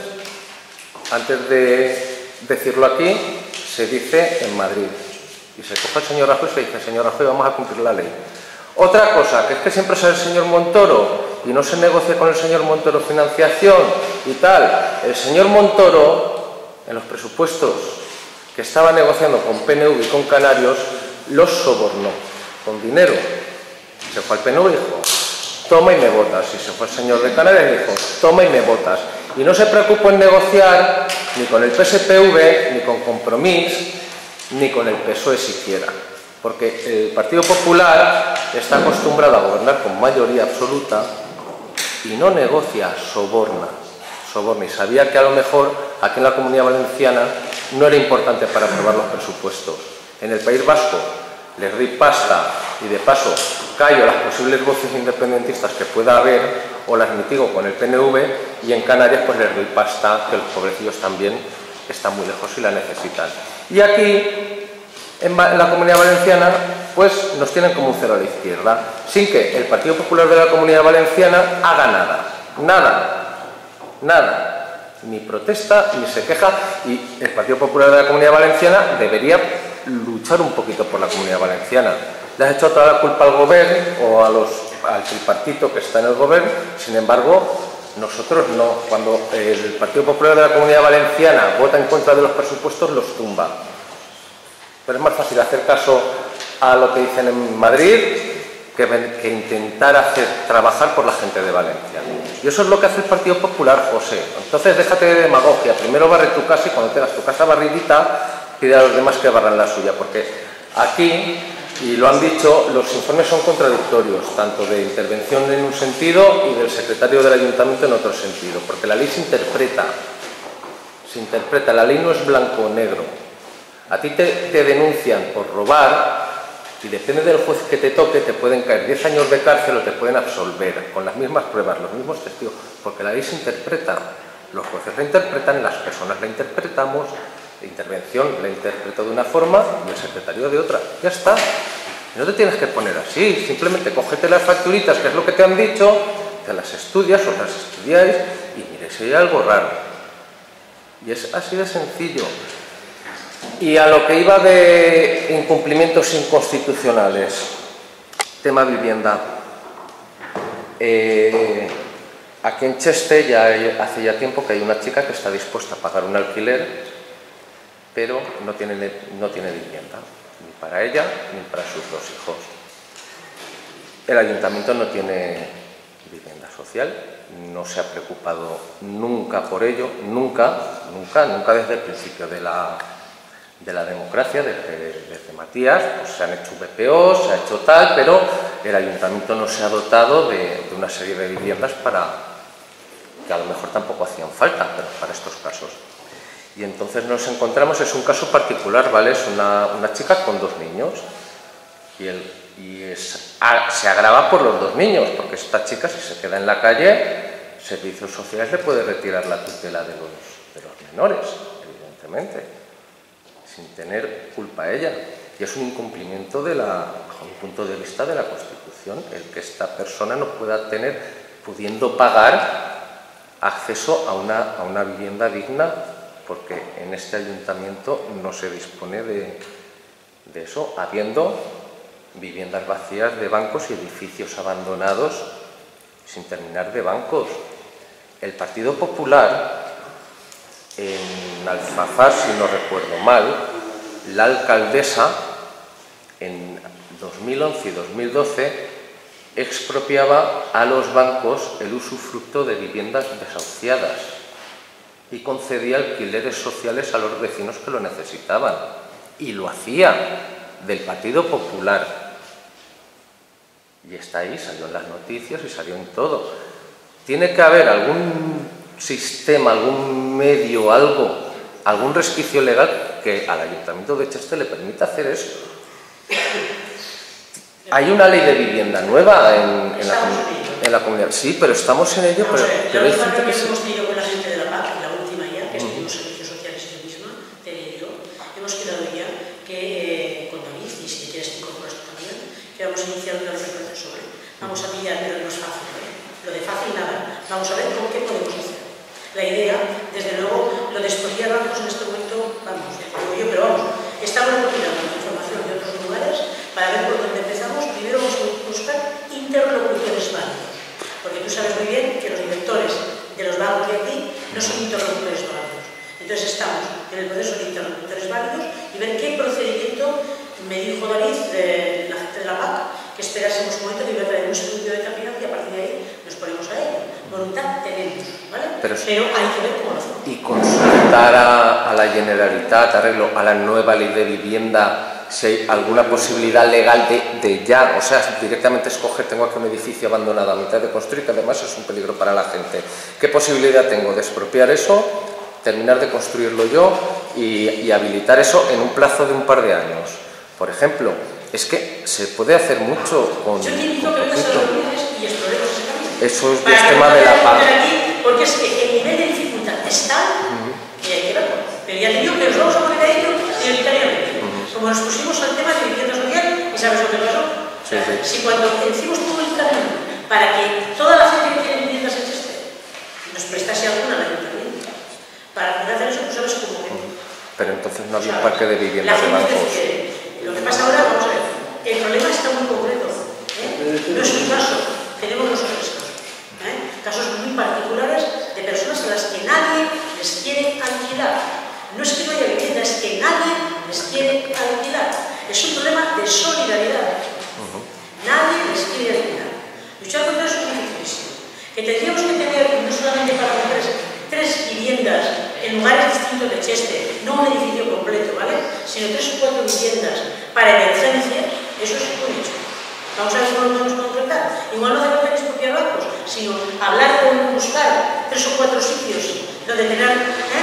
antes de decirlo aquí, se dice en Madrid. Y se coge el señor Rajoy y se dice, señor Rajoy, vamos a cumplir la ley. Otra cosa, que es que siempre sale el señor Montoro y no se negocia con el señor Montoro financiación y tal. El señor Montoro, en los presupuestos que estaba negociando con P N V y con Canarios, los sobornó con dinero. Se fue al P N V y dijo, toma y me votas. Y se fue el señor de Canarias y dijo, toma y me votas. Y no se preocupó en negociar ni con el P S P V, ni con Compromís, ni con el P S O E siquiera. Porque el Partido Popular está acostumbrado a gobernar con mayoría absoluta y no negocia, soborna. soborna. Y sabía que a lo mejor aquí en la Comunidad Valenciana no era importante para aprobar los presupuestos. En el País Vasco les di pasta y de paso callo las posibles voces independentistas que pueda haber o las mitigo con el P N V, y en Canarias pues les doy pasta que los pobrecillos también están muy lejos y la necesitan. Y aquí en la Comunidad Valenciana pues nos tienen como un cero a la izquierda, sin que el Partido Popular de la Comunidad Valenciana haga nada, nada, nada. Ni protesta, ni se queja, y el Partido Popular de la Comunidad Valenciana debería luchar un poquito por la Comunidad Valenciana. Le has hecho toda la culpa al gobierno o a los, al tripartito que está en el gobierno, sin embargo, nosotros no. Cuando el Partido Popular de la Comunidad Valenciana vota en contra de los presupuestos, los tumba. Pero es más fácil hacer caso a lo que dicen en Madrid que, que intentar hacer trabajar por la gente de Valencia. Y eso es lo que hace el Partido Popular, José. Entonces déjate de demagogia. Primero barre tu casa y cuando tengas tu casa barridita, pide a los demás que barran la suya. Porque aquí, y lo han dicho, los informes son contradictorios, tanto de intervención en un sentido y del secretario del ayuntamiento en otro sentido. Porque la ley se interpreta. Se interpreta, la ley no es blanco o negro. A ti te, te denuncian por robar y depende del juez que te toque, te pueden caer diez años de cárcel o te pueden absolver con las mismas pruebas, los mismos testigos, porque la ley se interpreta. Los jueces la interpretan, las personas la interpretamos, la intervención la interpreto de una forma y el secretario de otra. Ya está. No te tienes que poner así, simplemente cógete las facturitas, que es lo que te han dicho, te las estudias o las estudiáis y mire si hay algo raro. Y es así de sencillo. Y a lo que iba de incumplimientos inconstitucionales, tema vivienda. Eh, aquí en Cheste ya hay, hace ya tiempo que hay una chica que está dispuesta a pagar un alquiler, pero no tiene, no tiene vivienda, ni para ella ni para sus dos hijos. El ayuntamiento no tiene vivienda social, no se ha preocupado nunca por ello, nunca, nunca, nunca desde el principio de la, de la democracia, desde, desde Matías, pues se han hecho V P Os, se ha hecho tal, pero el ayuntamiento no se ha dotado de, de una serie de viviendas para, que a lo mejor tampoco hacían falta, pero para estos casos. Y entonces nos encontramos, es un caso particular, ¿vale? Es una, una chica con dos niños y, el, y es, a, se agrava por los dos niños, porque esta chica, si se queda en la calle, Servicios Sociales le puede retirar la tutela de los, de los menores, evidentemente, sin tener culpa ella. Y es un incumplimiento, de la, bajo mi punto de vista, de la Constitución, el que esta persona no pueda tener, pudiendo pagar, acceso a una, a una vivienda digna, porque en este ayuntamiento no se dispone de, de eso, habiendo viviendas vacías de bancos y edificios abandonados sin terminar de bancos. El Partido Popular, en Alfafar, si no recuerdo mal, la alcaldesa en dos mil once y dos mil doce expropiaba a los bancos el usufructo de viviendas desahuciadas y concedía alquileres sociales a los vecinos que lo necesitaban. Y lo hacía, del Partido Popular. Y está ahí, salió en las noticias y salió en todo. Tiene que haber algún sistema, algún medio, algo, algún resquicio legal que al Ayuntamiento de Cheste le permita hacer eso. Hay una ley de vivienda nueva en, en, la, en la comunidad. Sí, pero estamos en ello. Pero, pero hay gente que se... hemos tenido con la gente de la P A C, la última ya, que estuvimos servicios sociales y yo misma, Tere y yo, hemos quedado ya que eh, con David, y si quieres te incorporas tú también, que vamos a iniciar una vez el proceso. ¿eh? Vamos a pillar, pero no es fácil. ¿eh? Lo de fácil nada. Vamos a ver con qué podemos hacer. La idea, desde luego, lo de expoliar bancos en este momento, vamos, digo yo, pero vamos, estamos recopilando información de otros lugares para ver por dónde empezamos. Primero vamos a buscar interlocutores válidos, porque tú sabes muy bien que los directores de los bancos de aquí no son interlocutores válidos. Entonces estamos en el proceso de interlocutores válidos y ver qué procedimiento. Me dijo David, de la gente de la P A C, que esperásemos un momento que iba a traer un estudio de campeonato y a partir de ahí nos ponemos a ello. Voluntad tenemos, ¿vale? Pero, Pero hay que ver cómo lo hacemos. Y consultar a, a la Generalitat, arreglo, a la nueva ley de vivienda, si hay alguna posibilidad legal de, de ya, o sea, directamente escoger, tengo aquí un edificio abandonado a mitad de construir, que además es un peligro para la gente. ¿Qué posibilidad tengo de expropiar eso, terminar de construirlo yo y, y habilitar eso en un plazo de un par de años? Por ejemplo, es que se puede hacer mucho con, Yo te invito con a que vengas poquito. a reuniones y exploremos ese camino. Eso es Para el que tema no de la te paz. aquí, porque es que el nivel de dificultad es tal que hay que verlo. Pero ya te digo que nos vamos a poner a ello prioritariamente. Como nos pusimos al tema de vivienda social, y sabes lo que pasó. Sí, sí. Si cuando hicimos todo el camino para que toda la gente que tiene viviendas en Cheste nos prestase alguna al ayuntamiento, para poder hacer eso, tú sabes cómo. Pero entonces no había un parque de viviendas de La gente bancos. decide. Lo que pasa ahora, vamos a ver, el problema está muy concreto. ¿eh? No es un caso, tenemos nosotros casos. ¿eh? Casos muy particulares de personas a las que nadie les quiere alquilar. No es que no haya vivienda, es que nadie les quiere alquilar. Es un problema de solidaridad. Uh-huh. Nadie les quiere alquilar. Luchar contra eso es difícil. Que tendríamos que tener, no solamente para mujeres, tres viviendas en lugares distintos de Cheste, no un edificio completo, ¿vale? Sino tres o cuatro viviendas para emergencias, eso es un hecho. Vamos a ver cómo lo podemos concretar. Igual no hace falta expropiar bancos, sino hablar con buscar tres o cuatro sitios donde tener, ¿eh? Y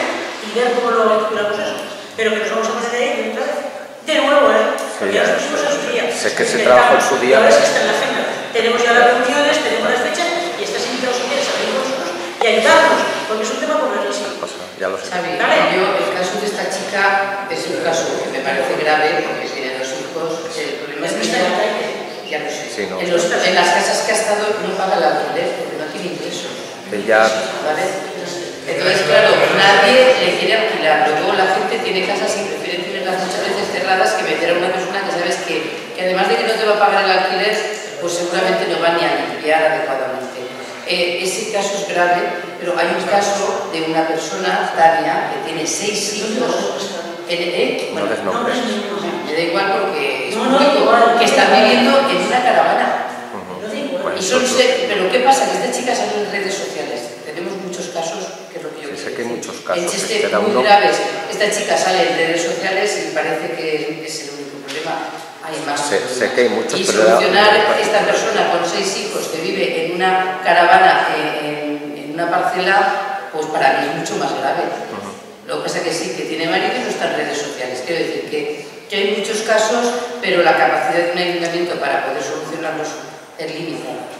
y ver cómo lo equilibramos eso. Pero que nos vamos a poner ahí otra vez. De nuevo, ¿eh? Sí, ya ya, nos pusimos en su día. sé que se trabajó en su día. Ahora sí está en la agenda. Tenemos ya las reuniones, tenemos las fechas y estás invitado si quieres a venir con nosotros y ayudarnos, porque es un tema complejísimo. Ya lo sé. Xavi, ¿Vale? yo, el caso de esta chica es un caso que me parece grave porque tiene dos hijos. El problema es que ella, ya lo sé, Sí, no. en, los- en las casas que ha estado no paga el alquiler porque no tiene ingresos. Ella, ¿Vale? Entonces, claro, nadie le quiere alquilar. Luego la gente tiene casas y prefiere tenerlas muchas veces cerradas que meter a una persona que sabes que, que además de que no te va a pagar el alquiler, pues seguramente no va ni a limpiar adecuadamente. Eh, ese caso es grave, pero hay un caso de una persona, Tania, que tiene seis hijos. En, eh, no bueno, des nombres. me da igual porque es No, no, público, igual. que están viviendo en una caravana. No da igual. Bueno, Y son pues- se- pero ¿qué pasa? Que esta chica sale en redes sociales. Tenemos muchos casos, que es lo que yo Sí, sé quiero que hay decir. muchos casos, En chistes este era muy uno. graves. Esta chica sale en redes sociales y parece que es el único problema. Hay más Sé- problemas. sé que hay muchos, y pero era- solucionar esta persona con seis hijos que vive en una caravana, eh, en, en una parcela, pues para mí es mucho más grave. Lo que pasa es que sí, que tiene marido y no está en redes sociales. Quiero decir que, que hay muchos casos, pero la capacidad de un ayuntamiento para poder solucionarlos es limitada.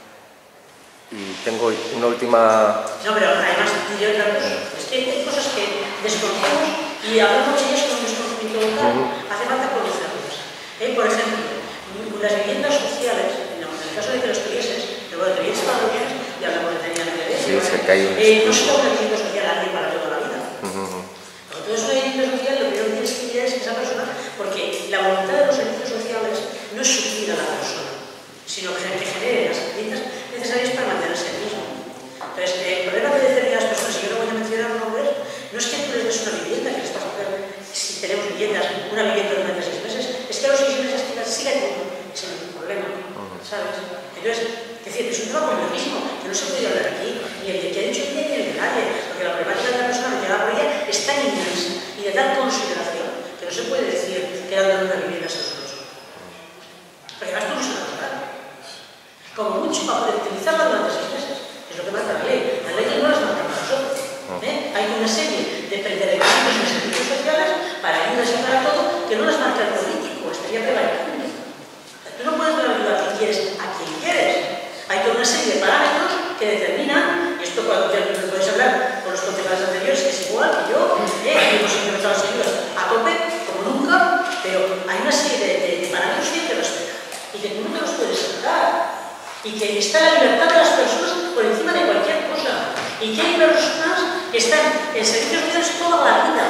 Y tengo una última... No, pero además diré otra cosa. Es que hay cosas que desconocemos y hablamos de ellas con nuestro conocimiento local. Hace falta conocerlas. Eh, por ejemplo, las viviendas sociales, no, en el caso de que los tuvieses, pero bueno, tuvieses para los bienes, ya hablamos de tenían que ver. Sí, sé que hay un eh, no estudio. son una vivienda social a alguien para toda la vida. Cuando tú eres una vivienda social, lo primero que tienes que mirar es que esa persona, porque la voluntad de los servicios sociales no es suplir a la persona, sino que que genere las herramientas necesarias para mantenerse el mismo. Entonces, el problema que decían las personas, y yo no voy a mencionar nombres, no es que tú les des una vivienda, que les vas a poner, si tenemos viviendas, una vivienda durante seis meses, es que a los seis meses siga teniendo ese mismo problema, ¿sabes? Entonces, es decir, es un tema complejísimo, que no se puede hablar aquí, ni el de que ha dicho ella ni el de nadie, porque la problemática de la persona mencionada por ella es tan inmensa y de tal consideración que no se puede decir que dándole una vivienda se los dos. Porque además tú no se lo das. Como mucho para poder utilizarla durante seis meses. Es lo que marca la ley. Las leyes no las marcamos nosotros. ¿eh? Hay una serie de requisitos en servicios sociales para ayudas y para todo que no las marca el político. Estaría prevaleciendo. Tú no puedes dar la ayuda a quien quieres, a quien quieres. Hay toda una serie de parámetros que determinan, y esto cuando ya lo podéis hablar con los concejales anteriores, que es igual que yo, ¿eh? Y hemos implementado las ayudas a tope, como nunca, pero hay una serie de, de, de parámetros que hay que respetar y que tú no te los puedes saltar. Y que está la libertad de las personas por encima de cualquier cosa. Y que hay personas que están en servicios sociales toda la vida.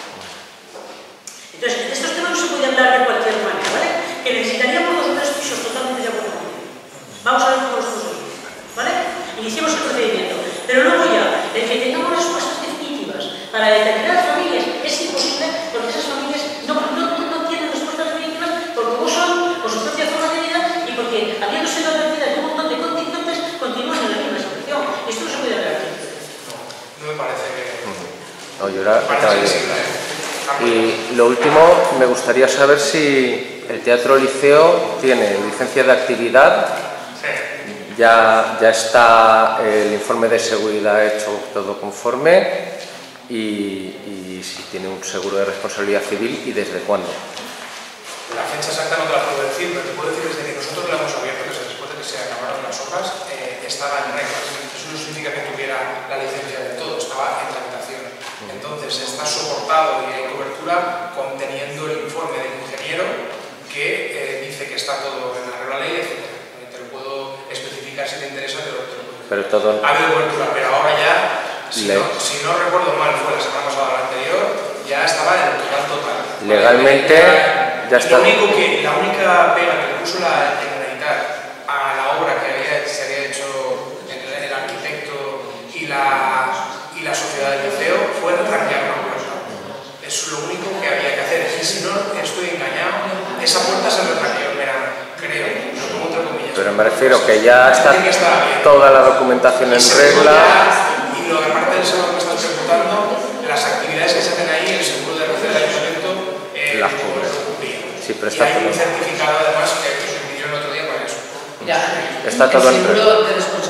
Entonces, de estos temas no se puede hablar de cualquier manera, ¿vale? Que necesitaríamos dos o tres pisos totalmente de acuerdo. Vamos a ver cómo los podemos, ¿vale? Iniciemos el procedimiento. Pero luego ya, el que tengamos respuestas definitivas para determinadas familias es imposible porque esas familias no, no, no, no tienen respuestas definitivas por cómo son, por su propia forma de vida y porque habiéndose la advertida de un montón de contingentes continúan en la misma situación. Esto no se puede hablar aquí. No, no me parece que... No, yo era... Me parece que sí, ¿eh? Y lo último, me gustaría saber si el Teatro Liceo tiene licencia de actividad. Sí. Ya, ya está el informe de seguridad hecho todo conforme y, y si tiene un seguro de responsabilidad civil y desde cuándo. La fecha exacta no te la puedo decir, pero te puedo decir desde que nosotros lo hemos abierto, desde después de que se acabaron las obras, eh, estaba en reglas. Eso no significa que tuviera la licencia del todo, estaba en tramitación. Entonces está soportado y hay cobertura conteniendo el informe del ingeniero que eh, dice que está todo en arreglo a la ley, etcétera. Te lo puedo especificar si te interesa, te lo, te lo puedo decir. Pero todo... Ha habido cobertura, pero ahora ya, si Le... no, si no recuerdo mal, fue la semana pasada o la anterior, ya estaba en el total total. Legalmente ya, ya está. Lo único que, la única pega que puso la Generalitat a la obra que había, se había hecho el, el arquitecto y la, y la sociedad del liceo fue rankear una puerta. Es lo único que había que hacer. Y si no estoy engañado, esa puerta se rankeó en verano, creo, lo pongo entre comillas. Pero me refiero que ya está que toda la documentación en regla. Y lo aparte del seguro que estás ejecutando, las actividades que se hacen ahí, el seguro de receta del ayuntamiento eh, las cubre. Sí, pero está y hay un todo. certificado además que se pidió el otro día para eso. Ya, Está el todo en seguro de responsabilidad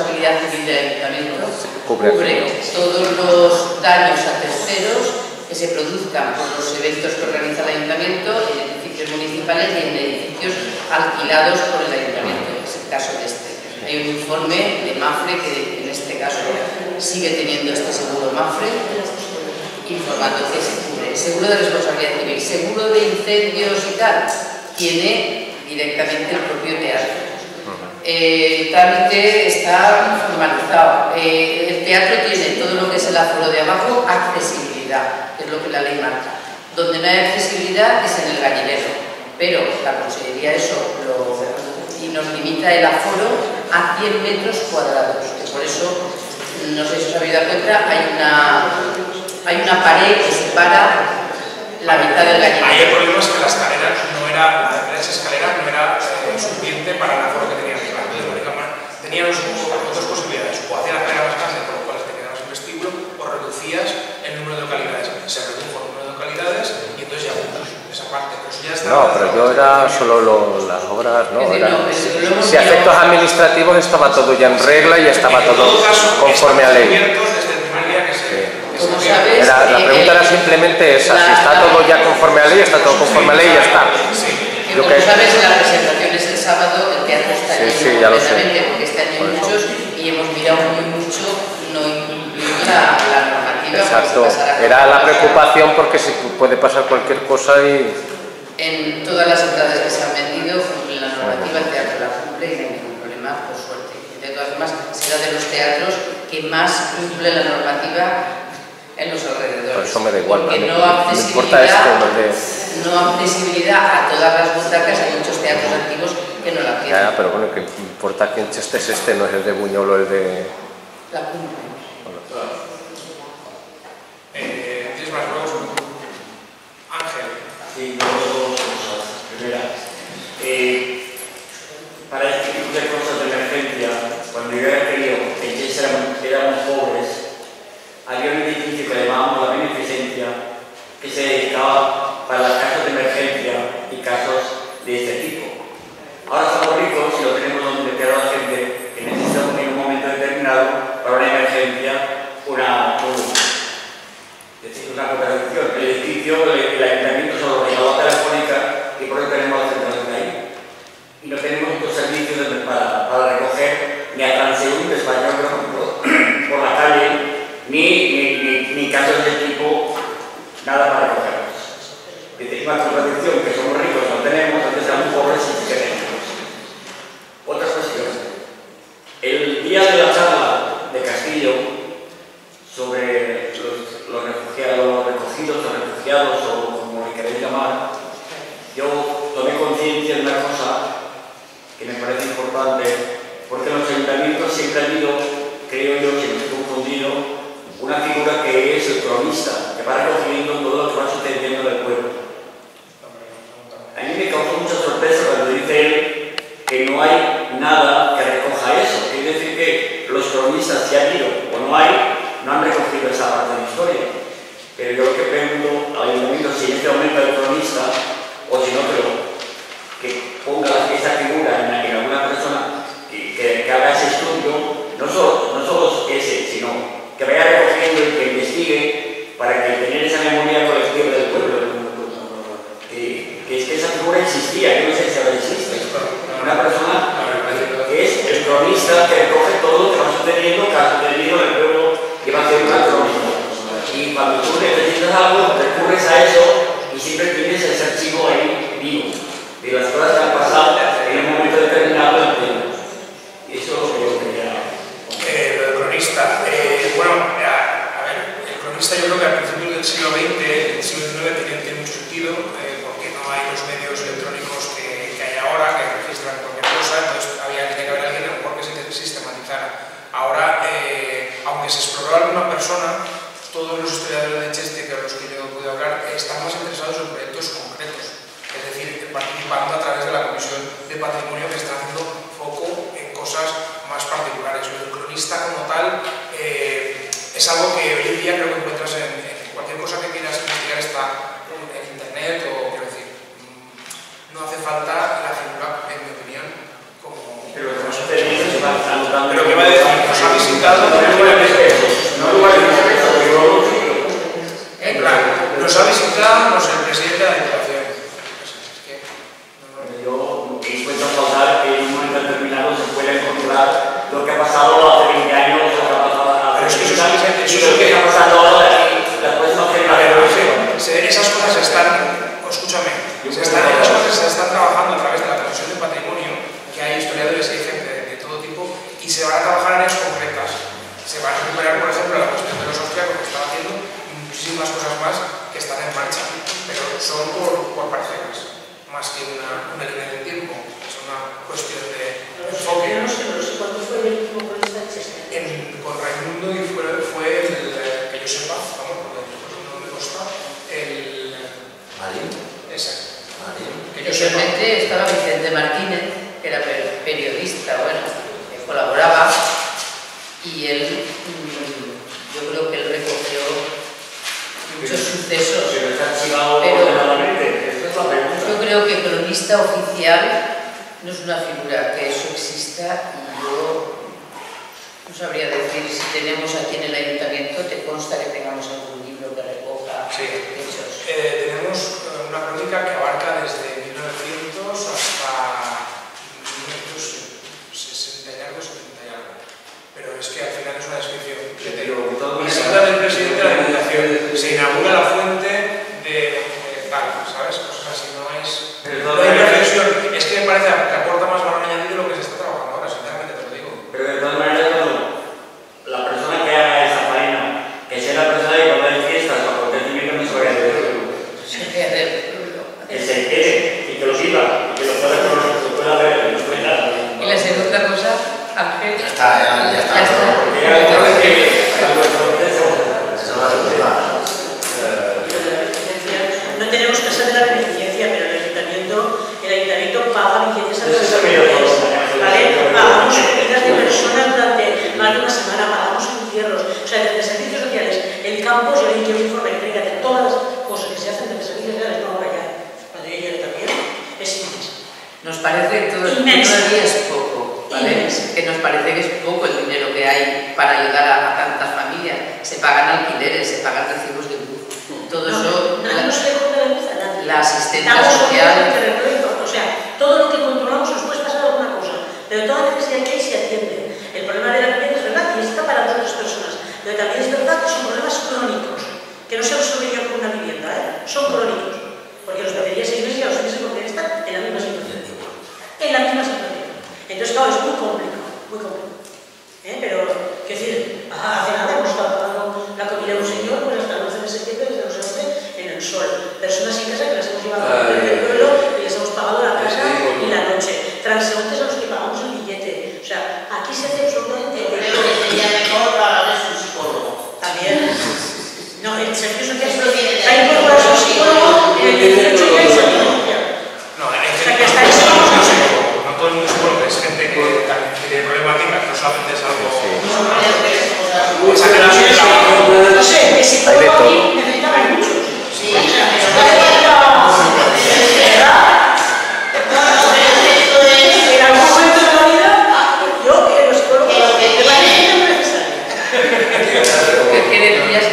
responsabilidad civil del ayuntamiento, Cubre cubre todos los daños a terceros que se produzcan por los eventos que organiza el ayuntamiento en edificios municipales y en edificios alquilados por el ayuntamiento, es el caso de este. Hay un informe de Mafre que en este caso sigue teniendo este seguro Mafre, informando que se cubre. Seguro de responsabilidad civil, seguro de incendios y tal, tiene directamente el propio teatro. Eh, el trámite está formalizado. Eh, el teatro tiene todo lo que es el aforo de abajo, accesibilidad, que es lo que la ley marca. Donde no hay accesibilidad es en el gallinero, pero la Consejería eso lo, y nos limita el aforo a cien metros cuadrados, que por eso, no sé si os habéis dado cuenta, hay una, hay una pared que separa la mitad del gallinero. Ahí el problema es que la escalera no era, la esa escalera no era eh, suficiente para el aforo que tenía arriba. Entonces, la única manera, tenían otras posibilidades, o hacías la escalera más grande, por lo cual te quedabas en vestíbulo, o reducías el número de localidades. Se redujo el número de localidades y entonces ya juntas esa parte. Pero eso ya está. No, pero yo era solo lo, las obras, no, decir, era, no es, si a efectos administrativos estaba todo ya en regla y estaba todo conforme a ley. Como sabes, Era, la pregunta era simplemente esa, si está todo ya conforme a ley, está todo conforme a ley y ya está. que Yo como que- sabes, en las presentaciones el sábado el teatro está Sí, lleno sí, ya lo sé. completamente, porque este año Por hay eso. muchos y hemos mirado muy mucho no incumplir la, la normativa. Exacto, porque pasará era la cosa. preocupación porque si puede pasar cualquier cosa y... En todas las entradas que se han vendido cumplen la normativa, el teatro la cumple y no hay ningún problema, por suerte. De todas formas, será de los teatros que más cumple la normativa en los alrededores. Por eso me da igual, porque ¿no? no Me importa esto, accesibilidad, no de... no accesibilidad a todas las butacas, hay muchos teatros antiguos que no la tienen. Ya, pero bueno, que importa que en Cheste es este, no es el de Buñol o el de... La cumple. Eh, ¿Tienes más luego? Ángel. Sí, dos cosas. Primera, eh, para este tipo de cosas de emergencia, cuando yo era crío, en Cheste éramos, éramos pobres, había un edificio que le llamábamos la beneficencia, que se dedicaba para las casos de emergencia y casos de este tipo. Ahora somos ricos y lo tenemos donde meter a la gente que necesita en un momento determinado para una emergencia, una, un, es decir, una contradicción. El edificio, el, el ayuntamiento solo regaló telefónica y por eso tenemos la central de ahí. Y no tenemos otros servicios para, para recoger ni a transeúntes para llevar, por ejemplo, por la calle, ni, ni, ni, ni casos de tipo, nada para recogerlos. Es decir, una contradicción que somos ricos, no tenemos, antes éramos pobres y sí que tenemos. Otra cuestión. El día de la charla de Castillo sobre los, los refugiados, los recogidos, los refugiados o como le queréis llamar, yo tomé conciencia de una cosa que me parece importante, porque en los ayuntamientos siempre ha habido, creo yo, que me he confundido, una figura que es el cronista, que va recogiendo todo lo que va sucediendo en el pueblo. A mí me causó mucha sorpresa cuando dice él que no hay nada que recoja eso. Quiere decir que los cronistas, si ha habido o no hay, no han recogido esa parte de la historia. Pero yo lo que pregunto al ayuntamiento si en este momento el cronista, o si no, pero que ponga esa figura en, en alguna persona que, que, que haga ese estudio, no solo, no solo ese, sino que vaya recogiendo y que investigue para que tener esa memoria colectiva del pueblo. Que, que es que esa figura existía, yo no sé si ahora existe. Una persona que es el cronista que recoge todo lo que va sucediendo, que ha sucedido en el pueblo, que va a hacer una crónica. Y cuando tú necesitas algo, recurres a eso y siempre tienes ese archivo ahí vivo, de las cosas que han pasado en un momento determinado del tiempo. Y eso es lo que yo quería. Eh, lo del cronista. Eh, bueno, a, a ver, el cronista yo creo que al principio del siglo veinte, del siglo diecinueve, tiene, tiene mucho sentido, eh, porque no hay los medios electrónicos que, que hay ahora, que registran cualquier cosa, entonces había que haber alguien a lo mejor que se sistematizara. Ahora, eh, aunque se exploró a alguna persona, todos los historiadores de Cheste, que a los que yo pude hablar, están más interesados en proyectos concretos, es decir, participando a través de la Comisión de Patrimonio, que está haciendo foco en cosas más particulares. El cronista como tal eh, es algo que hoy en día creo que encuentras en, en cualquier cosa que quieras investigar está en internet, o quiero decir, no hace falta la figura, en mi opinión, como... Pero lo que más sucede es que se va anotando. Pero que va a decir visitado no en plan, nos ha visitado no sé, el presidente de la Diputación. Yo encuentro faltar que en un momento determinado se puede controlar lo que ha pasado hace veinte años, lo que ha pasado hace veinte años, y lo que está pasando ahora y la próxima generación. Esas cosas se están, escúchame, se están, esas cosas se están trabajando a través de la Comisión de Patrimonio, que hay historiadores y hay gente de, de todo tipo, y se van a trabajar en áreas concretas. Se van a recuperar, por ejemplo, la cuestión de los austriacos que están haciendo, y muchísimas cosas más que están en marcha, pero son por, por parcelas, más que una, una línea de tiempo, es una cuestión de enfoque. ¿Cuándo fue el último cronista de Chester? Con Raimundo y fue, fue el, que yo sepa, vamos, porque no me consta, el... Marín. Exacto. Marín. Que yo sepa. Anteriormente estaba Vicente Martínez, que era periodista, bueno, que colaboraba, y él, yo creo que él recogió muchos sucesos, Pero está archivado pero ordenadamente, esa es la pregunta. yo creo que cronista oficial no es una figura que eso exista, y yo no sabría decir si tenemos aquí en el ayuntamiento, te consta que tengamos algún libro que recoja sí. hechos. Eh, tenemos una crónica que abarca desde mil novecientos hasta mil novecientos sesenta y algo, setenta y algo. Pero es que al final es una descripción. Visita del presidente de la Diputación, se inaugura la fuente de, de tal, ¿sabes? Cosas así, no es... No hay reflexión. Es que me parece que aporta más valor añadido lo que se está trabajando ahora, sinceramente te lo digo. Pero de todas maneras, la persona que haga esa faena, que sea la persona que cuando hay fiestas o acontecimientos no se vaya a decirlo. Que se quede y que lo viva y que lo pueda, lo pueda ver, lo pueda dar. Y la segunda cosa, Ángel. Ya está, ya, ya está. Ya está. Porque ya creo que cuando el proceso. No tenemos casa de la beneficencia, pero el ayuntamiento, el ayuntamiento paga billetes a los estudiantes, ¿vale? Pagamos comidas de personas durante más de una semana, pagamos encierros, o sea, desde servicios sociales, el campo, yo le quiero un informe que traiga de todas las cosas que se hacen desde servicios sociales, no ahora ya, cuando yo llegue también, es inmenso. Nos parece que todo todavía es poco, ¿vale? Que nos parece que es poco el dinero que hay para ayudar a, a tantas familias. Se pagan alquileres, se pagan recibos de luz, todo no, eso. No, no, no se le corta la luz a nadie. La asistencia Estamos social. O sea, todo lo que controlamos nos puede pasar alguna cosa, pero toda necesidad que hay se atiende. El problema de la vivienda es verdad y está para todas las personas, pero también es verdad que son problemas crónicos, que no se resolverían con una vivienda, ¿eh? Son crónicos, porque los metería seis meses y a los seis meses porque estar en la misma situación. En la misma situación. Entonces, claro, es muy complicado, muy complicado. ¿Eh? Pero, quiero decir, hace nada hemos estado pagando la comida de un señor, pues hasta el once de septiembre, desde los once, en el sol. Personas sin casa que las hemos llevado al pueblo y les hemos pagado la casa y la noche. Transeúntes a los que pagamos el billete. O sea, aquí se hace absolutamente... Creo que sería mejor para ver un psicólogo. También. No, el servicio social hay incorporado un psicólogo en el dieciocho y hay servicio social. No, hay O sea, gente que está no, eso. no sé, no todo el mundo psicólogo, es gente que también tiene problemáticas, no solamente es algo... Esa generación es algo... No sé, que psicólogo aquí necesitaban muchos. Sí, en algún momento de la vida, yo que los psicólogos me parece muy necesario. ¿Qué decías?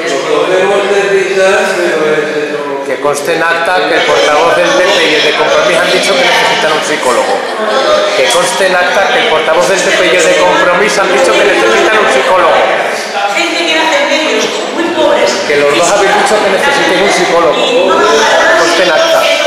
Que conste en acta que el portavoz del P P y el de Compromís han dicho que necesitan un psicólogo. Que conste en acta que el portavoz del P P y el de Compromís han dicho que necesitan un psicólogo. Gente que hace medios muy pobres. Que los dos habéis dicho que necesiten un psicólogo. Conste en acta.